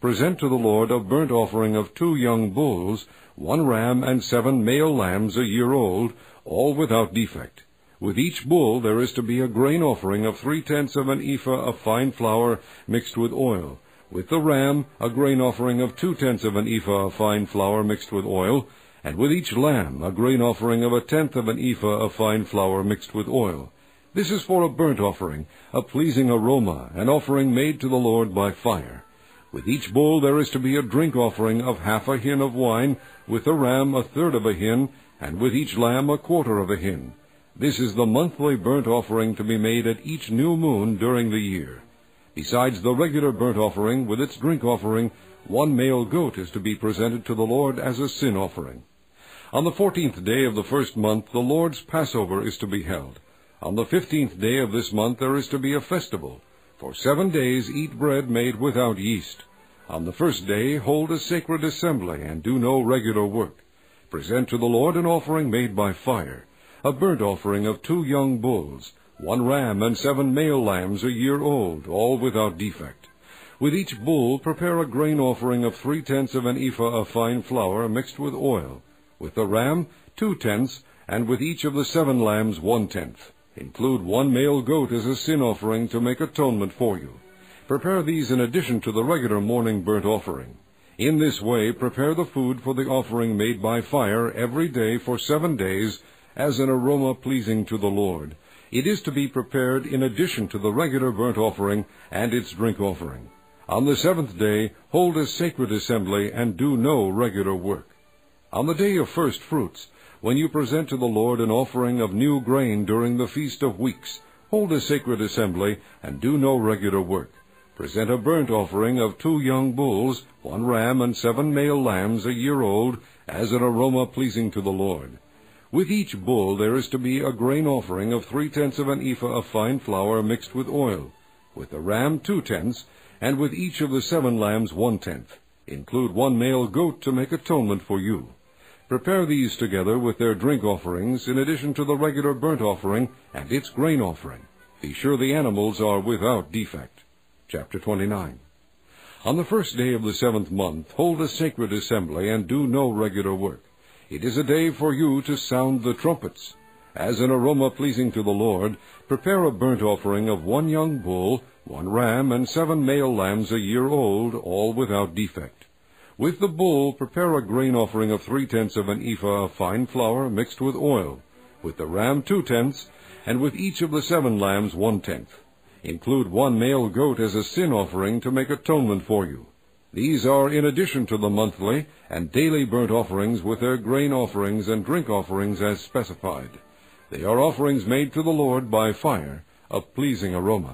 present to the Lord a burnt offering of two young bulls, one ram, and seven male lambs a year old, all without defect. With each bull there is to be a grain offering of three-tenths of an ephah of fine flour mixed with oil. With the ram, a grain offering of two-tenths of an ephah of fine flour mixed with oil, and with each lamb a grain offering of a tenth of an ephah of fine flour mixed with oil. This is for a burnt offering, a pleasing aroma, an offering made to the Lord by fire. With each bull there is to be a drink offering of half a hin of wine, with the ram a third of a hin, and with each lamb a quarter of a hin. This is the monthly burnt offering to be made at each new moon during the year. Besides the regular burnt offering with its drink offering, one male goat is to be presented to the Lord as a sin offering. On the fourteenth day of the first month the Lord's Passover is to be held. On the fifteenth day of this month there is to be a festival. For seven days eat bread made without yeast. On the first day hold a sacred assembly, and do no regular work. Present to the Lord an offering made by fire, a burnt offering of two young bulls, one ram and seven male lambs a year old, all without defect. With each bull prepare a grain offering of three-tenths of an ephah of fine flour mixed with oil. With the ram, two-tenths, and with each of the seven lambs one-tenth. Include one male goat as a sin offering to make atonement for you. Prepare these in addition to the regular morning burnt offering. In this way prepare the food for the offering made by fire every day for seven days as an aroma pleasing to the Lord. It is to be prepared in addition to the regular burnt offering and its drink offering. On the seventh day hold a sacred assembly and do no regular work. On the day of first fruits, when you present to the Lord an offering of new grain during the Feast of Weeks, hold a sacred assembly and do no regular work. Present a burnt offering of two young bulls, one ram and seven male lambs a year old, as an aroma pleasing to the Lord. With each bull there is to be a grain offering of three-tenths of an ephah of fine flour mixed with oil. With the ram two-tenths, and with each of the seven lambs one-tenth. Include one male goat to make atonement for you. Prepare these together with their drink offerings, in addition to the regular burnt offering and its grain offering. Be sure the animals are without defect. Chapter twenty-nine. On the first day of the seventh month, hold a sacred assembly and do no regular work. It is a day for you to sound the trumpets. As an aroma pleasing to the Lord, prepare a burnt offering of one young bull, one ram, and seven male lambs a year old, all without defect. With the bull, prepare a grain offering of three-tenths of an ephah of fine flour mixed with oil. With the ram, two-tenths, and with each of the seven lambs, one-tenth. Include one male goat as a sin offering to make atonement for you. These are in addition to the monthly and daily burnt offerings with their grain offerings and drink offerings as specified. They are offerings made to the Lord by fire, a pleasing aroma.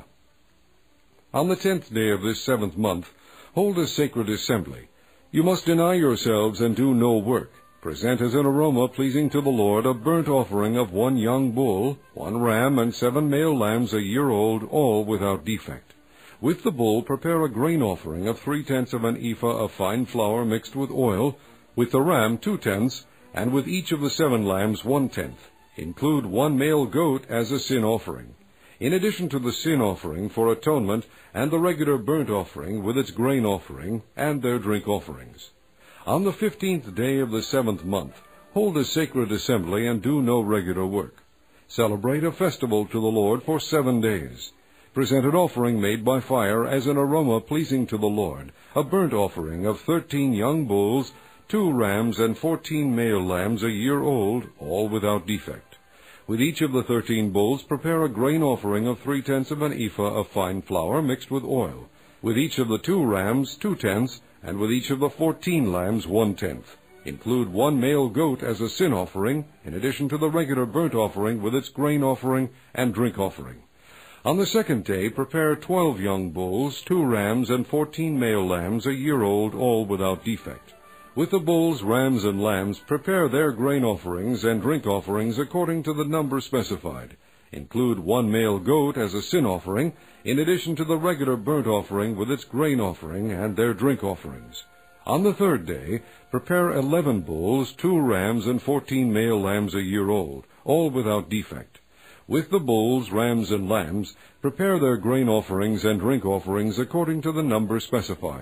On the tenth day of this seventh month, hold a sacred assembly. You must deny yourselves and do no work. Present as an aroma pleasing to the Lord a burnt offering of one young bull, one ram, and seven male lambs a year old, all without defect. With the bull prepare a grain offering of three-tenths of an ephah of fine flour mixed with oil. With the ram two-tenths, and with each of the seven lambs one-tenth. Include one male goat as a sin offering. In addition to the sin offering for atonement and the regular burnt offering with its grain offering and their drink offerings. On the fifteenth day of the seventh month, hold a sacred assembly and do no regular work. Celebrate a festival to the Lord for seven days. Present an offering made by fire as an aroma pleasing to the Lord, a burnt offering of thirteen young bulls, two rams, and fourteen male lambs a year old, all without defect. With each of the thirteen bulls prepare a grain offering of three-tenths of an ephah of fine flour mixed with oil. With each of the two rams two-tenths, and with each of the fourteen lambs one-tenth. Include one male goat as a sin offering, in addition to the regular burnt offering with its grain offering and drink offering. On the second day prepare twelve young bulls, two rams, and fourteen male lambs a year old, all without defect. With the bulls, rams, and lambs, prepare their grain offerings and drink offerings according to the number specified. Include one male goat as a sin offering, in addition to the regular burnt offering with its grain offering and their drink offerings. On the third day, prepare eleven bulls, two rams, and fourteen male lambs a year old, all without defect. With the bulls, rams, and lambs, prepare their grain offerings and drink offerings according to the number specified.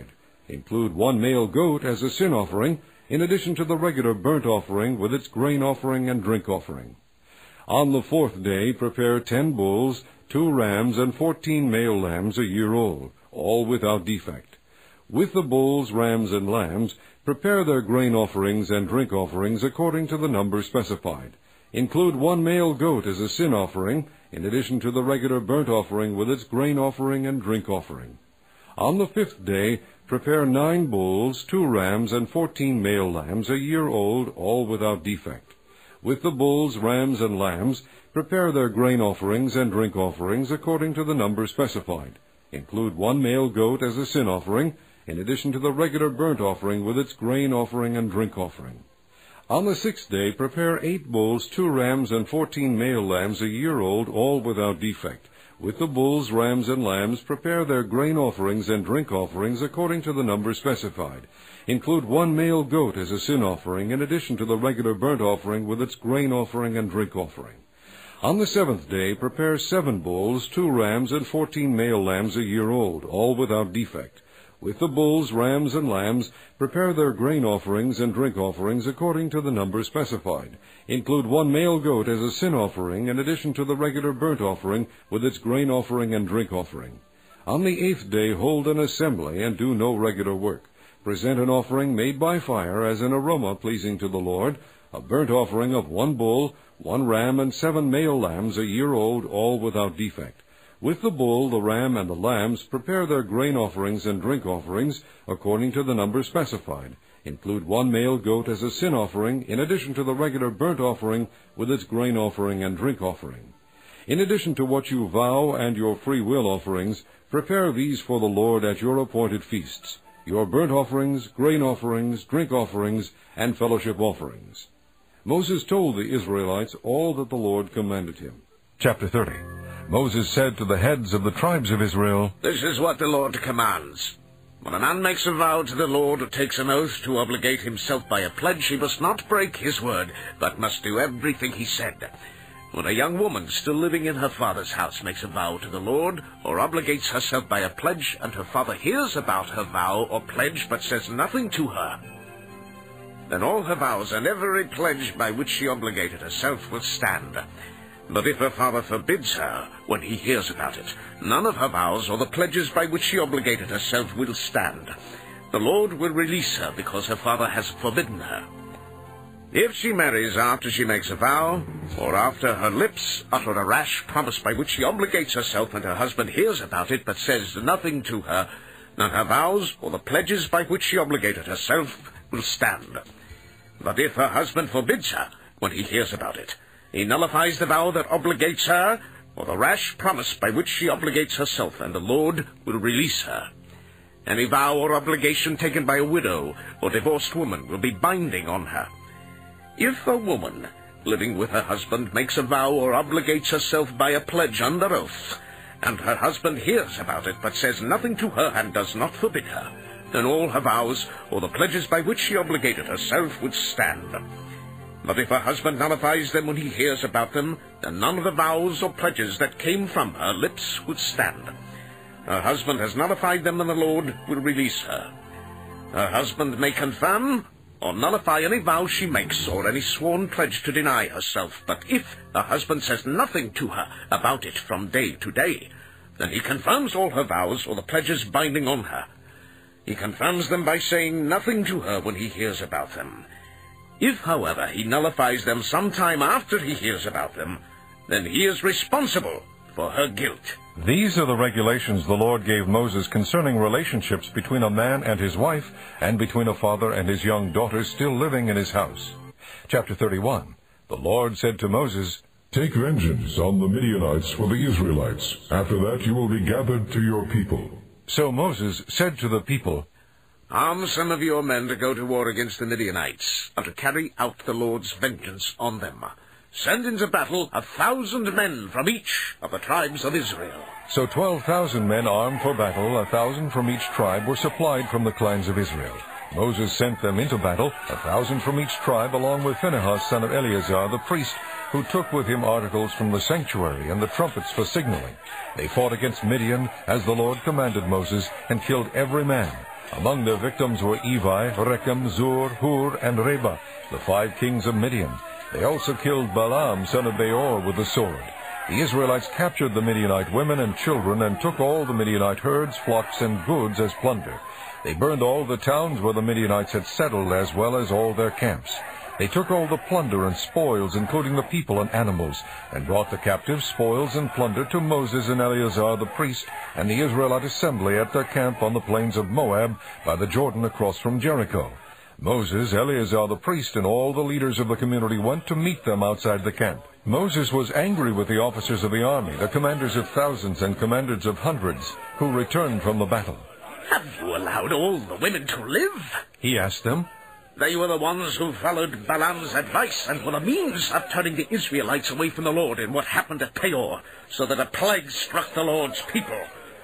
Include one male goat as a sin offering, in addition to the regular burnt offering with its grain offering and drink offering. On the fourth day prepare ten bulls, two rams, and fourteen male lambs a year old, all without defect. With the bulls, rams, and lambs, prepare their grain offerings and drink offerings according to the number specified. Include one male goat as a sin offering, in addition to the regular burnt offering with its grain offering and drink offering. On the fifth day, prepare nine bulls, two rams, and fourteen male lambs a year old, all without defect. With the bulls, rams, and lambs, prepare their grain offerings and drink offerings according to the number specified. Include one male goat as a sin offering, in addition to the regular burnt offering with its grain offering and drink offering. On the sixth day, prepare eight bulls, two rams, and fourteen male lambs a year old, all without defect. With the bulls, rams, and lambs, prepare their grain offerings and drink offerings according to the number specified. Include one male goat as a sin offering, in addition to the regular burnt offering with its grain offering and drink offering. On the seventh day, prepare seven bulls, two rams, and fourteen male lambs a year old, all without defect. With the bulls, rams, and lambs, prepare their grain offerings and drink offerings according to the number specified. Include one male goat as a sin offering, in addition to the regular burnt offering with its grain offering and drink offering. On the eighth day hold an assembly and do no regular work. Present an offering made by fire as an aroma pleasing to the Lord, a burnt offering of one bull, one ram, and seven male lambs a year old, all without defect. With the bull, the ram, and the lambs, prepare their grain offerings and drink offerings according to the number specified. Include one male goat as a sin offering, in addition to the regular burnt offering with its grain offering and drink offering. In addition to what you vow and your free will offerings, prepare these for the Lord at your appointed feasts, your burnt offerings, grain offerings, drink offerings, and fellowship offerings. Moses told the Israelites all that the Lord commanded him. Chapter thirty. Moses said to the heads of the tribes of Israel, This is what the Lord commands. When a man makes a vow to the Lord or takes an oath to obligate himself by a pledge, he must not break his word, but must do everything he said. When a young woman still living in her father's house makes a vow to the Lord or obligates herself by a pledge, and her father hears about her vow or pledge but says nothing to her, then all her vows and every pledge by which she obligated herself will stand. But if her father forbids her when he hears about it, none of her vows or the pledges by which she obligated herself will stand. The Lord will release her because her father has forbidden her. If she marries after she makes a vow, or after her lips utter a rash promise by which she obligates herself and her husband hears about it but says nothing to her, then her vows or the pledges by which she obligated herself will stand. But if her husband forbids her when he hears about it, he nullifies the vow that obligates her, or the rash promise by which she obligates herself, and the Lord will release her. Any vow or obligation taken by a widow or divorced woman will be binding on her. If a woman living with her husband makes a vow or obligates herself by a pledge under oath, and her husband hears about it but says nothing to her and does not forbid her, then all her vows or the pledges by which she obligated herself would stand. But if her husband nullifies them when he hears about them, then none of the vows or pledges that came from her lips would stand. Her husband has nullified them, and the Lord will release her. Her husband may confirm or nullify any vow she makes, or any sworn pledge to deny herself. But if her husband says nothing to her about it from day to day, then he confirms all her vows or the pledges binding on her. He confirms them by saying nothing to her when he hears about them. If, however, he nullifies them some time after he hears about them, then he is responsible for her guilt. These are the regulations the Lord gave Moses concerning relationships between a man and his wife, and between a father and his young daughter still living in his house. Chapter thirty-one. The Lord said to Moses, Take vengeance on the Midianites for the Israelites. After that you will be gathered to your people. So Moses said to the people, Arm some of your men to go to war against the Midianites, and to carry out the Lord's vengeance on them. Send into battle a thousand men from each of the tribes of Israel. So twelve thousand men armed for battle, a thousand from each tribe, were supplied from the clans of Israel. Moses sent them into battle, a thousand from each tribe, along with Phinehas son of Eleazar the priest, who took with him articles from the sanctuary and the trumpets for signaling. They fought against Midian, as the Lord commanded Moses, and killed every man. Among their victims were Evi, Rechem, Zur, Hur, and Reba, the five kings of Midian. They also killed Balaam, son of Beor, with the sword. The Israelites captured the Midianite women and children and took all the Midianite herds, flocks, and goods as plunder. They burned all the towns where the Midianites had settled, as well as all their camps. They took all the plunder and spoils, including the people and animals, and brought the captives, spoils, and plunder to Moses and Eleazar the priest and the Israelite assembly at their camp on the plains of Moab by the Jordan across from Jericho. Moses, Eleazar the priest, and all the leaders of the community went to meet them outside the camp. Moses was angry with the officers of the army, the commanders of thousands and commanders of hundreds, who returned from the battle. Have you allowed all the women to live? He asked them. They were the ones who followed Balaam's advice and were the means of turning the Israelites away from the Lord in what happened at Peor, so that a plague struck the Lord's people.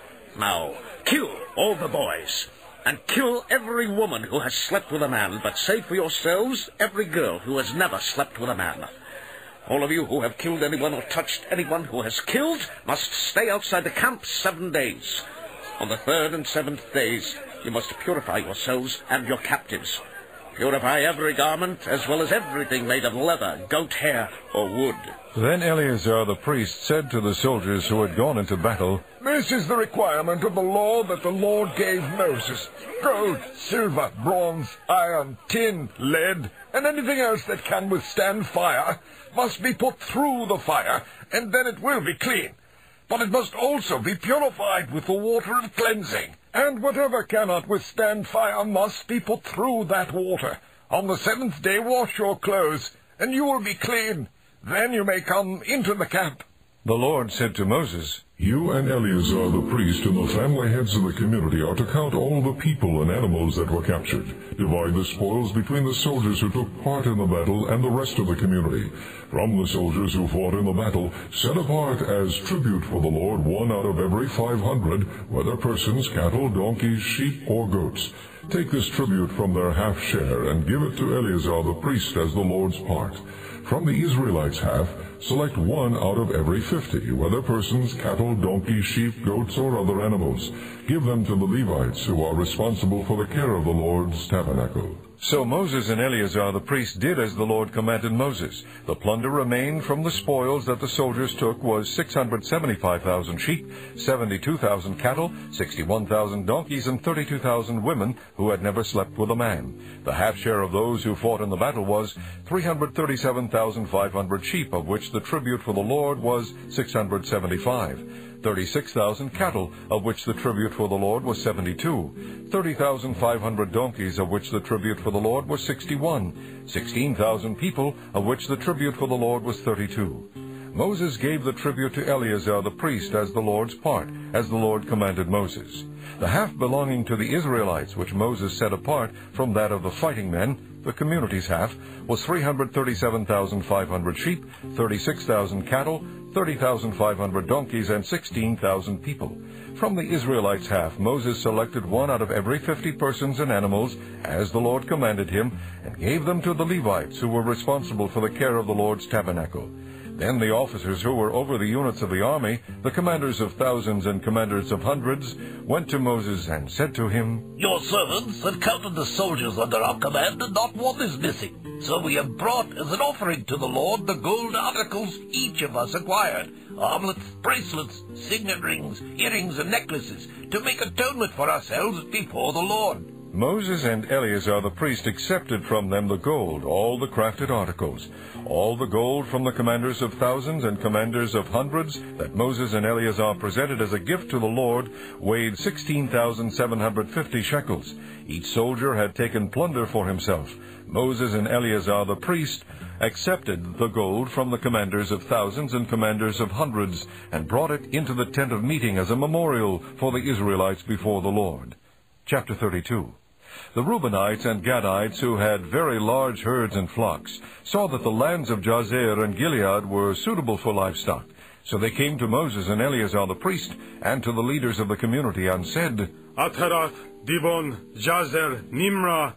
Now, kill all the boys, and kill every woman who has slept with a man, but save for yourselves every girl who has never slept with a man. All of you who have killed anyone or touched anyone who has killed must stay outside the camp seven days. On the third and seventh days you must purify yourselves and your captives. Purify every garment, as well as everything made of leather, goat hair, or wood. Then Eleazar the priest said to the soldiers who had gone into battle, This is the requirement of the law that the Lord gave Moses. Gold, silver, bronze, iron, tin, lead, and anything else that can withstand fire must be put through the fire, and then it will be clean. But it must also be purified with the water of cleansing. And whatever cannot withstand fire must be put through that water. On the seventh day wash your clothes, and you will be clean. Then you may come into the camp. The Lord said to Moses, You and Eleazar the priest and the family heads of the community are to count all the people and animals that were captured. Divide the spoils between the soldiers who took part in the battle and the rest of the community. From the soldiers who fought in the battle, set apart as tribute for the Lord one out of every five hundred, whether persons, cattle, donkeys, sheep, or goats. Take this tribute from their half share and give it to Eleazar the priest as the Lord's part. From the Israelites' half, select one out of every fifty, whether persons, cattle, donkeys, sheep, goats, or other animals. Give them to the Levites, who are responsible for the care of the Lord's tabernacle. So Moses and Eleazar the priest did as the Lord commanded Moses. The plunder remained from the spoils that the soldiers took was six hundred seventy-five thousand sheep, seventy-two thousand cattle, sixty-one thousand donkeys, and thirty-two thousand women who had never slept with a man. The half share of those who fought in the battle was three hundred thirty-seven thousand five hundred sheep, of which the tribute for the Lord was six hundred seventy-five. thirty-six thousand cattle, of which the tribute for the Lord was seventy-two. thirty thousand five hundred donkeys, of which the tribute for the Lord was sixty-one. sixteen thousand people, of which the tribute for the Lord was thirty-two. Moses gave the tribute to Eleazar the priest as the Lord's part, as the Lord commanded Moses. The half belonging to the Israelites, which Moses set apart from that of the fighting men, the community's half, was three hundred thirty-seven thousand five hundred sheep, thirty-six thousand cattle, thirty thousand five hundred donkeys, and sixteen thousand people. From the Israelites' half, Moses selected one out of every fifty persons and animals, as the Lord commanded him, and gave them to the Levites, who were responsible for the care of the Lord's tabernacle. Then the officers who were over the units of the army, the commanders of thousands and commanders of hundreds, went to Moses and said to him, Your servants have counted the soldiers under our command, and not one is missing. So we have brought as an offering to the Lord the gold articles each of us acquired, armlets, bracelets, signet rings, earrings, and necklaces, to make atonement for ourselves before the Lord. Moses and Eleazar the priest accepted from them the gold, all the crafted articles, all the gold from the commanders of thousands and commanders of hundreds that Moses and Eleazar presented as a gift to the Lord, weighed sixteen thousand seven hundred fifty shekels. Each soldier had taken plunder for himself. Moses and Eleazar the priest accepted the gold from the commanders of thousands and commanders of hundreds, and brought it into the tent of meeting as a memorial for the Israelites before the Lord. Chapter thirty-two. The Reubenites and Gadites, who had very large herds and flocks, saw that the lands of Jazer and Gilead were suitable for livestock. So they came to Moses and Eleazar the priest, and to the leaders of the community, and said, Atarath, Dibon, Jazer, Nimrah,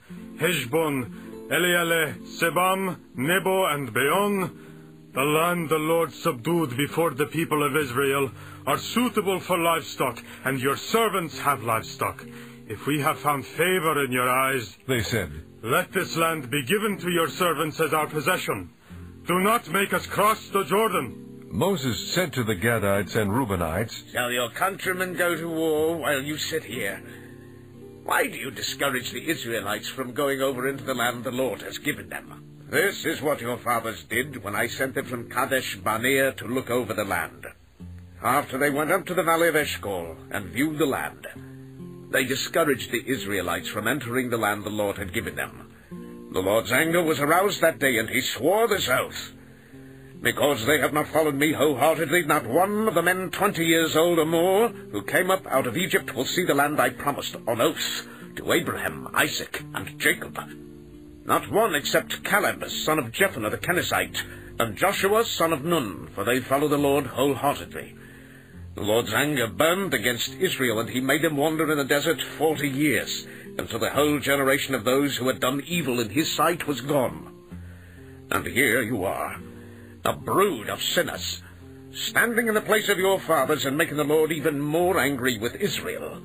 Heshbon, Elealeh, Sebam, Nebo, and Beon, the land the Lord subdued before the people of Israel, are suitable for livestock, and your servants have livestock. If we have found favor in your eyes, they said, let this land be given to your servants as our possession. Do not make us cross the Jordan. Moses said to the Gadites and Reubenites, Shall your countrymen go to war while you sit here? Why do you discourage the Israelites from going over into the land the Lord has given them? This is what your fathers did when I sent them from Kadesh Barnea to look over the land. After they went up to the valley of Eshcol and viewed the land, they discouraged the Israelites from entering the land the Lord had given them. The Lord's anger was aroused that day, and he swore this oath. Because they have not followed me wholeheartedly, not one of the men twenty years old or more who came up out of Egypt will see the land I promised on oath to Abraham, Isaac, and Jacob. Not one except Caleb, son of Jephunneh the Kenizzite, and Joshua, son of Nun, for they follow the Lord wholeheartedly. The Lord's anger burned against Israel, and he made them wander in the desert forty years, until the whole generation of those who had done evil in his sight was gone. And here you are, a brood of sinners, standing in the place of your fathers and making the Lord even more angry with Israel.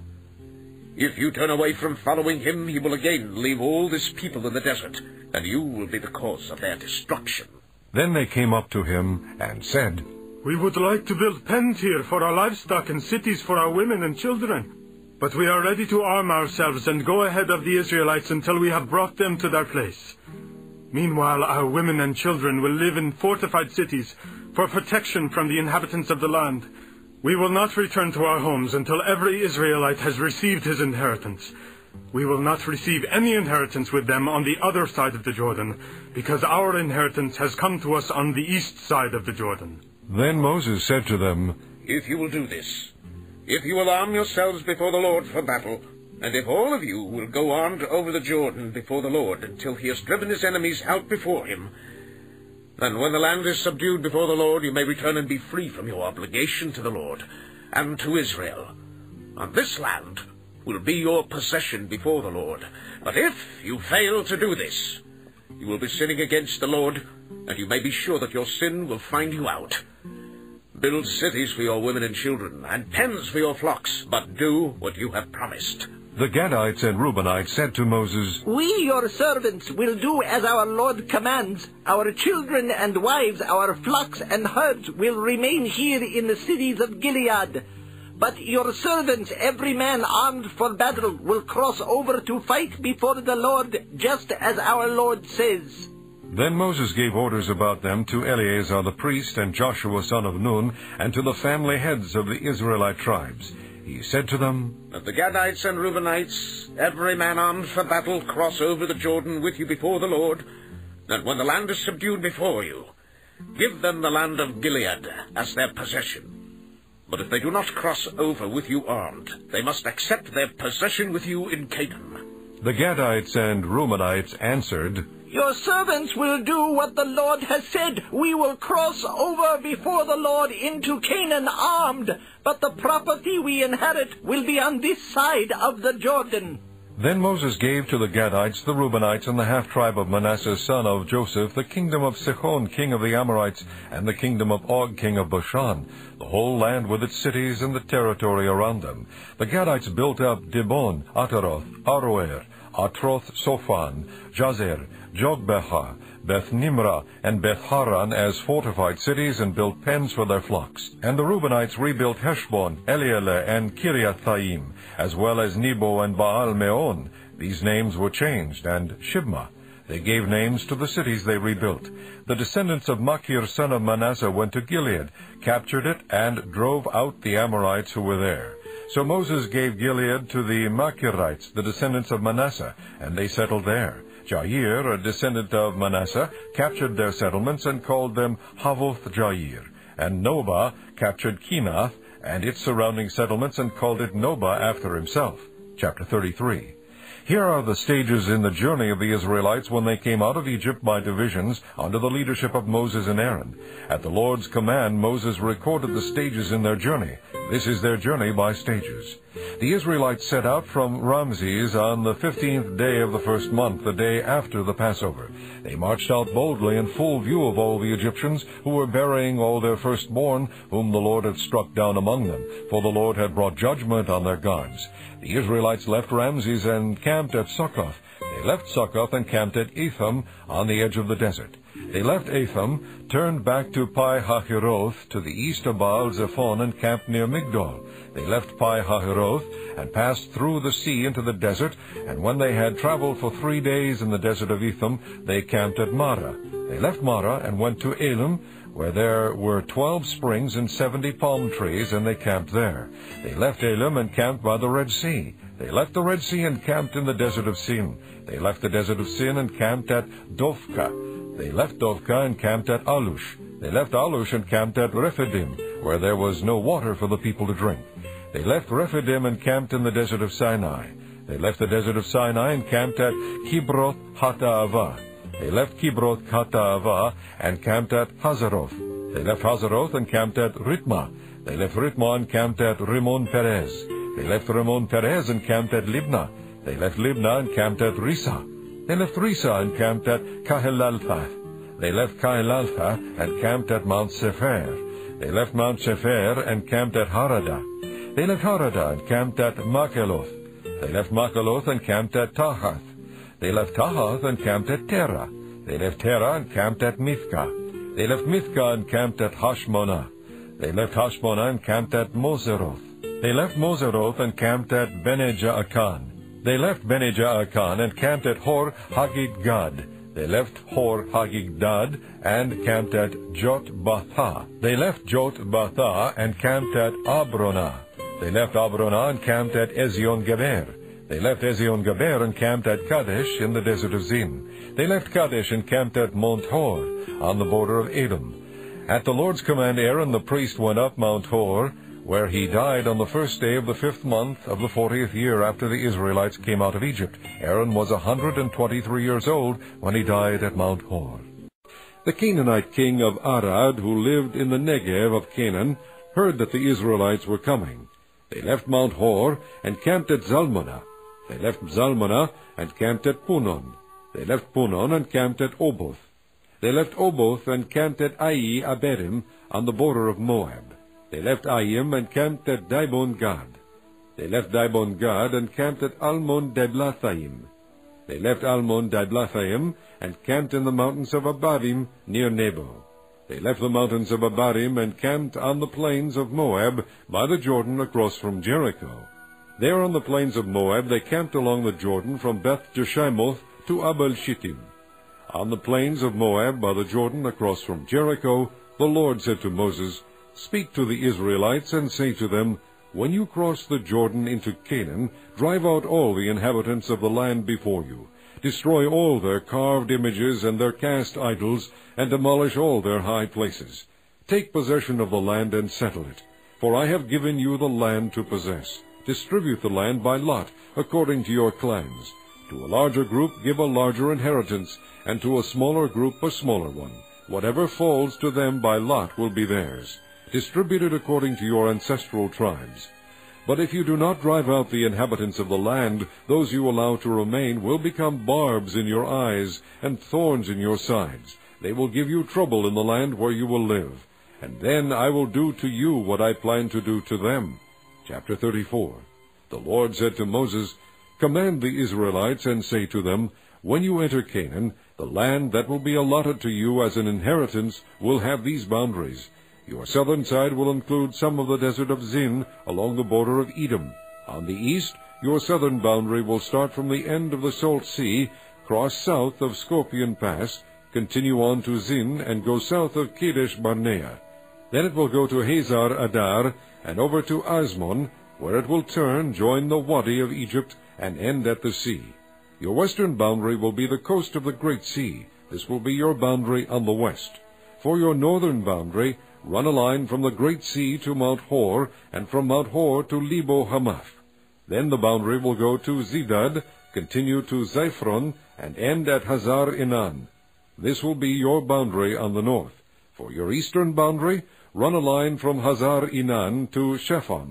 If you turn away from following him, he will again leave all this people in the desert, and you will be the cause of their destruction. Then they came up to him and said, We would like to build pens here for our livestock and cities for our women and children. But we are ready to arm ourselves and go ahead of the Israelites until we have brought them to their place. Meanwhile, our women and children will live in fortified cities for protection from the inhabitants of the land. We will not return to our homes until every Israelite has received his inheritance. We will not receive any inheritance with them on the other side of the Jordan, because our inheritance has come to us on the east side of the Jordan. Then Moses said to them, If you will do this, if you will arm yourselves before the Lord for battle, and if all of you will go armed over the Jordan before the Lord until he has driven his enemies out before him, then when the land is subdued before the Lord, you may return and be free from your obligation to the Lord and to Israel. And this land will be your possession before the Lord. But if you fail to do this, you will be sinning against the Lord, and you may be sure that your sin will find you out. Build cities for your women and children, and pens for your flocks, but do what you have promised. The Gadites and Reubenites said to Moses, We, your servants, will do as our Lord commands. Our children and wives, our flocks and herds will remain here in the cities of Gilead. But your servants, every man armed for battle, will cross over to fight before the Lord, just as our Lord says. Then Moses gave orders about them to Eleazar the priest and Joshua son of Nun, and to the family heads of the Israelite tribes. He said to them, Let the Gadites and Reubenites, every man armed for battle, cross over the Jordan with you before the Lord. Then when the land is subdued before you, give them the land of Gilead as their possession. But if they do not cross over with you armed, they must accept their possession with you in Canaan. The Gadites and Reubenites answered, Your servants will do what the Lord has said. We will cross over before the Lord into Canaan armed, but the property we inherit will be on this side of the Jordan. Then Moses gave to the Gadites, the Reubenites, and the half-tribe of Manasseh son of Joseph, the kingdom of Sihon king of the Amorites, and the kingdom of Og king of Bashan, the whole land with its cities and the territory around them. The Gadites built up Dibon, Ataroth, Aroer, Atroth Sophan, Jazer, Jogbeha, Beth Nimrah, and Beth Haran as fortified cities, and built pens for their flocks. And the Reubenites rebuilt Heshbon, Elealeh, and Kiriathaim, as well as Nebo and Baal Meon. These names were changed, and Shibmah. They gave names to the cities they rebuilt. The descendants of Machir son of Manasseh went to Gilead, captured it, and drove out the Amorites who were there. So Moses gave Gilead to the Machirites, the descendants of Manasseh, and they settled there. Jair, a descendant of Manasseh, captured their settlements and called them Havoth Jair. And Nobah captured Kenath and its surrounding settlements and called it Nobah after himself. Chapter thirty-three. Here are the stages in the journey of the Israelites when they came out of Egypt by divisions under the leadership of Moses and Aaron. At the Lord's command, Moses recorded the stages in their journey. This is their journey by stages. The Israelites set out from Ramses on the fifteenth day of the first month, the day after the Passover. They marched out boldly in full view of all the Egyptians, who were burying all their firstborn, whom the Lord had struck down among them, for the Lord had brought judgment on their gods. The Israelites left Ramses and camped at Succoth. They left Succoth and camped at Etham on the edge of the desert. They left Etham, turned back to Pi-hahiroth to the east of Baal-zephon, and camped near Migdol. They left Pi-hahiroth and passed through the sea into the desert, and when they had traveled for three days in the desert of Etham, they camped at Marah. They left Marah and went to Elim, where there were twelve springs and seventy palm trees, and they camped there. They left Elim and camped by the Red Sea. They left the Red Sea and camped in the desert of Sin. They left the desert of Sin and camped at Dophka. They left Dovka and camped at Alush. They left Alush and camped at Rephidim, where there was no water for the people to drink. They left Rephidim and camped in the desert of Sinai. They left the desert of Sinai and camped at Kibroth Hattaavah. They left Kibroth Hattaavah and camped at Hazeroth. They left Hazeroth and camped at Ritmah. They left Ritmah and camped at Rimmon Perez. They left Rimmon Perez and camped at Libnah. They left Libnah and camped at Risa. They left Risa and camped at Kahelaltha. They left Kahelaltha and camped at Mount Sephir. They left Mount Sephir and camped at Harada. They left Harada and camped at Makeloth. They left Makeloth and camped at Tahath. They left Tahath and camped at Terah. They left Terah and camped at Mithka. They left Mithka and camped at Hashmonah. They left Hashmonah and camped at Moseroth. They left Moseroth and camped at Bene-Jaakan. They left Bene-Jaakan and camped at Hor Haggidgad. They left Hor Haggidgad and camped at Jotbathah. They left Jotbathah and camped at Abronah. They left Abronah and camped at Ezion-Geber. They left Ezion-Geber and camped at Kadesh in the desert of Zin. They left Kadesh and camped at Mount Hor on the border of Edom. At the Lord's command, Aaron the priest went up Mount Hor, where he died on the first day of the fifth month of the fortieth year after the Israelites came out of Egypt. Aaron was a hundred and twenty-three years old when he died at Mount Hor. The Canaanite king of Arad, who lived in the Negev of Canaan, heard that the Israelites were coming. They left Mount Hor and camped at Zalmunna. They left Zalmunna and camped at Punon. They left Punon and camped at Oboth. They left Oboth and camped at Ai Aberim on the border of Moab. They left Aim and camped at Dibon Gad. They left Dibon Gad and camped at Almon Diblathaim. They left Almon Diblathaim and camped in the mountains of Abarim near Nebo. They left the mountains of Abarim and camped on the plains of Moab by the Jordan across from Jericho. There on the plains of Moab they camped along the Jordan from Beth Jeshimoth to Abel Shittim. On the plains of Moab by the Jordan across from Jericho, the Lord said to Moses, "Speak to the Israelites and say to them, When you cross the Jordan into Canaan, drive out all the inhabitants of the land before you. Destroy all their carved images and their cast idols, and demolish all their high places. Take possession of the land and settle it, for I have given you the land to possess. Distribute the land by lot, according to your clans. To a larger group give a larger inheritance, and to a smaller group a smaller one. Whatever falls to them by lot will be theirs. Distribute it according to your ancestral tribes. But if you do not drive out the inhabitants of the land, those you allow to remain will become barbs in your eyes and thorns in your sides. They will give you trouble in the land where you will live. And then I will do to you what I plan to do to them." Chapter thirty-four. The Lord said to Moses, "Command the Israelites and say to them, When you enter Canaan, the land that will be allotted to you as an inheritance will have these boundaries. Your southern side will include some of the desert of Zin along the border of Edom. On the east, your southern boundary will start from the end of the Salt Sea, cross south of Scorpion Pass, continue on to Zin, and go south of Kadesh Barnea. Then it will go to Hazar Adar, and over to Asmon, where it will turn, join the Wadi of Egypt, and end at the sea. Your western boundary will be the coast of the Great Sea. This will be your boundary on the west. For your northern boundary, run a line from the Great Sea to Mount Hor, and from Mount Hor to Lebo Hamath. Then the boundary will go to Zedad, continue to Ziphren, and end at Hazar Enan. This will be your boundary on the north. For your eastern boundary, run a line from Hazar Enan to Shepham.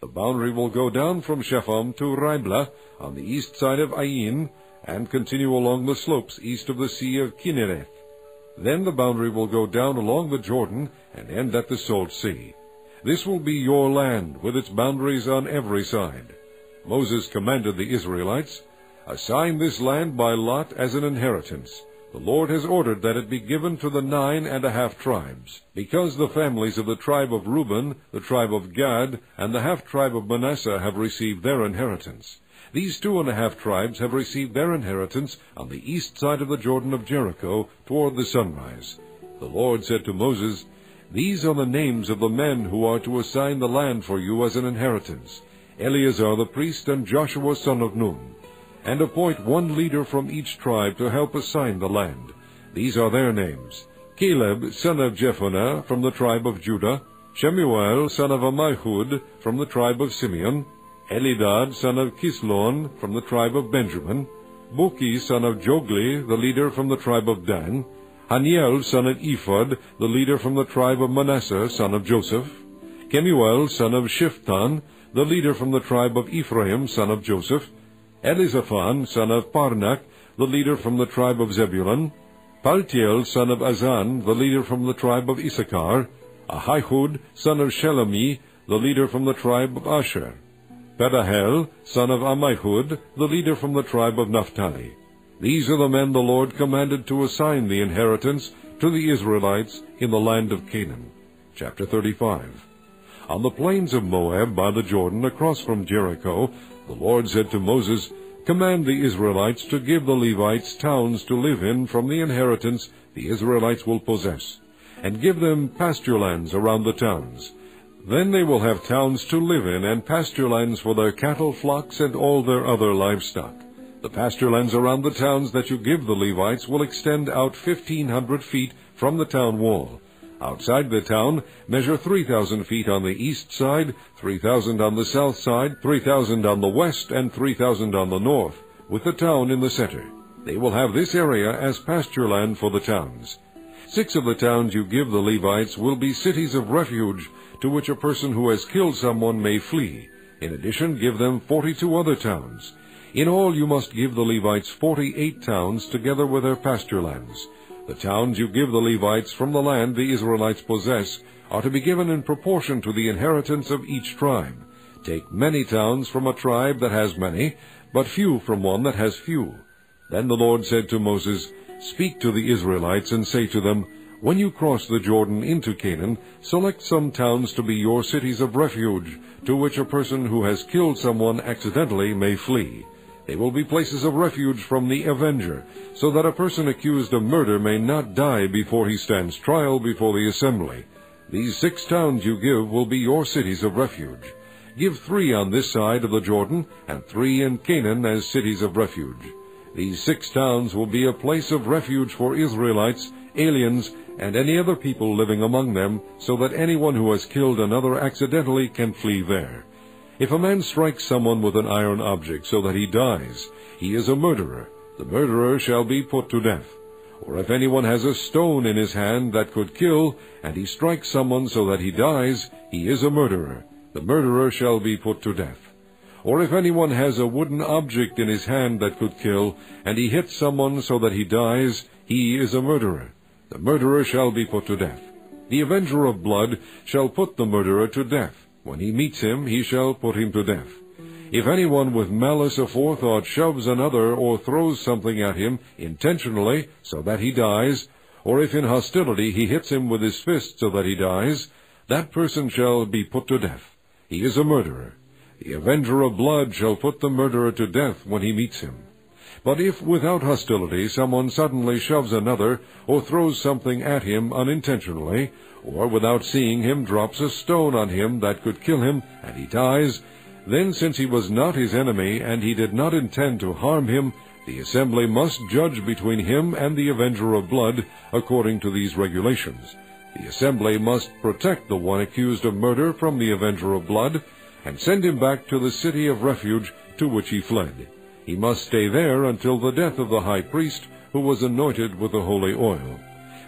The boundary will go down from Shepham to Riblah on the east side of Ain, and continue along the slopes east of the Sea of Kinnereth. Then the boundary will go down along the Jordan and end at the Salt Sea. This will be your land, with its boundaries on every side. Moses commanded the Israelites, "Assign this land by lot as an inheritance. The Lord has ordered that it be given to the nine and a half tribes, because the families of the tribe of Reuben, the tribe of Gad, and the half-tribe of Manasseh have received their inheritance. These two and a half tribes have received their inheritance on the east side of the Jordan of Jericho, toward the sunrise." The Lord said to Moses, "These are the names of the men who are to assign the land for you as an inheritance: Eleazar the priest and Joshua son of Nun. And appoint one leader from each tribe to help assign the land. These are their names: Caleb son of Jephunneh from the tribe of Judah, Shemuel son of Ammihud from the tribe of Simeon, Elidad son of Kislon from the tribe of Benjamin, Buki son of Jogli, the leader from the tribe of Dan, Haniel son of Ephod, the leader from the tribe of Manasseh son of Joseph, Kemuel son of Shiptan, the leader from the tribe of Ephraim son of Joseph, Elizaphan son of Parnak, the leader from the tribe of Zebulun, Paltiel son of Azan, the leader from the tribe of Issachar, Ahihud son of Shelemi, the leader from the tribe of Asher, Pedahel son of Ammihud, the leader from the tribe of Naphtali. These are the men the Lord commanded to assign the inheritance to the Israelites in the land of Canaan. Chapter thirty-five. On the plains of Moab by the Jordan across from Jericho, the Lord said to Moses, "Command the Israelites to give the Levites towns to live in from the inheritance the Israelites will possess, and give them pasture lands around the towns. Then they will have towns to live in and pasture lands for their cattle, flocks, and all their other livestock. The pasture lands around the towns that you give the Levites will extend out fifteen hundred feet from the town wall. Outside the town, measure three thousand feet on the east side, three thousand on the south side, three thousand on the west, and three thousand on the north, with the town in the center. They will have this area as pasture land for the towns. Six of the towns you give the Levites will be cities of refuge, to which a person who has killed someone may flee. In addition, give them forty-two other towns. In all you must give the Levites forty-eight towns, together with their pasture lands. The towns you give the Levites from the land the Israelites possess are to be given in proportion to the inheritance of each tribe. Take many towns from a tribe that has many, but few from one that has few." Then the Lord said to Moses, "Speak to the Israelites and say to them, When you cross the Jordan into Canaan, select some towns to be your cities of refuge, to which a person who has killed someone accidentally may flee. They will be places of refuge from the avenger, so that a person accused of murder may not die before he stands trial before the assembly. These six towns you give will be your cities of refuge. Give three on this side of the Jordan, and three in Canaan as cities of refuge. These six towns will be a place of refuge for Israelites, aliens, and any other people living among them, so that anyone who has killed another accidentally can flee there. If a man strikes someone with an iron object so that he dies, he is a murderer. The murderer shall be put to death. Or if anyone has a stone in his hand that could kill, and he strikes someone so that he dies, he is a murderer. The murderer shall be put to death. Or if anyone has a wooden object in his hand that could kill, and he hits someone so that he dies, he is a murderer. The murderer shall be put to death. The avenger of blood shall put the murderer to death. When he meets him, he shall put him to death. If anyone with malice aforethought shoves another or throws something at him intentionally so that he dies, or if in hostility he hits him with his fist so that he dies, that person shall be put to death. He is a murderer. The avenger of blood shall put the murderer to death when he meets him. But if without hostility someone suddenly shoves another or throws something at him unintentionally, or without seeing him drops a stone on him that could kill him, and he dies, then since he was not his enemy and he did not intend to harm him, the assembly must judge between him and the avenger of blood according to these regulations. The assembly must protect the one accused of murder from the avenger of blood, and send him back to the city of refuge to which he fled. He must stay there until the death of the high priest, who was anointed with the holy oil.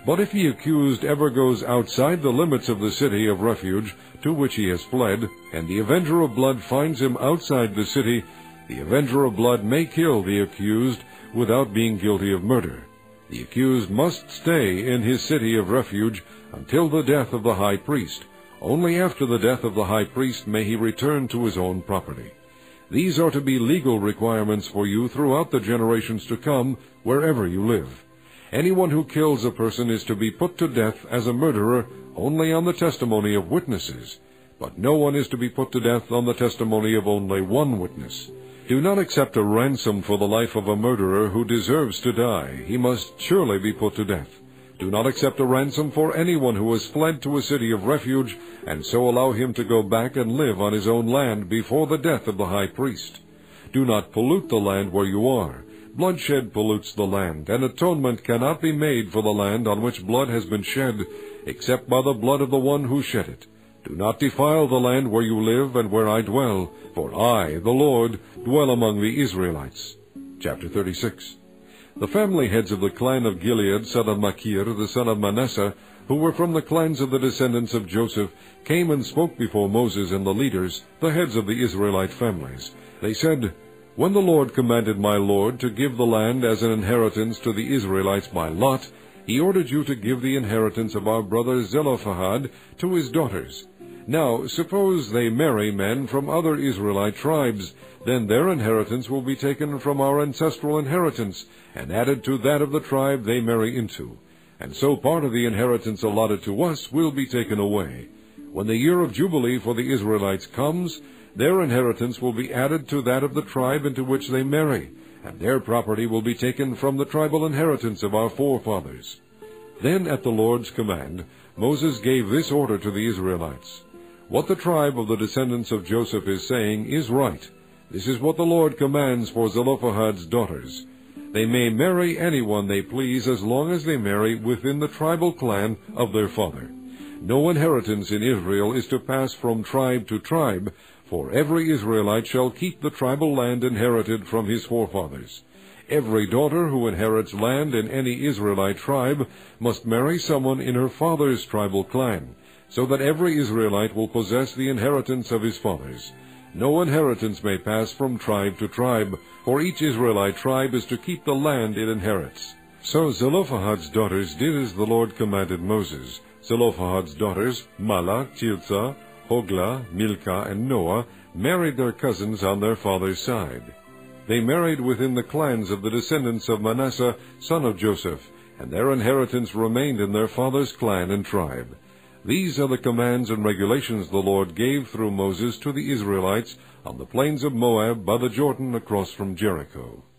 But if the accused ever goes outside the limits of the city of refuge to which he has fled, and the avenger of blood finds him outside the city, the avenger of blood may kill the accused without being guilty of murder. The accused must stay in his city of refuge until the death of the high priest. Only after the death of the high priest may he return to his own property. These are to be legal requirements for you throughout the generations to come, wherever you live. Anyone who kills a person is to be put to death as a murderer only on the testimony of witnesses, but no one is to be put to death on the testimony of only one witness. Do not accept a ransom for the life of a murderer who deserves to die. He must surely be put to death. Do not accept a ransom for anyone who has fled to a city of refuge, and so allow him to go back and live on his own land before the death of the high priest. Do not pollute the land where you are. Bloodshed pollutes the land, and atonement cannot be made for the land on which blood has been shed, except by the blood of the one who shed it. Do not defile the land where you live and where I dwell, for I, the Lord, dwell among the Israelites. Chapter thirty-six. The family heads of the clan of Gilead, son of Machir, the son of Manasseh, who were from the clans of the descendants of Joseph, came and spoke before Moses and the leaders, the heads of the Israelite families. They said, "When the Lord commanded my Lord to give the land as an inheritance to the Israelites by lot, he ordered you to give the inheritance of our brother Zelophehad to his daughters. Now, suppose they marry men from other Israelite tribes, then their inheritance will be taken from our ancestral inheritance, and added to that of the tribe they marry into. And so part of the inheritance allotted to us will be taken away. When the year of Jubilee for the Israelites comes, their inheritance will be added to that of the tribe into which they marry, and their property will be taken from the tribal inheritance of our forefathers." Then at the Lord's command, Moses gave this order to the Israelites: "What the tribe of the descendants of Joseph is saying is right. This is what the Lord commands for Zelophehad's daughters. They may marry anyone they please as long as they marry within the tribal clan of their father. No inheritance in Israel is to pass from tribe to tribe, for every Israelite shall keep the tribal land inherited from his forefathers. Every daughter who inherits land in any Israelite tribe must marry someone in her father's tribal clan, so that every Israelite will possess the inheritance of his fathers. No inheritance may pass from tribe to tribe, for each Israelite tribe is to keep the land it inherits." So Zelophehad's daughters did as the Lord commanded Moses. Zelophehad's daughters, Mahlah, Tirzah, Hoglah, Milcah, and Noah, married their cousins on their father's side. They married within the clans of the descendants of Manasseh, son of Joseph, and their inheritance remained in their father's clan and tribe. These are the commands and regulations the Lord gave through Moses to the Israelites on the plains of Moab by the Jordan across from Jericho.